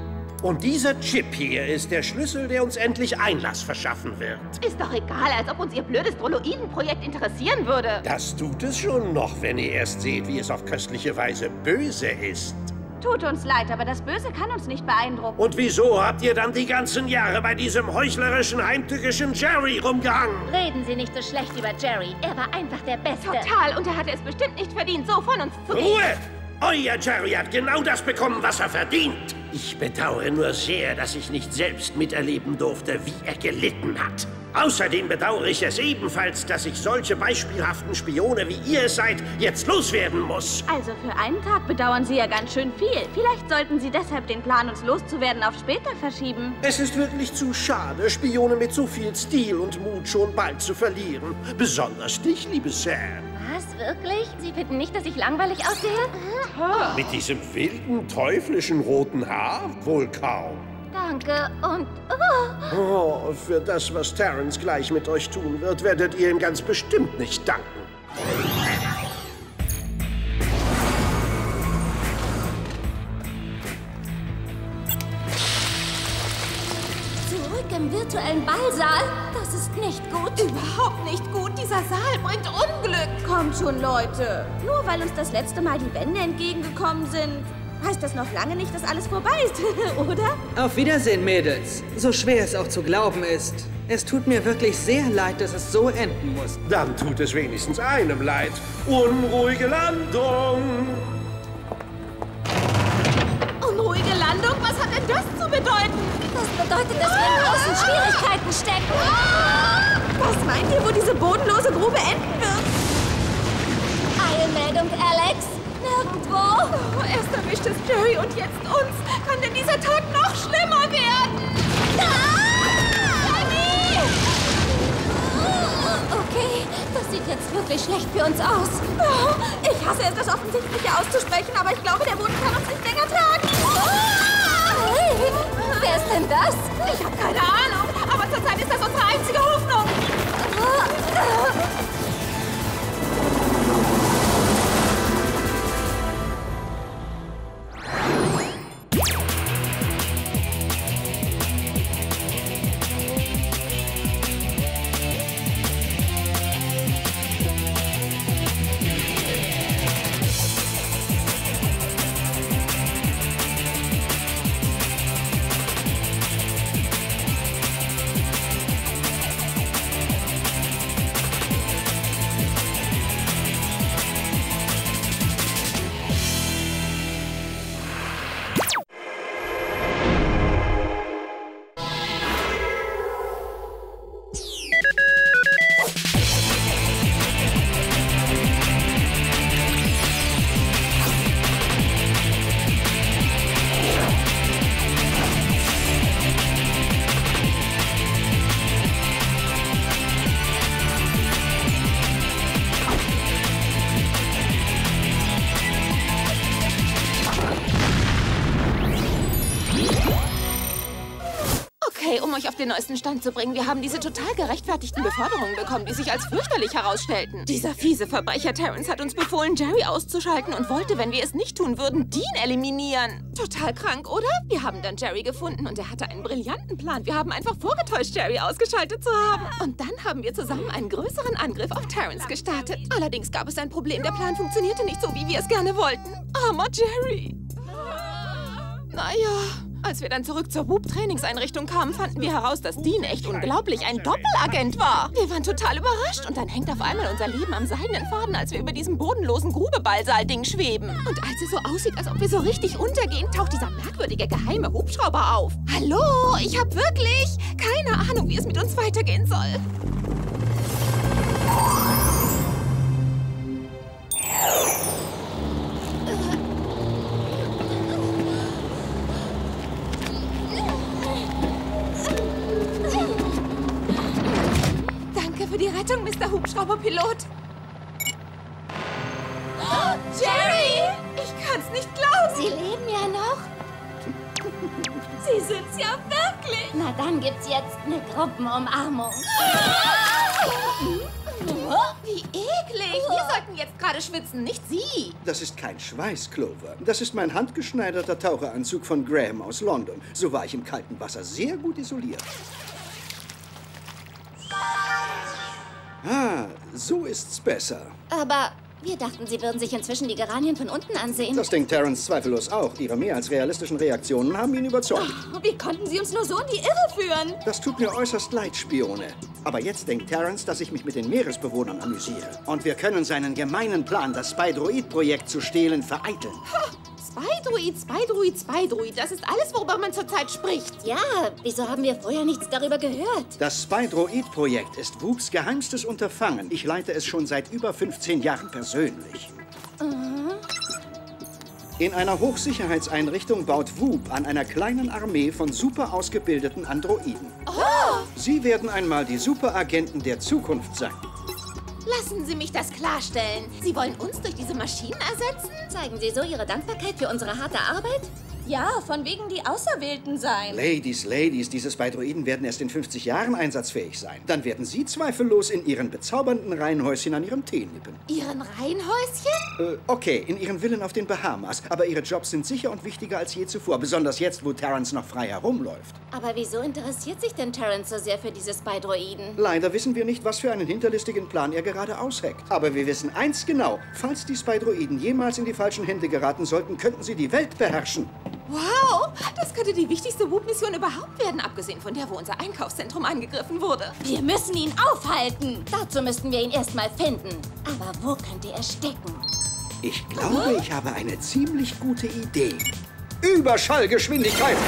Und dieser Chip hier ist der Schlüssel, der uns endlich Einlass verschaffen wird. Ist doch egal, als ob uns Ihr blödes Droiden-Projekt interessieren würde. Das tut es schon noch, wenn ihr erst seht, wie es auf köstliche Weise böse ist. Tut uns leid, aber das Böse kann uns nicht beeindrucken. Und wieso habt ihr dann die ganzen Jahre bei diesem heuchlerischen, heimtückischen Jerry rumgehangen? Reden Sie nicht so schlecht über Jerry. Er war einfach der Beste. Total, und er hatte es bestimmt nicht verdient, so von uns zu gehen. Ruhe! Euer Jerry hat genau das bekommen, was er verdient. Ich bedauere nur sehr, dass ich nicht selbst miterleben durfte, wie er gelitten hat. Außerdem bedauere ich es ebenfalls, dass ich solche beispielhaften Spione, wie ihr es seid, jetzt loswerden muss. Also für einen Tag bedauern Sie ja ganz schön viel. Vielleicht sollten Sie deshalb den Plan, uns loszuwerden, auf später verschieben. Es ist wirklich zu schade, Spione mit so viel Stil und Mut schon bald zu verlieren. Besonders dich, liebe Sam. Was, wirklich? Sie finden nicht, dass ich langweilig aussehe? Mit diesem wilden, teuflischen roten Haar? Wohl kaum. Danke und... Oh. Oh, für das, was Terrence gleich mit euch tun wird, werdet ihr ihm ganz bestimmt nicht danken. Zurück im virtuellen Ballsaal? Das ist nicht gut. Überhaupt nicht gut. Dieser Saal bringt Unglück. Kommt schon, Leute. Nur weil uns das letzte Mal die Wände entgegengekommen sind, heißt das noch lange nicht, dass alles vorbei ist, oder? Auf Wiedersehen, Mädels. So schwer es auch zu glauben ist. Es tut mir wirklich sehr leid, dass es so enden muss. Dann tut es wenigstens einem leid. Unruhige Landung! Unruhige Landung? Was hat denn das zu bedeuten? Das bedeutet, dass wir in großen Schwierigkeiten stecken. Was meint ihr, wo diese bodenlose Grube enden wird? Eilmeldung, Alex. Nirgendwo. Oh, erst erwischt es Jerry und jetzt uns. Kann denn dieser Tag noch schlimmer werden? Ah! Okay, das sieht jetzt wirklich schlecht für uns aus. Oh, ich hasse es, das Offensichtliche auszusprechen, aber ich glaube, der Boden kann uns nicht länger tragen. Oh! Hey, wer ist denn das? Ich habe keine Ahnung, aber zurzeit ist das unsere einzige Hoffnung. euch auf den neuesten Stand zu bringen. Wir haben diese total gerechtfertigten Beförderungen bekommen, die sich als fürchterlich herausstellten. Dieser fiese Verbrecher Terrence hat uns befohlen, Jerry auszuschalten und wollte, wenn wir es nicht tun würden, Dean eliminieren. Total krank, oder? Wir haben dann Jerry gefunden und er hatte einen brillanten Plan. Wir haben einfach vorgetäuscht, Jerry ausgeschaltet zu haben. Und dann haben wir zusammen einen größeren Angriff auf Terrence gestartet. Allerdings gab es ein Problem. Der Plan funktionierte nicht so, wie wir es gerne wollten. Armer Jerry. Naja, als wir dann zurück zur Whoop-Trainingseinrichtung kamen, fanden wir heraus, dass Dean echt unglaublich ein Doppelagent war. Wir waren total überrascht und dann hängt auf einmal unser Leben am seidenen Faden, als wir über diesem bodenlosen Grubeballsaal-Ding schweben. Und als es so aussieht, als ob wir so richtig untergehen, taucht dieser merkwürdige geheime Hubschrauber auf. Hallo, ich habe wirklich keine Ahnung, wie es mit uns weitergehen soll. Für die Rettung, Mister Hubschrauberpilot. Oh, Jerry! Ich kann's nicht glauben. Sie leben ja noch. Sie sind's ja wirklich. Na, dann gibt's jetzt eine Gruppenumarmung. Wie eklig. Wir sollten jetzt gerade schwitzen, nicht Sie. Das ist kein Schweiß, Clover. Das ist mein handgeschneiderter Taucheranzug von Graham aus London. So war ich im kalten Wasser sehr gut isoliert. Ah, so ist's besser. Aber wir dachten, Sie würden sich inzwischen die Geranien von unten ansehen. Das denkt Terrence zweifellos auch. Ihre mehr als realistischen Reaktionen haben ihn überzeugt. Oh, wie konnten Sie uns nur so in die Irre führen? Das tut mir äußerst leid, Spione. Aber jetzt denkt Terrence, dass ich mich mit den Meeresbewohnern amüsiere. Und wir können seinen gemeinen Plan, das Spydroid-Projekt zu stehlen, vereiteln. Spydroid, Spydroid, Spydroid. Das ist alles, worüber man zurzeit spricht. Ja, wieso haben wir vorher nichts darüber gehört? Das Spydroid-Projekt ist Whoops geheimstes Unterfangen. Ich leite es schon seit über fünfzehn Jahren persönlich. Mhm. In einer Hochsicherheitseinrichtung baut Whoop an einer kleinen Armee von super ausgebildeten Androiden. Oh! Sie werden einmal die Superagenten der Zukunft sein. Lassen Sie mich das klarstellen. Sie wollen uns durch diese Maschinen ersetzen? Zeigen Sie so Ihre Dankbarkeit für unsere harte Arbeit? Ja, von wegen die Auserwählten sein. Ladies, Ladies, diese Spydroiden werden erst in fünfzig Jahren einsatzfähig sein. Dann werden Sie zweifellos in Ihren bezaubernden Reihenhäuschen an Ihrem Tee nippen. Ihren Reihenhäuschen? Äh, okay, in Ihren Villen auf den Bahamas. Aber Ihre Jobs sind sicher und wichtiger als je zuvor. Besonders jetzt, wo Terrence noch frei herumläuft. Aber wieso interessiert sich denn Terrence so sehr für diese Spydroiden? Leider wissen wir nicht, was für einen hinterlistigen Plan er gerade ausheckt. Aber wir wissen eins genau. Falls die Spydroiden jemals in die falschen Hände geraten sollten, könnten sie die Welt beherrschen. Wow, das könnte die wichtigste Whoop-Mission überhaupt werden, abgesehen von der, wo unser Einkaufszentrum angegriffen wurde. Wir müssen ihn aufhalten. Dazu müssten wir ihn erstmal finden. Aber wo könnte er stecken? Ich glaube, ich habe eine ziemlich gute Idee. Überschallgeschwindigkeit!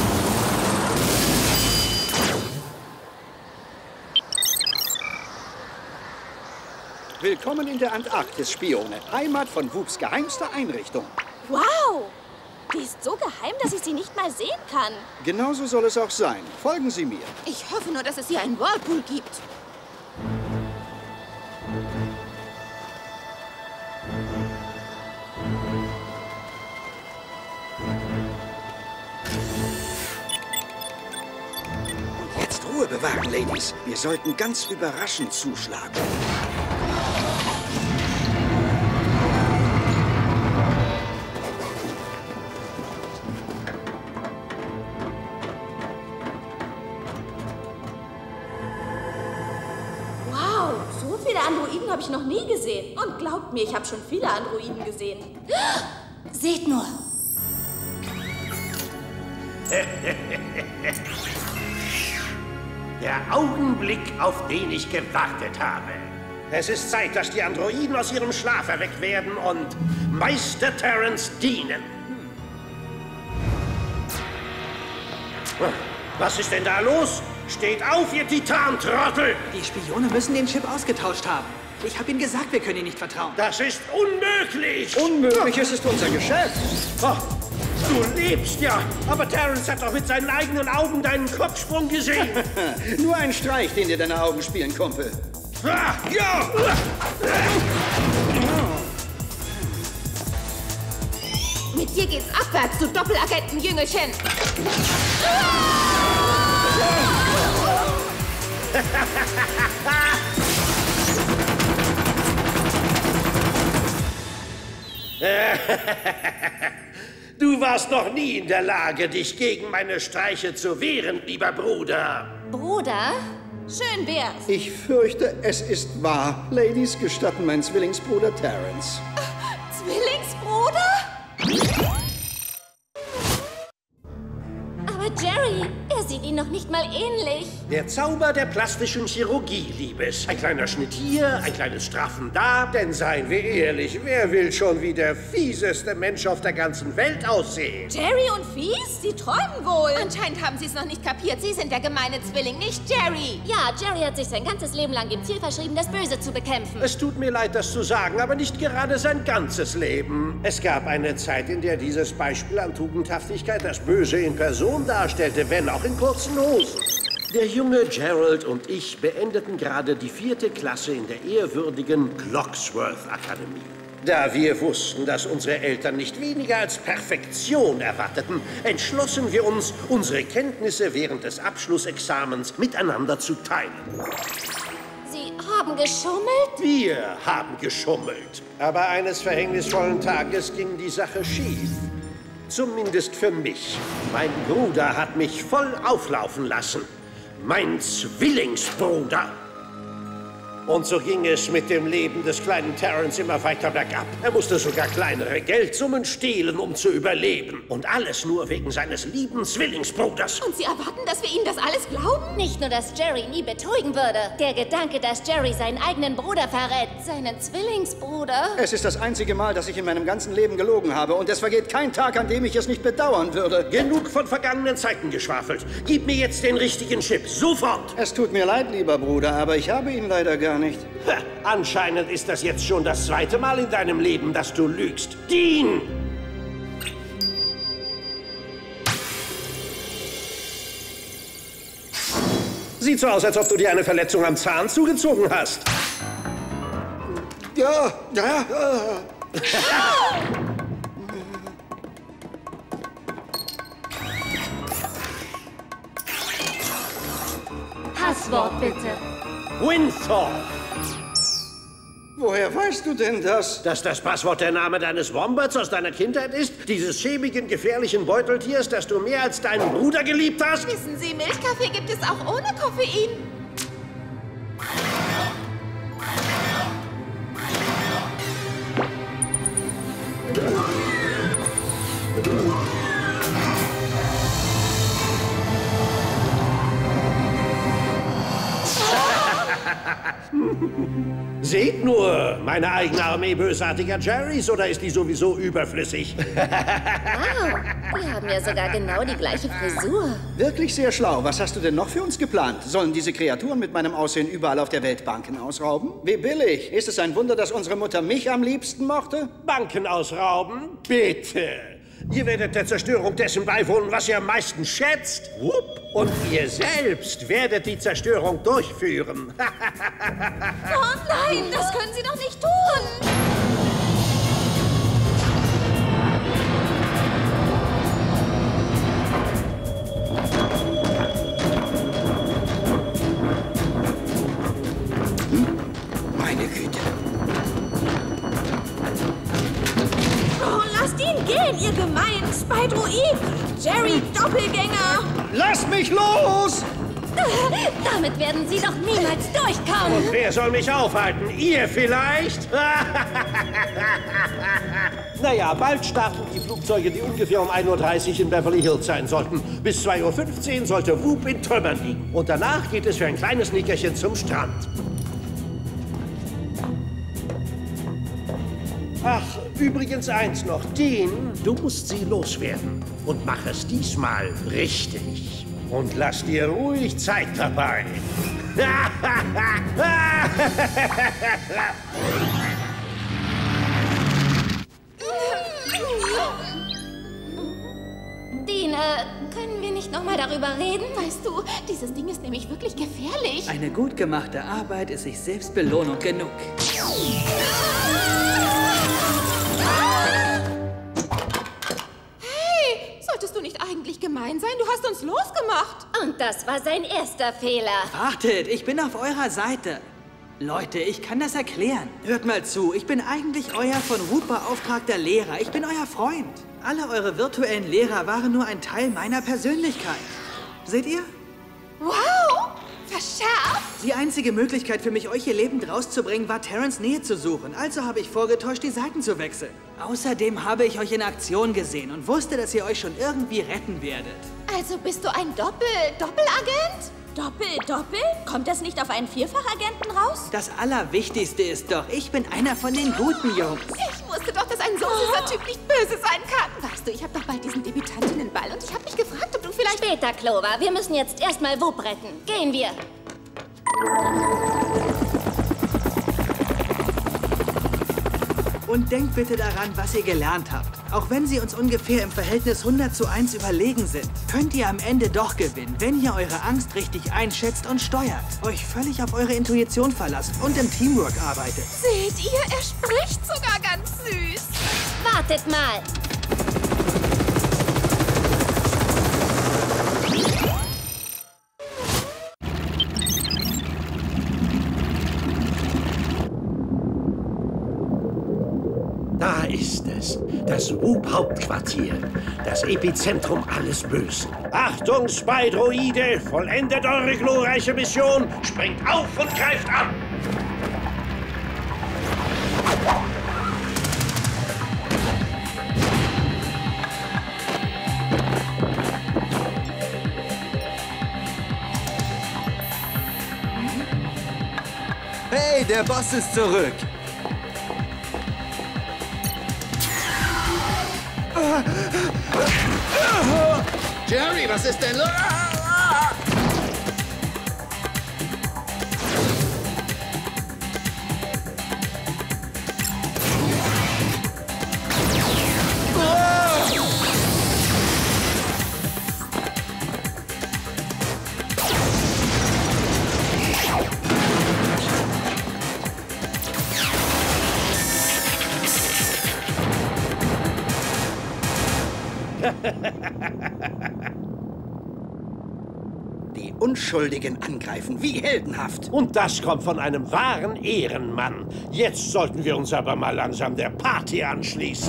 Willkommen in der Antarktis, Spione. Heimat von Whoops geheimster Einrichtung. Wow! Die ist so geheim, dass ich sie nicht mal sehen kann. Genauso soll es auch sein. Folgen Sie mir. Ich hoffe nur, dass es hier einen Whirlpool gibt. Und jetzt Ruhe bewahren, Ladies. Wir sollten ganz überraschend zuschlagen. Androiden habe ich noch nie gesehen. Und glaubt mir, ich habe schon viele Androiden gesehen. Seht nur. Der Augenblick, auf den ich gewartet habe. Es ist Zeit, dass die Androiden aus ihrem Schlaf erweckt werden und Meister Terrence dienen. Hm. Was ist denn da los? Steht auf, ihr Titantrottel! Die Spione müssen den Chip ausgetauscht haben. Ich habe ihnen gesagt, wir können ihnen nicht vertrauen. Das ist unmöglich! Unmöglich, es ist unser Geschäft. Oh, du lebst ja! Aber Terrence hat doch mit seinen eigenen Augen deinen Kopfsprung gesehen. Nur ein Streich, den dir deine Augen spielen, Kumpel. Ah, ja! Mit dir geht's abwärts, du Doppelagenten-Jüngelchen. Du warst noch nie in der Lage, dich gegen meine Streiche zu wehren, lieber Bruder. Bruder? Schön wär's. Ich fürchte, es ist wahr. Ladies, gestatten mein Zwillingsbruder Terrence. Zwillingsbruder? Aber Jerry, er sieht Ihnen noch nicht mal ähnlich. Der Zauber der plastischen Chirurgie, Liebes. Ein kleiner Schnitt hier, ein kleines Straffen da. Denn seien wir ehrlich, wer will schon wie der fieseste Mensch auf der ganzen Welt aussehen? Jerry und fies? Sie träumen wohl. Anscheinend haben Sie es noch nicht kapiert. Sie sind der gemeine Zwilling, nicht Jerry. Ja, Jerry hat sich sein ganzes Leben lang dem Ziel verschrieben, das Böse zu bekämpfen. Es tut mir leid, das zu sagen, aber nicht gerade sein ganzes Leben. Es gab eine Zeit, in der dieses Beispiel an Tugendhaftigkeit das Böse in Person darstellte, wenn auch in kurzen Hosen. Der junge Gerald und ich beendeten gerade die vierte Klasse in der ehrwürdigen Clocksworth Akademie. Da wir wussten, dass unsere Eltern nicht weniger als Perfektion erwarteten, entschlossen wir uns, unsere Kenntnisse während des Abschlussexamens miteinander zu teilen. Sie haben geschummelt? Wir haben geschummelt. Aber eines verhängnisvollen Tages ging die Sache schief. Zumindest für mich. Mein Bruder hat mich voll auflaufen lassen. Mein Zwillingsbruder. Und so ging es mit dem Leben des kleinen Terrence immer weiter bergab. Er musste sogar kleinere Geldsummen stehlen, um zu überleben. Und alles nur wegen seines lieben Zwillingsbruders. Und Sie erwarten, dass wir Ihnen das alles glauben? Nicht nur, dass Jerry nie betrügen würde. Der Gedanke, dass Jerry seinen eigenen Bruder verrät. Seinen Zwillingsbruder. Es ist das einzige Mal, dass ich in meinem ganzen Leben gelogen habe. Und es vergeht kein Tag, an dem ich es nicht bedauern würde. Genug von vergangenen Zeiten geschwafelt. Gib mir jetzt den richtigen Chip. Sofort. Es tut mir leid, lieber Bruder, aber ich habe ihn leider gar nicht. Ha, anscheinend ist das jetzt schon das zweite Mal in deinem Leben, dass du lügst. Dean! Sieht so aus, als ob du dir eine Verletzung am Zahn zugezogen hast. Ja, ja, ja. Passwort bitte. Winthorpe. Woher weißt du denn das? Dass das Passwort der Name deines Wombats aus deiner Kindheit ist? Dieses schäbigen, gefährlichen Beuteltiers, das du mehr als deinen Bruder geliebt hast? Wissen Sie, Milchkaffee gibt es auch ohne Koffein. Seht nur, meine eigene Armee bösartiger Jerrys, oder ist die sowieso überflüssig? Wow, wir haben ja sogar genau die gleiche Frisur. Wirklich sehr schlau. Was hast du denn noch für uns geplant? Sollen diese Kreaturen mit meinem Aussehen überall auf der Welt Banken ausrauben? Wie billig. Ist es ein Wunder, dass unsere Mutter mich am liebsten mochte? Banken ausrauben? Bitte. Ihr werdet der Zerstörung dessen beiwohnen, was ihr am meisten schätzt. Und ihr selbst werdet die Zerstörung durchführen. Oh nein, das können Sie doch nicht tun! Meine Güte. Oh, lasst ihn gehen, ihr gemeinen Spydroid! Jerry Doppelgänger! Lass mich los! Damit werden Sie doch niemals durchkommen. Und wer soll mich aufhalten? Ihr vielleicht? Naja, bald starten die Flugzeuge, die ungefähr um ein Uhr dreißig in Beverly Hills sein sollten. Bis zwei Uhr fünfzehn sollte Whoop in Trümmern liegen. Und danach geht es für ein kleines Nickerchen zum Strand. Ach, übrigens eins noch. Dean, du musst sie loswerden. Und mach es diesmal richtig. Und lass dir ruhig Zeit dabei. Dean, äh, können wir nicht noch mal darüber reden? Weißt du, dieses Ding ist nämlich wirklich gefährlich. Eine gut gemachte Arbeit ist sich selbst Belohnung genug. Hey, solltest du nicht eigentlich gemein sein? Du hast uns losgemacht. Und das war sein erster Fehler. Wartet, ich bin auf eurer Seite. Leute, ich kann das erklären. Hört mal zu, ich bin eigentlich euer von Whoop beauftragter Lehrer. Ich bin euer Freund. Alle eure virtuellen Lehrer waren nur ein Teil meiner Persönlichkeit. Seht ihr? Wow, verschärft. Die einzige Möglichkeit für mich, euch hier lebend rauszubringen, war Terrence Nähe zu suchen. Also habe ich vorgetäuscht, die Seiten zu wechseln. Außerdem habe ich euch in Aktion gesehen und wusste, dass ihr euch schon irgendwie retten werdet. Also bist du ein Doppel-Doppelagent? Doppel, Doppel? Kommt das nicht auf einen Vierfachagenten raus? Das Allerwichtigste ist doch, ich bin einer von den guten Jungs. Ich wusste doch, dass ein so süßer Typ nicht böse sein kann. Weißt du, ich habe doch bald diesen Debütantinnenball und ich habe mich gefragt, ob du vielleicht... Später, Clover. Wir müssen jetzt erstmal Whoop retten. Gehen wir. Und denkt bitte daran, was ihr gelernt habt. Auch wenn sie uns ungefähr im Verhältnis hundert zu eins überlegen sind, könnt ihr am Ende doch gewinnen, wenn ihr eure Angst richtig einschätzt und steuert. Euch völlig auf eure Intuition verlasst und im Teamwork arbeitet. Seht ihr, er spricht sogar ganz süß. Wartet mal. Da ist es. Das Whoop-Hauptquartier. Das Epizentrum alles Bösen. Achtung, Spy-Droide! Vollendet eure glorreiche Mission! Springt auf und greift an! Hey, der Boss ist zurück. Jerry, was ist denn los? Die Unschuldigen angreifen, wie heldenhaft. Und das kommt von einem wahren Ehrenmann. Jetzt sollten wir uns aber mal langsam der Party anschließen.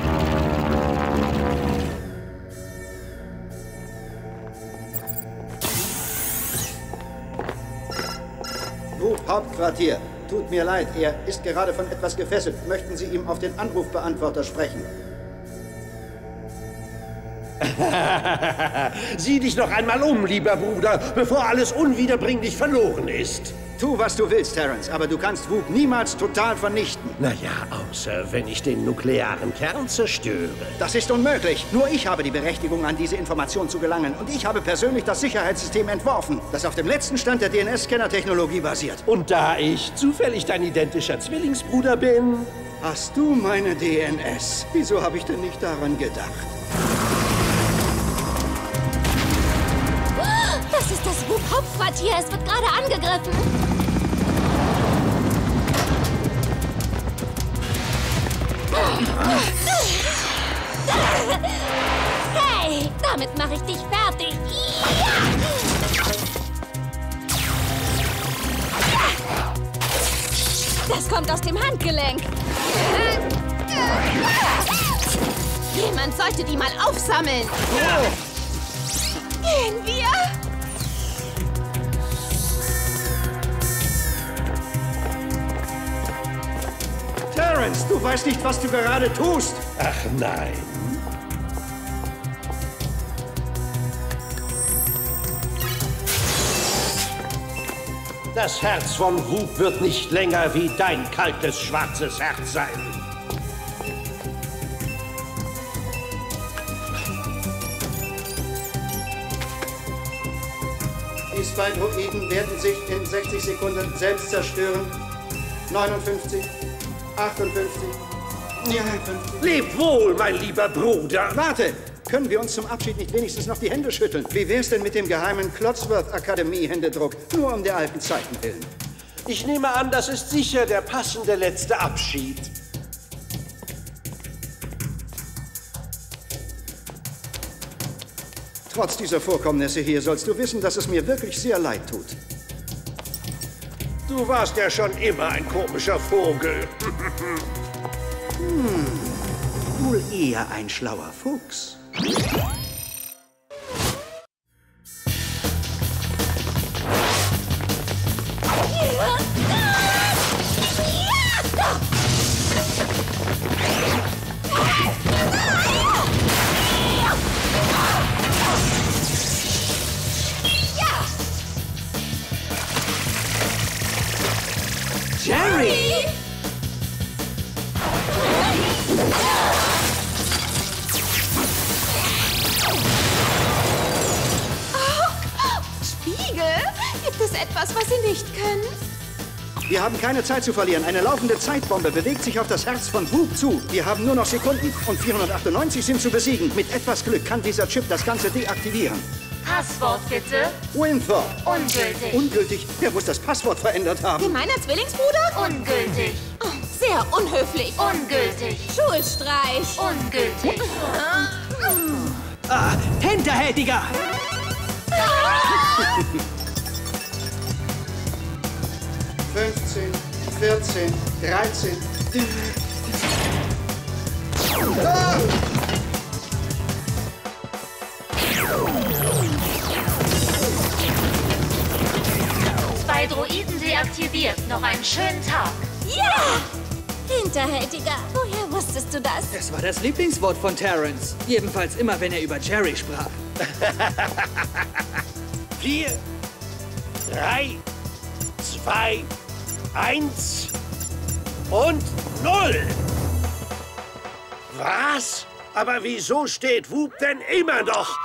Hauptquartier. Tut mir leid, er ist gerade von etwas gefesselt. Möchten Sie ihm auf den Anrufbeantworter sprechen? Sieh dich noch einmal um, lieber Bruder, bevor alles unwiederbringlich verloren ist. Tu, was du willst, Terrence, aber du kannst Whoop niemals total vernichten. Naja, außer wenn ich den nuklearen Kern zerstöre. Das ist unmöglich. Nur ich habe die Berechtigung, an diese Information zu gelangen. Und ich habe persönlich das Sicherheitssystem entworfen, das auf dem letzten Stand der D N S-Scanner-Technologie basiert. Und da ich zufällig dein identischer Zwillingsbruder bin... Hast du meine D N S? Wieso habe ich denn nicht daran gedacht? Das ist das Whoop-Hauptquartier. Es wird gerade angegriffen. Hey, damit mache ich dich fertig. Das kommt aus dem Handgelenk. Jemand sollte die mal aufsammeln. Gehen wir? Terrence, du weißt nicht, was du gerade tust. Ach nein. Das Herz von Whoop wird nicht länger wie dein kaltes, schwarzes Herz sein. Die Spy-Droiden werden sich in sechzig Sekunden selbst zerstören. neunundfünfzig, achtundfünfzig, neunundfünfzig. Leb wohl, mein lieber Bruder. Warte! Können wir uns zum Abschied nicht wenigstens noch die Hände schütteln? Wie wär's denn mit dem geheimen Clodsworth-Akademie-Händedruck? Nur um der alten Zeiten willen. Ich nehme an, das ist sicher der passende letzte Abschied. Trotz dieser Vorkommnisse hier sollst du wissen, dass es mir wirklich sehr leid tut. Du warst ja schon immer ein komischer Vogel. Hm, wohl eher ein schlauer Fuchs. Jerry! Spiegel? Gibt es etwas, was Sie nicht können? Wir haben keine Zeit zu verlieren. Eine laufende Zeitbombe bewegt sich auf das Herz von Whoop zu. Wir haben nur noch Sekunden und vierhundertachtundneunzig sind zu besiegen. Mit etwas Glück kann dieser Chip das Ganze deaktivieren. Passwort bitte. Winthrop. Ungültig. Ungültig? Wer muss das Passwort verändert haben? Gemeiner Zwillingsbruder? Ungültig. Oh, sehr unhöflich. Ungültig. Schulstreich. Ungültig. Ah, hinterhältiger! fünfzehn, vierzehn, dreizehn. noch einen schönen Tag. Ja! Hinterhältiger. Woher wusstest du das? Es war das Lieblingswort von Terrence. Jedenfalls immer, wenn er über Jerry sprach. Vier, drei, zwei, eins und null. Was? Aber wieso steht Whoop denn immer noch?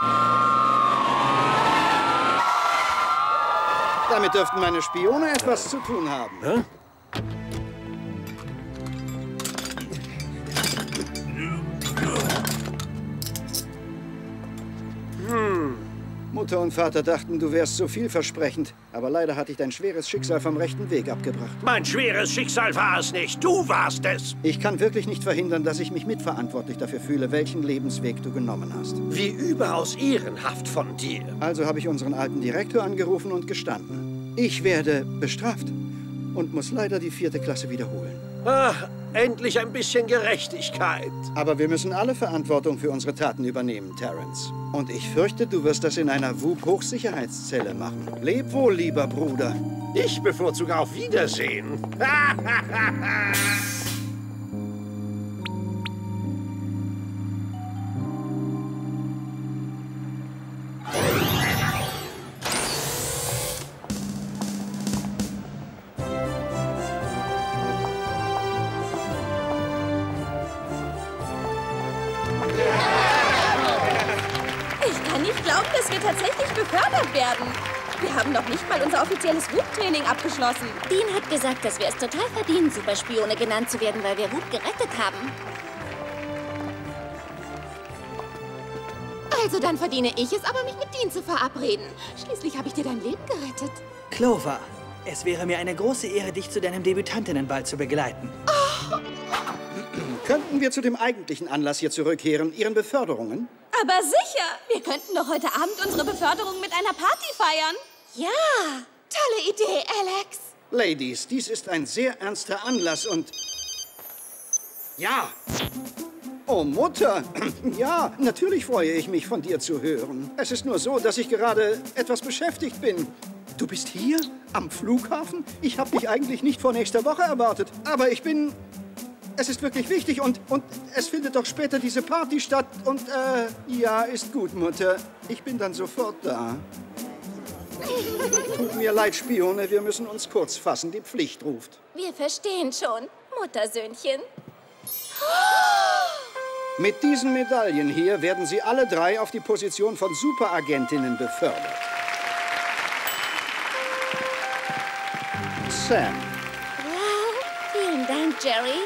Damit dürften meine Spione etwas zu tun haben. Hä? Hm. Mutter und Vater dachten, du wärst so vielversprechend. Aber leider hat dich dein schweres Schicksal vom rechten Weg abgebracht. Mein schweres Schicksal war es nicht. Du warst es. Ich kann wirklich nicht verhindern, dass ich mich mitverantwortlich dafür fühle, welchen Lebensweg du genommen hast. Wie überaus ehrenhaft von dir. Also habe ich unseren alten Direktor angerufen und gestanden. Ich werde bestraft und muss leider die vierte Klasse wiederholen. Ach, endlich ein bisschen Gerechtigkeit. Aber wir müssen alle Verantwortung für unsere Taten übernehmen, Terrence. Und ich fürchte, du wirst das in einer Whoop-Hochsicherheitszelle machen. Leb wohl, lieber Bruder. Ich bevorzuge auf Wiedersehen. Tatsächlich befördert werden. Wir haben noch nicht mal unser offizielles Whoop-Training abgeschlossen. Dean hat gesagt, dass wir es total verdienen, Superspione genannt zu werden, weil wir Whoop gerettet haben. Also dann verdiene ich es aber, mich mit Dean zu verabreden. Schließlich habe ich dir dein Leben gerettet. Clover, es wäre mir eine große Ehre, dich zu deinem Debütantinnenball zu begleiten. Oh. Könnten wir zu dem eigentlichen Anlass hier zurückkehren, Ihren Beförderungen? Aber sicher! Wir könnten doch heute Abend unsere Beförderung mit einer Party feiern. Ja! Tolle Idee, Alex! Ladies, dies ist ein sehr ernster Anlass und... Ja! Oh, Mutter! Ja, natürlich freue ich mich, von dir zu hören. Es ist nur so, dass ich gerade etwas beschäftigt bin. Du bist hier? Am Flughafen? Ich habe dich eigentlich nicht vor nächster Woche erwartet. Aber ich bin... Es ist wirklich wichtig und, und es findet doch später diese Party statt. Und, äh, ja, ist gut, Mutter. Ich bin dann sofort da. Tut mir leid, Spione, wir müssen uns kurz fassen. Die Pflicht ruft. Wir verstehen schon, Muttersöhnchen. Mit diesen Medaillen hier werden Sie alle drei auf die Position von Superagentinnen befördert. Sam. Vielen Dank, Jerry.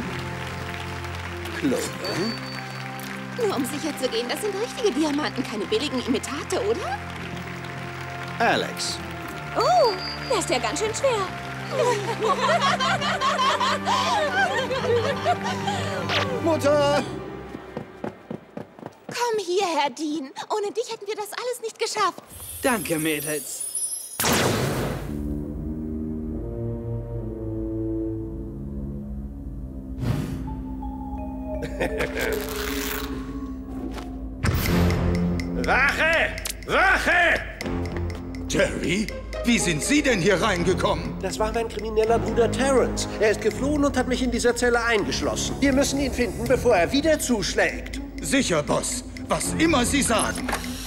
Clover? Nur um sicher zu gehen, das sind richtige Diamanten, keine billigen Imitate, oder? Alex. Oh, der ist ja ganz schön schwer. Mutter! Komm hierher, Dean. Ohne dich hätten wir das alles nicht geschafft. Danke, Mädels. Wache! Wache! Jerry, wie sind Sie denn hier reingekommen? Das war mein krimineller Bruder Terrence. Er ist geflohen und hat mich in dieser Zelle eingeschlossen. Wir müssen ihn finden, bevor er wieder zuschlägt. Sicher, Boss. Was immer Sie sagen.